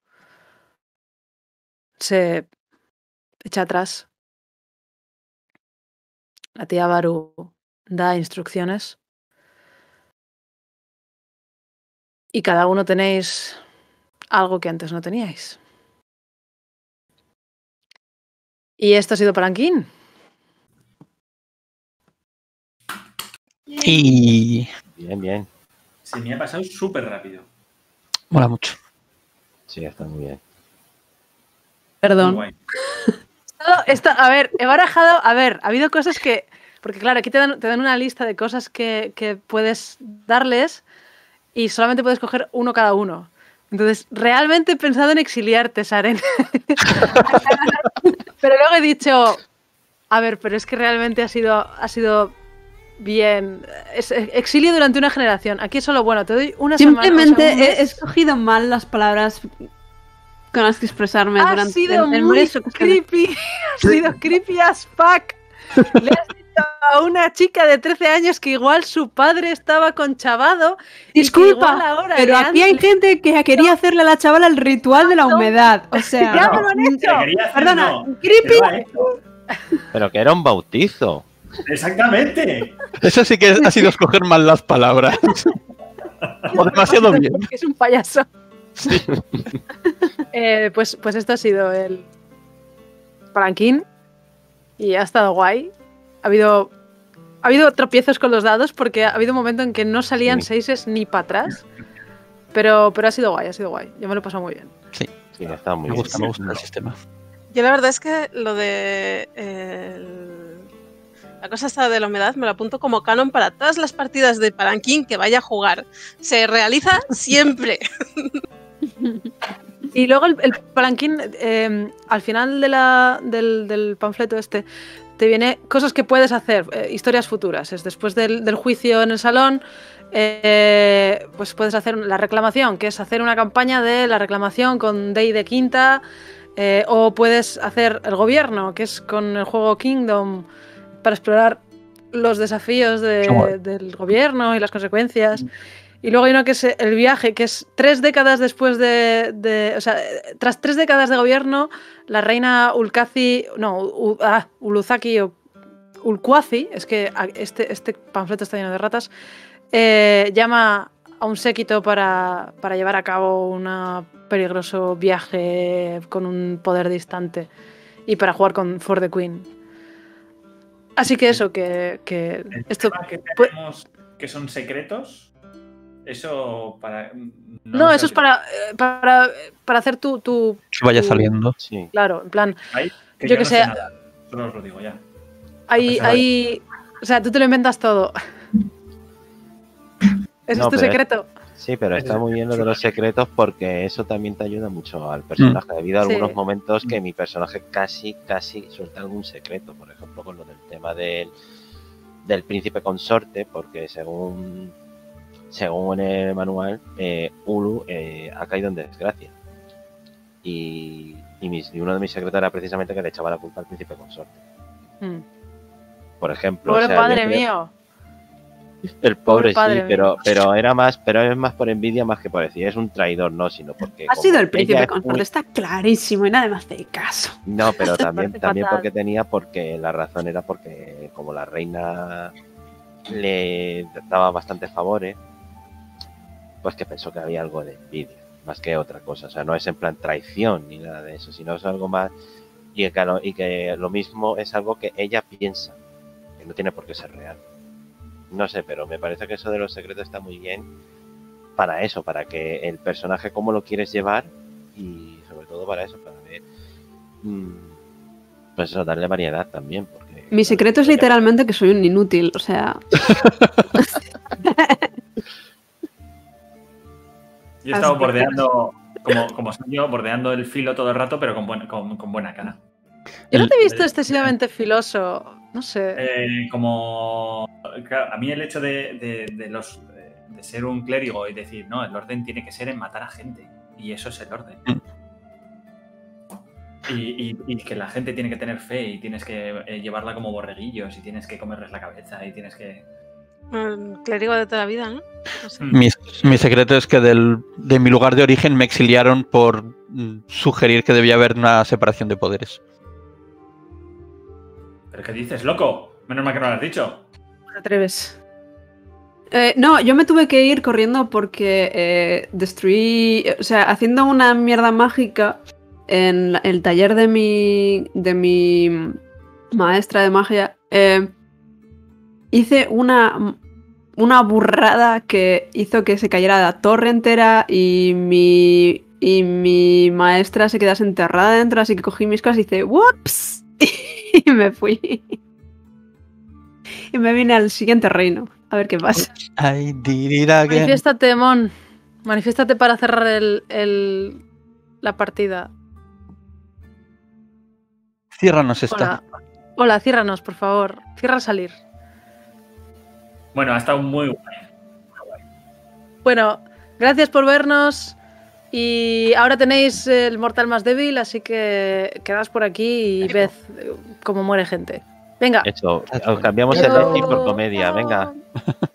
se echa atrás. La tía Baru da instrucciones. Y cada uno tenéis algo que antes no teníais. Y esto ha sido Palanquín. Y Bien, bien. Se me ha pasado súper rápido. mola mucho. Sí, está muy bien. Muy Perdón. guay. Todo esto, a ver, he barajado, a ver, ha habido cosas que, porque claro, aquí te dan, te dan una lista de cosas que, que puedes darles y solamente puedes coger uno cada uno. Entonces, realmente he pensado en exiliarte, Saren. Pero luego he dicho, a ver, pero es que realmente ha sido, ha sido bien. Es, exilio durante una generación. Aquí es solo bueno, te doy una Simplemente semana. O sea, un mes. he escogido mal las palabras con las que expresarme Ha durante sido en, en muy varias ocasiones. creepy. Ha sido creepy as fuck. Le has dicho a una chica de trece años que igual su padre estaba conchavado. Disculpa, pero aquí hay gente que quería hacerle a la chavala el ritual de la humedad. O sea, ¡Ya me lo han Que hecho! quería hacer, perdona, no, creepy. que lo ha hecho. Pero que era un bautizo. Exactamente. Eso sí que ha sido escoger mal las palabras. O demasiado bien. Es un payaso. eh, pues, pues esto ha sido el Palanquín. Y ha estado guay. Ha habido, ha habido tropiezos con los dados porque ha habido un momento en que no salían Sí. seises ni para atrás. Pero, pero ha sido guay, ha sido guay. Yo me lo he pasado muy bien. Sí, está muy Me bien. gusta, me gusta el sistema. Yo la verdad es que lo de eh, el- la cosa esta de la humedad me lo apunto como canon para todas las partidas de Palanquín que vaya a jugar. Se realiza siempre. Y luego el, el palanquín, eh, al final de la, del, del panfleto este, te viene cosas que puedes hacer, eh, historias futuras. Es después del, del juicio en el salón, eh, pues puedes hacer la reclamación, que es hacer una campaña de la reclamación con Day de Quinta, eh, o puedes hacer el gobierno, que es con el juego Kingdom, para explorar los desafíos de- Qué guay. del gobierno y las consecuencias. Y luego hay uno que es el viaje, que es tres décadas después de, de- O sea, tras tres décadas de gobierno, la reina Ulcazi. No, U- ah, Uluzaki o Ulcuazi, es que a- este, este panfleto está lleno de ratas, eh, llama a un séquito para, para llevar a cabo un peligroso viaje con un poder distante y para jugar con For the Queen. Así que eso, que, que El esto. tema que pu- tenemos que son secretos, eso para. No, lo eso es sé. para, eh, para, para hacer tu, tu. Que vaya tu- saliendo. Sí. Claro, en plan, Ahí, que yo yo que no sé. sé nada. Solo os lo digo ya. hay, pesar de- hay. O sea, tú te lo inventas todo. Ese No, es tu pero- secreto. Sí, pero está muy bien lo de los secretos porque eso también te ayuda mucho al personaje. Ha habido algunos Sí. momentos que mi personaje casi, casi suelta algún secreto. Por ejemplo, con lo del tema del, del príncipe consorte, porque según, según el manual, eh, Ulu eh, ha caído en desgracia. Y, y, mis, y uno de mis secretos era precisamente que le echaba la culpa al príncipe consorte. Mm. Por ejemplo. Pobre o sea, yo padre creo- mío. El pobre, Pobre padre sí, mío. pero, pero era más, pero es más por envidia más que por decir, es un traidor, no, sino porque. Ha como sido el ella príncipe es consorte, muy- está clarísimo y nadie me hace caso. No, pero también, parece también fatal. porque tenía, porque la razón era porque como la reina le daba bastantes favores, pues que pensó que había algo de envidia, más que otra cosa. O sea, no es en plan traición ni nada de eso, sino es algo más. Y que, lo- y que lo mismo es algo que ella piensa, que no tiene por qué ser real. No sé, pero me parece que eso de los secretos está muy bien para eso, para que el personaje cómo lo quieres llevar y sobre todo para eso, para ver, mm, pues eso, darle variedad también. Porque, Mi secreto es literalmente que soy un inútil, o sea... Yo he estado Así que- bordeando, como, como soy yo, bordeando el filo todo el rato, pero con, buen- con, con buena cara. Yo no El- te he visto excesivamente filoso. No sé. Eh, como claro, a mí el hecho de, de- de los de ser un clérigo y decir, no, el orden tiene que ser en matar a gente. Y eso es el orden. Y, y- y que la gente tiene que tener fe y tienes que eh, llevarla como borreguillos y tienes que comerles la cabeza y tienes que... El clérigo de toda la vida, ¿no? No sé. Mm. Mi, mi secreto es que del, de mi lugar de origen me exiliaron por mm, sugerir que debía haber una separación de poderes. ¿Pero qué dices, loco? Menos mal que no lo has dicho. ¿Te atreves? Eh, no, yo me tuve que ir corriendo porque eh, destruí, o sea, haciendo una mierda mágica en la- el taller de mi, de mi maestra de magia, eh, hice una, una burrada que hizo que se cayera la torre entera y mi, y mi maestra se quedase enterrada dentro, así que cogí mis cosas y hice ¡whoops! Y me fui. Y me vine al siguiente reino, a ver qué pasa. I did it again. Manifiéstate, Mon. Manifiéstate para cerrar el, el- la partida. Ciérranos esta. Hola. Hola, ciérranos, por favor. Cierra al salir. Bueno, ha estado muy guay. Bueno, gracias por vernos. Y ahora tenéis el mortal más débil, así que quedaos por aquí y ved eh, cómo muere gente. Venga. Eso, cambiamos el Adiós. Netflix por comedia, venga.